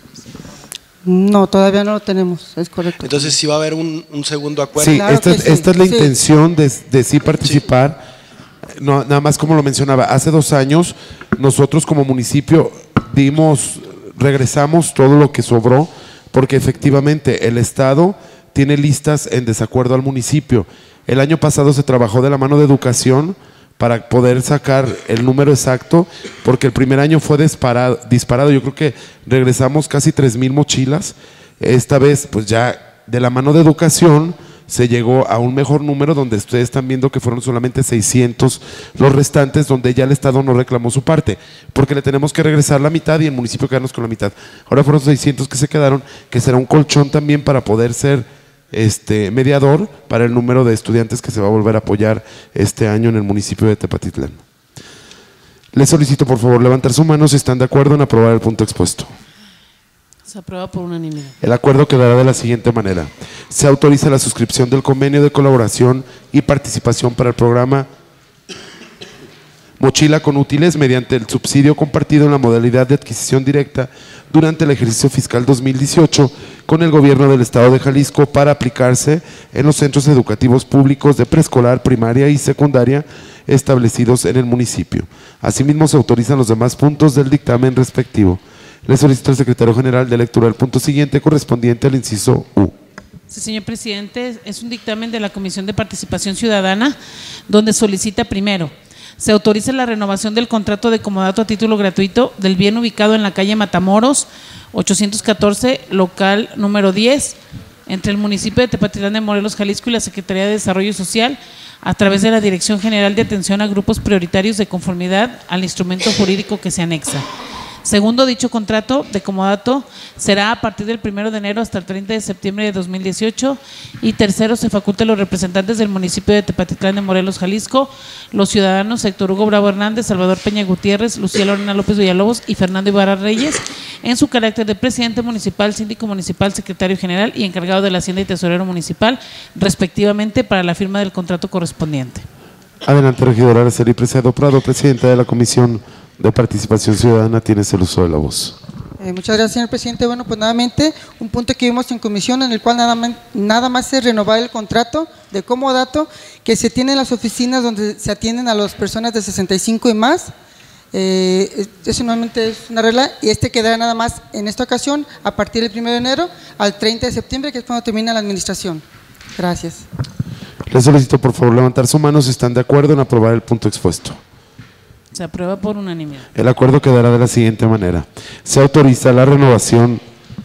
No, todavía no lo tenemos, es correcto.
Entonces sí va a haber un, un segundo acuerdo.
Sí, claro esta, sí. esta es la sí. intención de, de sí participar. Sí. No, nada más como lo mencionaba, hace dos años nosotros como municipio dimos, regresamos todo lo que sobró, porque efectivamente el Estado tiene listas en desacuerdo al municipio. El año pasado se trabajó de la mano de Educación para poder sacar el número exacto, porque el primer año fue disparado, disparado. Yo creo que regresamos casi tres mil mochilas. Esta vez, pues ya de la mano de Educación se llegó a un mejor número, donde ustedes están viendo que fueron solamente seiscientos los restantes, donde ya el Estado no reclamó su parte, porque le tenemos que regresar la mitad y el municipio quedarnos con la mitad. Ahora fueron seiscientos que se quedaron, que será un colchón también para poder ser este mediador para el número de estudiantes que se va a volver a apoyar este año en el municipio de Tepatitlán. Les solicito por favor levantar su mano si están de acuerdo en aprobar el punto expuesto.
Se aprueba por unanimidad.
El acuerdo quedará de la siguiente manera: se autoriza la suscripción del convenio de colaboración y participación para el programa Mochila con Útiles mediante el subsidio compartido en la modalidad de adquisición directa durante el ejercicio fiscal dos mil dieciocho con el gobierno del Estado de Jalisco para aplicarse en los centros educativos públicos de preescolar, primaria y secundaria establecidos en el municipio. Asimismo, se autorizan los demás puntos del dictamen respectivo. Le solicito al secretario general de lectura el punto siguiente correspondiente al inciso U.
Sí, señor presidente, es un dictamen de la Comisión de Participación Ciudadana donde solicita primero: se autoriza la renovación del contrato de comodato a título gratuito del bien ubicado en la calle Matamoros, ochocientos catorce, local número diez, entre el municipio de Tepatitlán de Morelos, Jalisco y la Secretaría de Desarrollo Social, a través de la Dirección General de Atención a Grupos Prioritarios de conformidad al instrumento jurídico que se anexa. Segundo, dicho contrato de comodato será a partir del primero de enero hasta el treinta de septiembre de dos mil dieciocho. Y tercero, se faculta a los representantes del municipio de Tepatitlán de Morelos, Jalisco, los ciudadanos Héctor Hugo Bravo Hernández, Salvador Peña Gutiérrez, Lucía Lorena López Villalobos y Fernando Ibarra Reyes, en su carácter de presidente municipal, síndico municipal, secretario general y encargado de la Hacienda y tesorero municipal, respectivamente, para la firma del contrato correspondiente.
Adelante, regidora Araceli Preciado Prado, presidenta de la Comisión de Participación Ciudadana, tienes el uso de la voz.
Eh, muchas gracias, señor presidente. Bueno, pues nuevamente un punto que vimos en comisión en el cual nada más, nada más es renovar el contrato de comodato que se tiene en las oficinas donde se atienden a las personas de sesenta y cinco y más. Eh, eso nuevamente es una regla y este quedará nada más en esta ocasión a partir del primero de enero al treinta de septiembre, que es cuando termina la administración. Gracias.
Les solicito por favor levantar su mano si están de acuerdo en aprobar el punto expuesto.
Se aprueba por unanimidad.
El acuerdo quedará de la siguiente manera: se autoriza la renovación,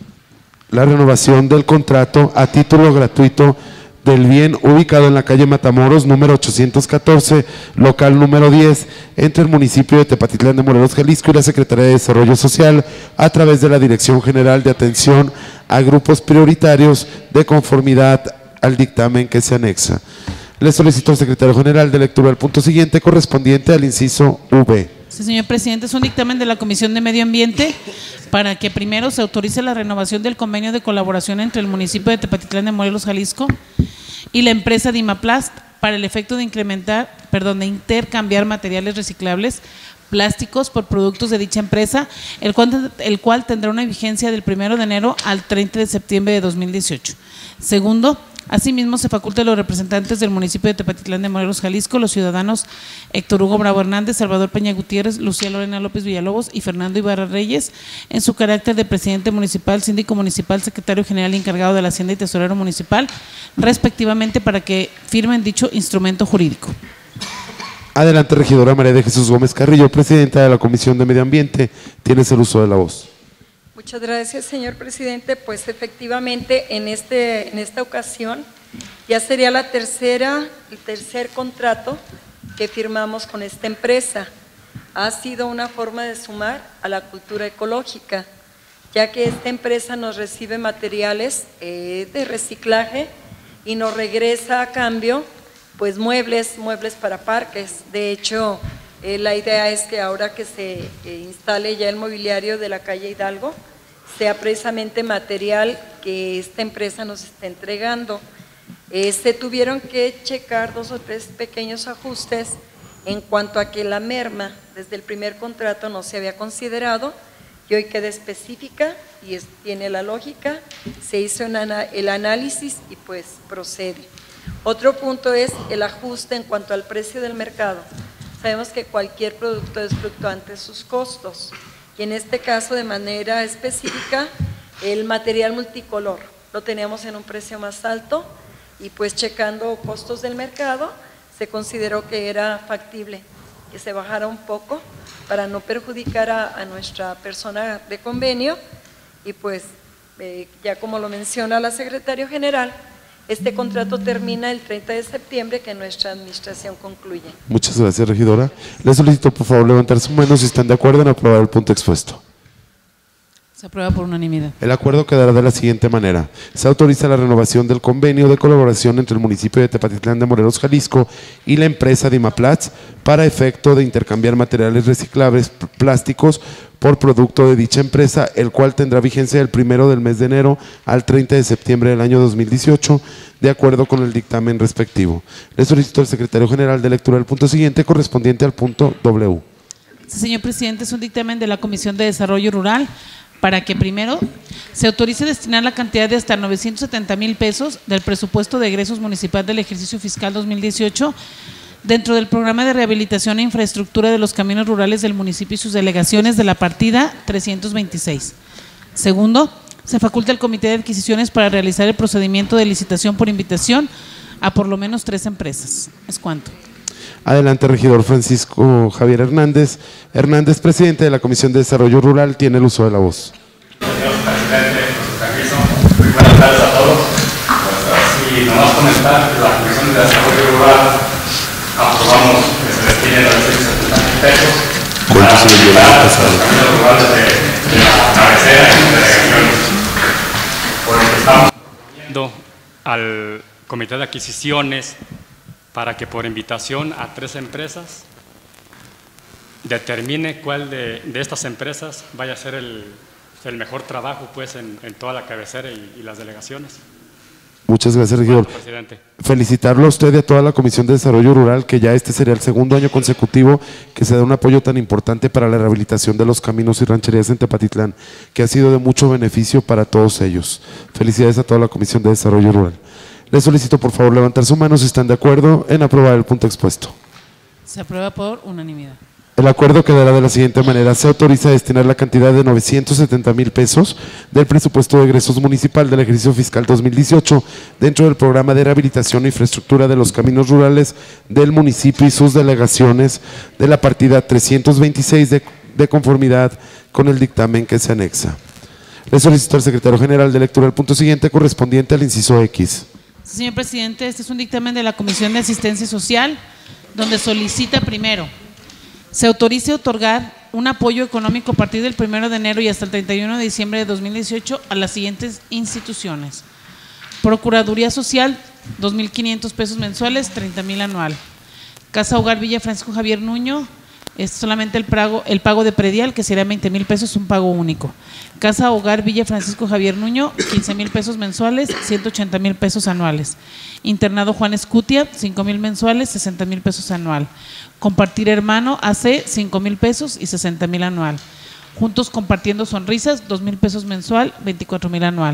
la renovación del contrato a título gratuito del bien ubicado en la calle Matamoros, número ochocientos catorce, local número diez, entre el municipio de Tepatitlán de Morelos, Jalisco y la Secretaría de Desarrollo Social, a través de la Dirección General de Atención a Grupos Prioritarios de conformidad al dictamen que se anexa. Le solicito al secretario general de lectura el punto siguiente correspondiente al inciso V.
Sí, señor presidente, es un dictamen de la Comisión de Medio Ambiente para que primero se autorice la renovación del convenio de colaboración entre el municipio de Tepatitlán de Morelos, Jalisco y la empresa Dimaplast para el efecto de incrementar, perdón, de intercambiar materiales reciclables plásticos por productos de dicha empresa, el cual, el cual tendrá una vigencia del primero de enero al treinta de septiembre de dos mil dieciocho. Segundo, Asimismo, se faculta a los representantes del municipio de Tepatitlán de Morelos, Jalisco, los ciudadanos Héctor Hugo Bravo Hernández, Salvador Peña Gutiérrez, Lucía Lorena López Villalobos y Fernando Ibarra Reyes, en su carácter de presidente municipal, síndico municipal, secretario general y encargado de la Hacienda y tesorero municipal, respectivamente, para que firmen dicho instrumento jurídico.
Adelante, regidora María de Jesús Gómez Carrillo, presidenta de la Comisión de Medio Ambiente. Tienes el uso de la voz.
Muchas gracias, señor presidente. Pues efectivamente, en, este, en esta ocasión ya sería la tercera, el tercer contrato que firmamos con esta empresa. Ha sido una forma de sumar a la cultura ecológica, ya que esta empresa nos recibe materiales eh, de reciclaje y nos regresa a cambio pues muebles, muebles para parques. De hecho, eh, la idea es que ahora que se eh, instale ya el mobiliario de la calle Hidalgo, sea precisamente material que esta empresa nos está entregando. Eh, se tuvieron que checar dos o tres pequeños ajustes en cuanto a que la merma desde el primer contrato no se había considerado y hoy queda específica y es, tiene la lógica, se hizo una, el análisis y pues procede. Otro punto es el ajuste en cuanto al precio del mercado. Sabemos que cualquier producto es fluctuante en sus costos y en este caso de manera específica el material multicolor lo teníamos en un precio más alto y pues checando costos del mercado se consideró que era factible que se bajara un poco para no perjudicar a, a nuestra persona de convenio y pues eh, ya como lo menciona la secretaria general, este contrato termina el treinta de septiembre que nuestra administración concluye.
Muchas gracias, regidora. Le solicito por favor levantar su mano si están de acuerdo en aprobar el punto expuesto.
Se aprueba por unanimidad.
El acuerdo quedará de la siguiente manera. Se autoriza la renovación del convenio de colaboración entre el municipio de Tepatitlán de Morelos, Jalisco y la empresa Dimaplats para efecto de intercambiar materiales reciclables plásticos por producto de dicha empresa, el cual tendrá vigencia del primero del mes de enero al treinta de septiembre del año dos mil dieciocho, de acuerdo con el dictamen respectivo. Le solicito al secretario general de lectura del punto siguiente correspondiente al punto W.
Sí, señor presidente, es un dictamen de la Comisión de Desarrollo Rural para que primero se autorice destinar la cantidad de hasta novecientos setenta mil pesos del presupuesto de egresos municipal del ejercicio fiscal dos mil dieciocho dentro del programa de rehabilitación e infraestructura de los caminos rurales del municipio y sus delegaciones de la partida trescientos veintiséis. Segundo, se faculta al Comité de Adquisiciones para realizar el procedimiento de licitación por invitación a por lo menos tres empresas. ¿Es cuánto?
Adelante, regidor Francisco Javier Hernández. Hernández, presidente de la Comisión de Desarrollo Rural, tiene el uso de la voz.
Señor presidente, con su permiso, muy buenas tardes a todos. Y nomás comentar que la Comisión de Desarrollo Rural aprobamos que se destinen novecientos setenta mil pesos para rehabilitar los caminos rurales de, de la cabecera y de delegaciones. Por lo que estamos proponiendo al Comité de Adquisiciones para que por invitación a tres empresas determine cuál de, de estas empresas vaya a ser el, el mejor trabajo pues en, en toda la cabecera y, y las delegaciones.
Muchas gracias, regidor.
Bueno, presidente.
Felicitarlo a usted y a toda la Comisión de Desarrollo Rural, que ya este sería el segundo año consecutivo que se da un apoyo tan importante para la rehabilitación de los caminos y rancherías en Tepatitlán, que ha sido de mucho beneficio para todos ellos. Felicidades a toda la Comisión de Desarrollo Rural. Les solicito por favor levantar su mano si están de acuerdo en aprobar el punto expuesto.
Se aprueba por unanimidad.
El acuerdo quedará de la siguiente manera. Se autoriza a destinar la cantidad de novecientos setenta mil pesos del presupuesto de egresos municipal del ejercicio fiscal dos mil dieciocho dentro del programa de rehabilitación e infraestructura de los caminos rurales del municipio y sus delegaciones de la partida trescientos veintiséis de, de conformidad con el dictamen que se anexa. Le solicito al secretario general de lectura el punto siguiente correspondiente al inciso X.
Señor presidente, este es un dictamen de la Comisión de Asistencia Social, donde solicita primero, se autorice otorgar un apoyo económico a partir del primero de enero y hasta el treinta y uno de diciembre de dos mil dieciocho a las siguientes instituciones. Procuraduría Social, dos mil quinientos pesos mensuales, treinta mil anual. Casa Hogar Villa Francisco Javier Nuño, es solamente el pago, el pago de predial, que será veinte mil pesos, un pago único. Casa Hogar Villa Francisco Javier Nuño, quince mil pesos mensuales, ciento ochenta mil pesos anuales. Internado Juan Escutia, cinco mil mensuales, sesenta mil pesos anual. Compartir Hermano A C, cinco mil pesos y sesenta mil anual. Juntos Compartiendo Sonrisas, dos mil pesos mensual, veinticuatro mil anual.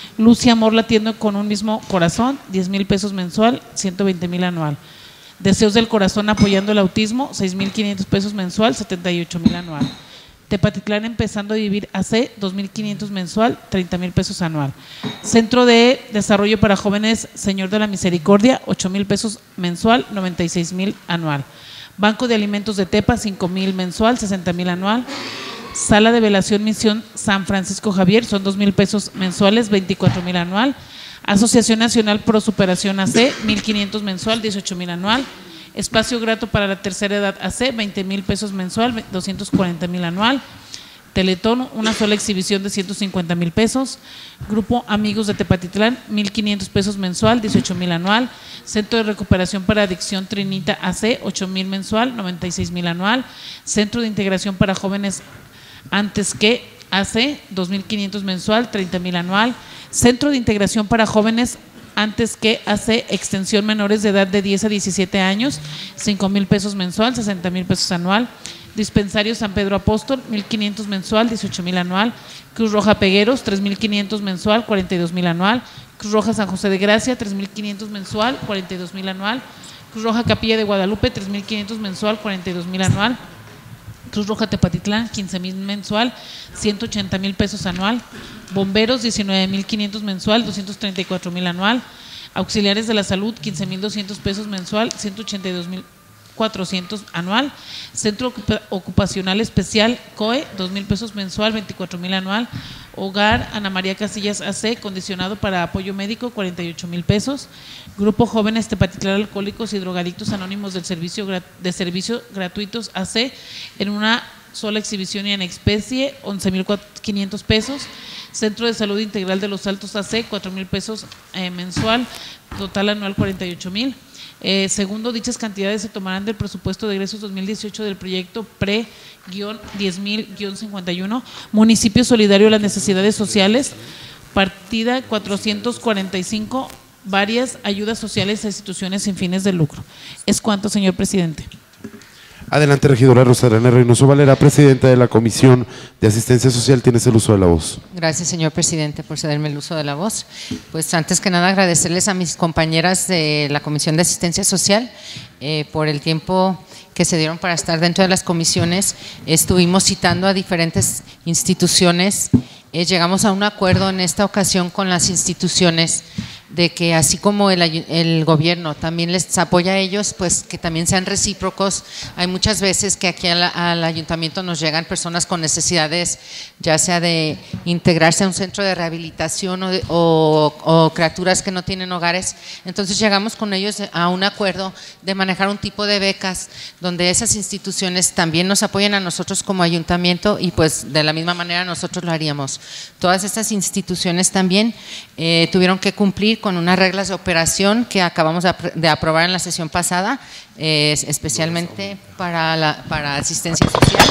Luz y Amor Latiendo con un Mismo Corazón, diez mil pesos mensual, ciento veinte mil anual. Deseos del Corazón Apoyando el Autismo, seis mil quinientos pesos mensual, setenta y ocho mil anual. Tepatitlán Empezando a Vivir A C, dos mil quinientos mensual, treinta mil pesos anual. Centro de Desarrollo para Jóvenes Señor de la Misericordia, ocho mil pesos mensual, noventa y seis mil anual. Banco de Alimentos de Tepa, cinco mil mensual, sesenta mil anual. Sala de Velación Misión San Francisco Javier, son dos mil pesos mensuales, veinticuatro mil anual. Asociación Nacional Pro Superación A C, mil quinientos mensual, dieciocho mil anual. Espacio Grato para la Tercera Edad A C, veinte mil pesos mensual, doscientos cuarenta mil anual. Teletón, una sola exhibición de ciento cincuenta mil pesos. Grupo Amigos de Tepatitlán, mil quinientos pesos mensual, dieciocho mil anual. Centro de Recuperación para Adicción Trinita A C, ocho mil mensual, noventa y seis mil anual. Centro de Integración para Jóvenes Antes que A C, dos mil quinientos mensual, treinta mil anual. Centro de Integración para Jóvenes Antes que A C, Extensión Menores de Edad de diez a diecisiete años, cinco mil pesos mensual, sesenta mil pesos anual. Dispensario San Pedro Apóstol, mil quinientos mensual, dieciocho mil anual. Cruz Roja Pegueros, tres mil quinientos mensual, cuarenta y dos mil anual. Cruz Roja San José de Gracia, tres mil quinientos mensual, cuarenta y dos mil anual. Cruz Roja Capilla de Guadalupe, tres mil quinientos mensual, cuarenta y dos mil anual. Cruz Roja Tepatitlán, quince mil mensual, ciento ochenta mil pesos anual. Bomberos, diecinueve mil quinientos mensual, doscientos treinta y cuatro mil anual. Auxiliares de la Salud, quince mil doscientos pesos mensual, ciento ochenta y dos mil cuatrocientos anual. Centro Ocupacional Especial C O E, dos mil pesos mensual, veinticuatro mil anual. Hogar Ana María Casillas A C, condicionado para apoyo médico, cuarenta y ocho mil pesos. Grupo Jóvenes Tepatitlán Alcohólicos y Drogadictos Anónimos del Servicio de Servicio Gratuitos A C, en una sola exhibición y en especie, once mil quinientos pesos. Centro de Salud Integral de los Altos A C, cuatro mil pesos eh, mensual, total anual cuarenta y ocho mil. Eh, segundo, dichas cantidades se tomarán del presupuesto de egresos dos mil dieciocho del proyecto pre diez mil cincuenta y uno, Municipio Solidario de las Necesidades Sociales, partida cuatrocientos cuarenta y cinco, varias ayudas sociales a instituciones sin fines de lucro. Es cuanto, señor presidente.
Adelante, regidora Rosalena Reynoso Valera, presidenta de la Comisión de Asistencia Social. Tienes el uso de la voz.
Gracias, señor presidente, por cederme el uso de la voz. Pues antes que nada agradecerles a mis compañeras de la Comisión de Asistencia Social eh, por el tiempo que se dieron para estar dentro de las comisiones. Estuvimos citando a diferentes instituciones. Eh, llegamos a un acuerdo en esta ocasión con las instituciones de que así como el, el gobierno también les apoya a ellos, pues que también sean recíprocos. Hay muchas veces que aquí al, al ayuntamiento nos llegan personas con necesidades, ya sea de integrarse a un centro de rehabilitación o, de, o, o criaturas que no tienen hogares. Entonces llegamos con ellos a un acuerdo de manejar un tipo de becas donde esas instituciones también nos apoyan a nosotros como ayuntamiento y pues de la misma manera nosotros lo haríamos. Todas estas instituciones también eh, tuvieron que cumplir con unas reglas de operación que acabamos de aprobar en la sesión pasada, eh, especialmente para, la, para asistencia social.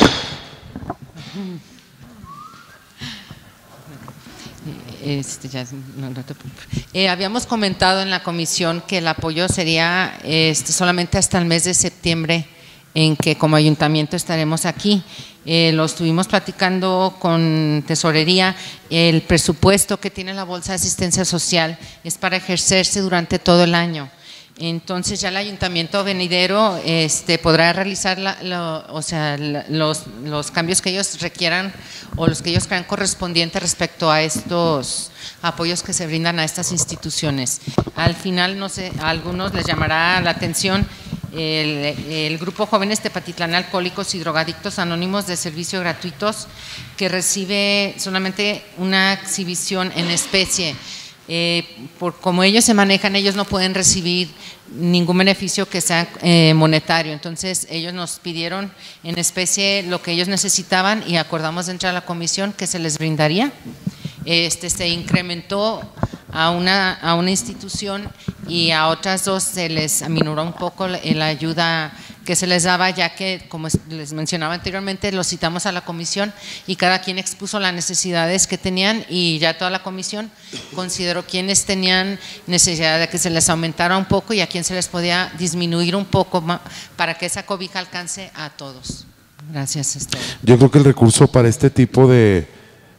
Este, ya, no, no te, eh, habíamos comentado en la comisión que el apoyo sería este, solamente hasta el mes de septiembre, en que como ayuntamiento estaremos aquí. Eh, lo estuvimos platicando con Tesorería. El presupuesto que tiene la Bolsa de Asistencia Social es para ejercerse durante todo el año. Entonces ya el ayuntamiento venidero este, podrá realizar la, lo, o sea, la, los, los cambios que ellos requieran o los que ellos crean correspondientes respecto a estos apoyos que se brindan a estas instituciones. Al final, no sé, a algunos les llamará la atención El, el Grupo Jóvenes Tepatitlán Alcohólicos y Drogadictos Anónimos de Servicio Gratuitos, que recibe solamente una exhibición en especie. Eh, por como ellos se manejan, ellos no pueden recibir ningún beneficio que sea eh, monetario. Entonces ellos nos pidieron en especie lo que ellos necesitaban y acordamos dentro de la comisión que se les brindaría. Este se incrementó a una, a una institución y a otras dos se les aminoró un poco la, la ayuda que se les daba, ya que, como les mencionaba anteriormente, lo citamos a la comisión y cada quien expuso las necesidades que tenían y ya toda la comisión consideró quienes tenían necesidad de que se les aumentara un poco y a quien se les podía disminuir un poco para que esa cobija alcance a todos. Gracias, Esther.
Yo creo que el recurso para este tipo de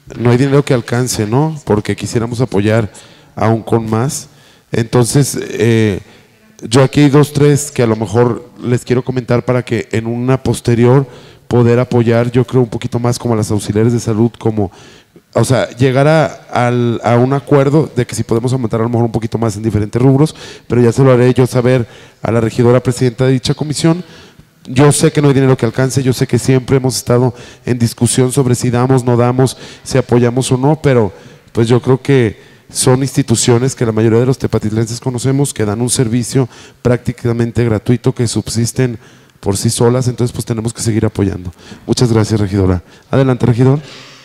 no hay dinero que alcance, ¿no? Porque quisiéramos apoyar aún con más. Entonces, eh, yo aquí hay dos, tres que a lo mejor les quiero comentar para que en una posterior poder apoyar, yo creo un poquito más como a las auxiliares de salud, como, o sea, llegar a, al- a un acuerdo de que si podemos aumentar a lo mejor un poquito más en diferentes rubros, pero ya se lo haré yo saber a la regidora presidenta de dicha comisión. Yo sé que no hay dinero que alcance, yo sé que siempre hemos estado en discusión sobre si damos, no damos, si apoyamos o no, pero pues yo creo que son instituciones que la mayoría de los tepatitlenses conocemos, que dan un servicio prácticamente gratuito, que subsisten por sí solas, entonces pues tenemos que seguir apoyando. Muchas gracias, regidora. Adelante, regidor.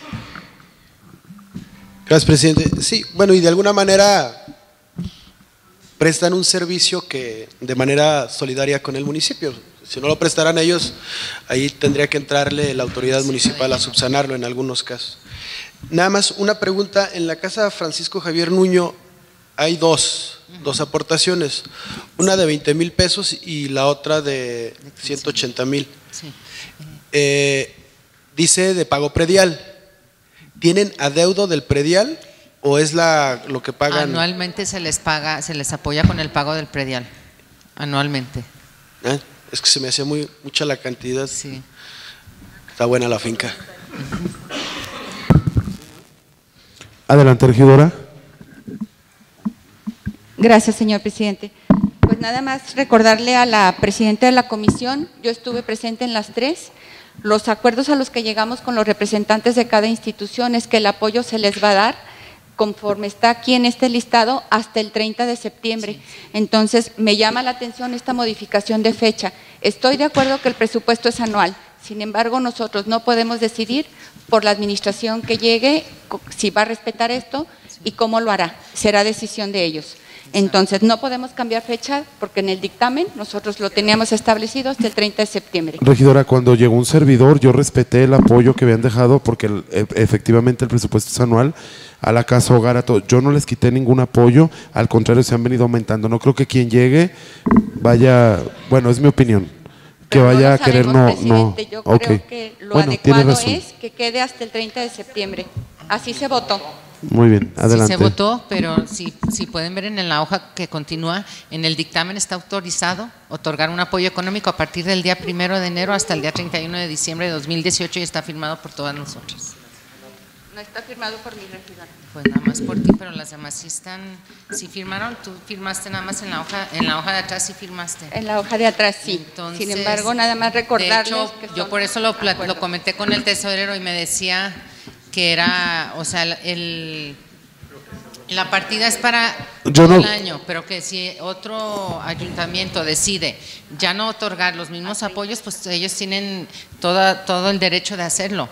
Gracias, presidente. Sí, bueno, y de alguna manera prestan un servicio que de manera solidaria con el municipio. Si no lo prestaran ellos, ahí tendría que entrarle la autoridad municipal a subsanarlo en algunos casos. Nada más una pregunta, en la casa Francisco Javier Nuño hay dos, dos aportaciones, una de veinte mil pesos y la otra de ciento ochenta mil. Eh, dice de pago predial, ¿tienen adeudo del predial o es la, lo que pagan?
Anualmente se les paga, se les apoya con el pago del predial, anualmente.
¿Eh? Es que se me hacía muy mucha la cantidad.
Sí.
Está buena la finca.
Adelante, regidora.
Gracias, señor presidente. Pues nada más recordarle a la presidenta de la comisión, yo estuve presente en las tres, los acuerdos a los que llegamos con los representantes de cada institución es que el apoyo se les va a dar conforme está aquí en este listado hasta el treinta de septiembre. Entonces, me llama la atención esta modificación de fecha. Estoy de acuerdo que el presupuesto es anual, sin embargo, nosotros no podemos decidir por la administración que llegue si va a respetar esto y cómo lo hará. Será decisión de ellos. Entonces, no podemos cambiar fecha porque en el dictamen nosotros lo teníamos establecido hasta el treinta de septiembre.
Regidora, cuando llegó un servidor, yo respeté el apoyo que habían dejado porque el- e- efectivamente el presupuesto es anual a la casa hogar, a todo. Yo no les quité ningún apoyo, al contrario, se han venido aumentando. No creo que quien llegue vaya, bueno, es mi opinión, que
Pero no
vaya
lo
a querer
sabemos,
no, no.
presidente. Yo
Ok.
creo que lo
Bueno, tiene
adecuado
razón.
es que quede hasta el treinta de septiembre. Así se votó.
Muy bien, adelante.
Sí se votó, pero si, si pueden ver en la hoja que continúa, en el dictamen está autorizado otorgar un apoyo económico a partir del día primero de enero hasta el día treinta y uno de diciembre de dos mil dieciocho y está firmado por todas nosotras.
No está firmado por mi regidora.
Pues nada más por ti, pero las demás sí están, sí firmaron, tú firmaste nada más en la hoja, en la hoja de atrás sí firmaste.
En la hoja de atrás sí.
Entonces,
Sin embargo, nada más recordarles
de hecho,
que son
yo por eso lo, pla-
acuerdos.
lo comenté con el tesorero y me decía que era, o sea, el, la partida es para
Yo
todo
no-
el año, pero que si otro ayuntamiento decide ya no otorgar los mismos apoyos, pues ellos tienen toda, todo el derecho de hacerlo.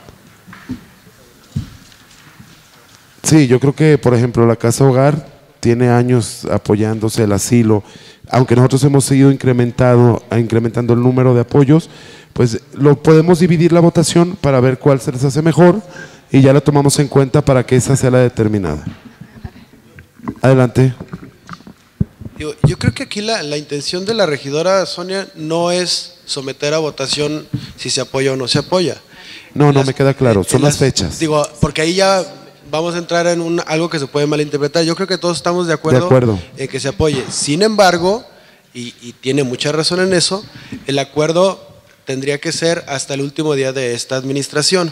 Sí, yo creo que, por ejemplo, la Casa Hogar tiene años apoyándose, el asilo, aunque nosotros hemos seguido incrementado, incrementando el número de apoyos, pues lo podemos dividir la votación para ver cuál se les hace mejor y ya la tomamos en cuenta para que esa sea la determinada. Adelante.
Yo, yo creo que aquí la, la intención de la regidora Sonia no es someter a votación si se apoya o no se apoya.
No, no me queda claro, son las fechas.
Digo, porque ahí ya vamos a entrar en un, algo que se puede malinterpretar. Yo creo que todos estamos de acuerdo,
De acuerdo.
en que se apoye. Sin embargo, y, y tiene mucha razón en eso, el acuerdo tendría que ser hasta el último día de esta administración.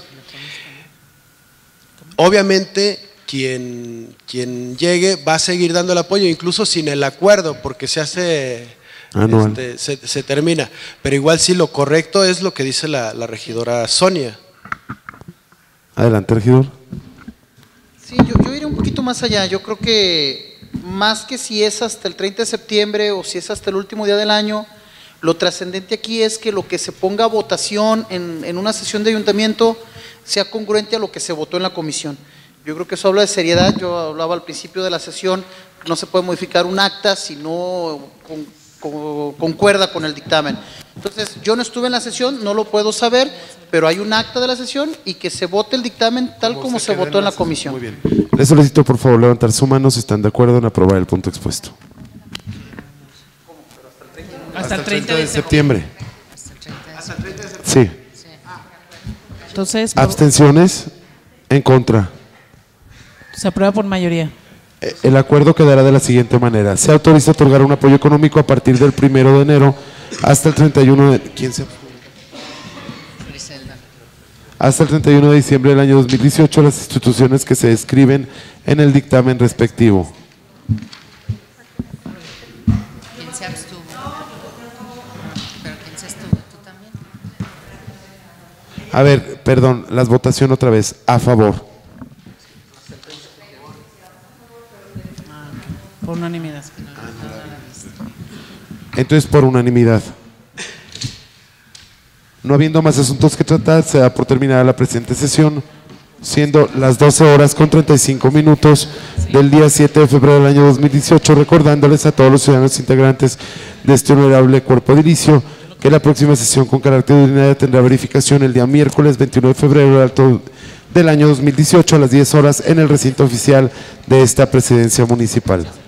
Obviamente, quien, quien llegue va a seguir dando el apoyo, incluso sin el acuerdo, porque se hace,
Anual.
este, se, se termina. Pero igual sí, lo correcto es lo que dice la, la regidora Sonia.
Adelante, regidor.
Sí, yo, yo iré un poquito más allá. Yo creo que más que si es hasta el treinta de septiembre o si es hasta el último día del año, lo trascendente aquí es que lo que se ponga a votación en, en una sesión de ayuntamiento sea congruente a lo que se votó en la comisión. Yo creo que eso habla de seriedad. Yo hablaba al principio de la sesión, no se puede modificar un acta si no con, con, concuerda con el dictamen. Entonces, yo no estuve en la sesión, no lo puedo saber, pero hay un acta de la sesión y que se vote el dictamen tal como, se, votó en la comisión.
Muy bien. Les solicito por favor levantar su mano si están de acuerdo en aprobar el punto expuesto.
Hasta el treinta de
Septiembre.
Hasta el treinta de septiembre.
Sí.
Entonces,
Abstenciones. En contra.
Se aprueba por mayoría.
El acuerdo quedará de la siguiente manera. Se autoriza otorgar un apoyo económico a partir del primero de enero hasta el treinta y uno de... ¿Quién se... Hasta el treinta y uno de diciembre del año dos mil dieciocho las instituciones que se describen en el dictamen respectivo.
¿Quién se abstuvo? ¿Pero quién se abstuvo? ¿Tú también?
A ver, perdón, las votación otra vez. A favor.
Por unanimidad.
Entonces, por unanimidad. No habiendo más asuntos que tratar, se da por terminada la presente sesión, siendo las doce horas con treinta y cinco minutos del día siete de febrero del año dos mil dieciocho, recordándoles a todos los ciudadanos integrantes de este honorable cuerpo edilicio que la próxima sesión con carácter ordinario tendrá verificación el día miércoles veintiuno de febrero del año dos mil dieciocho a las diez horas en el recinto oficial de esta presidencia municipal.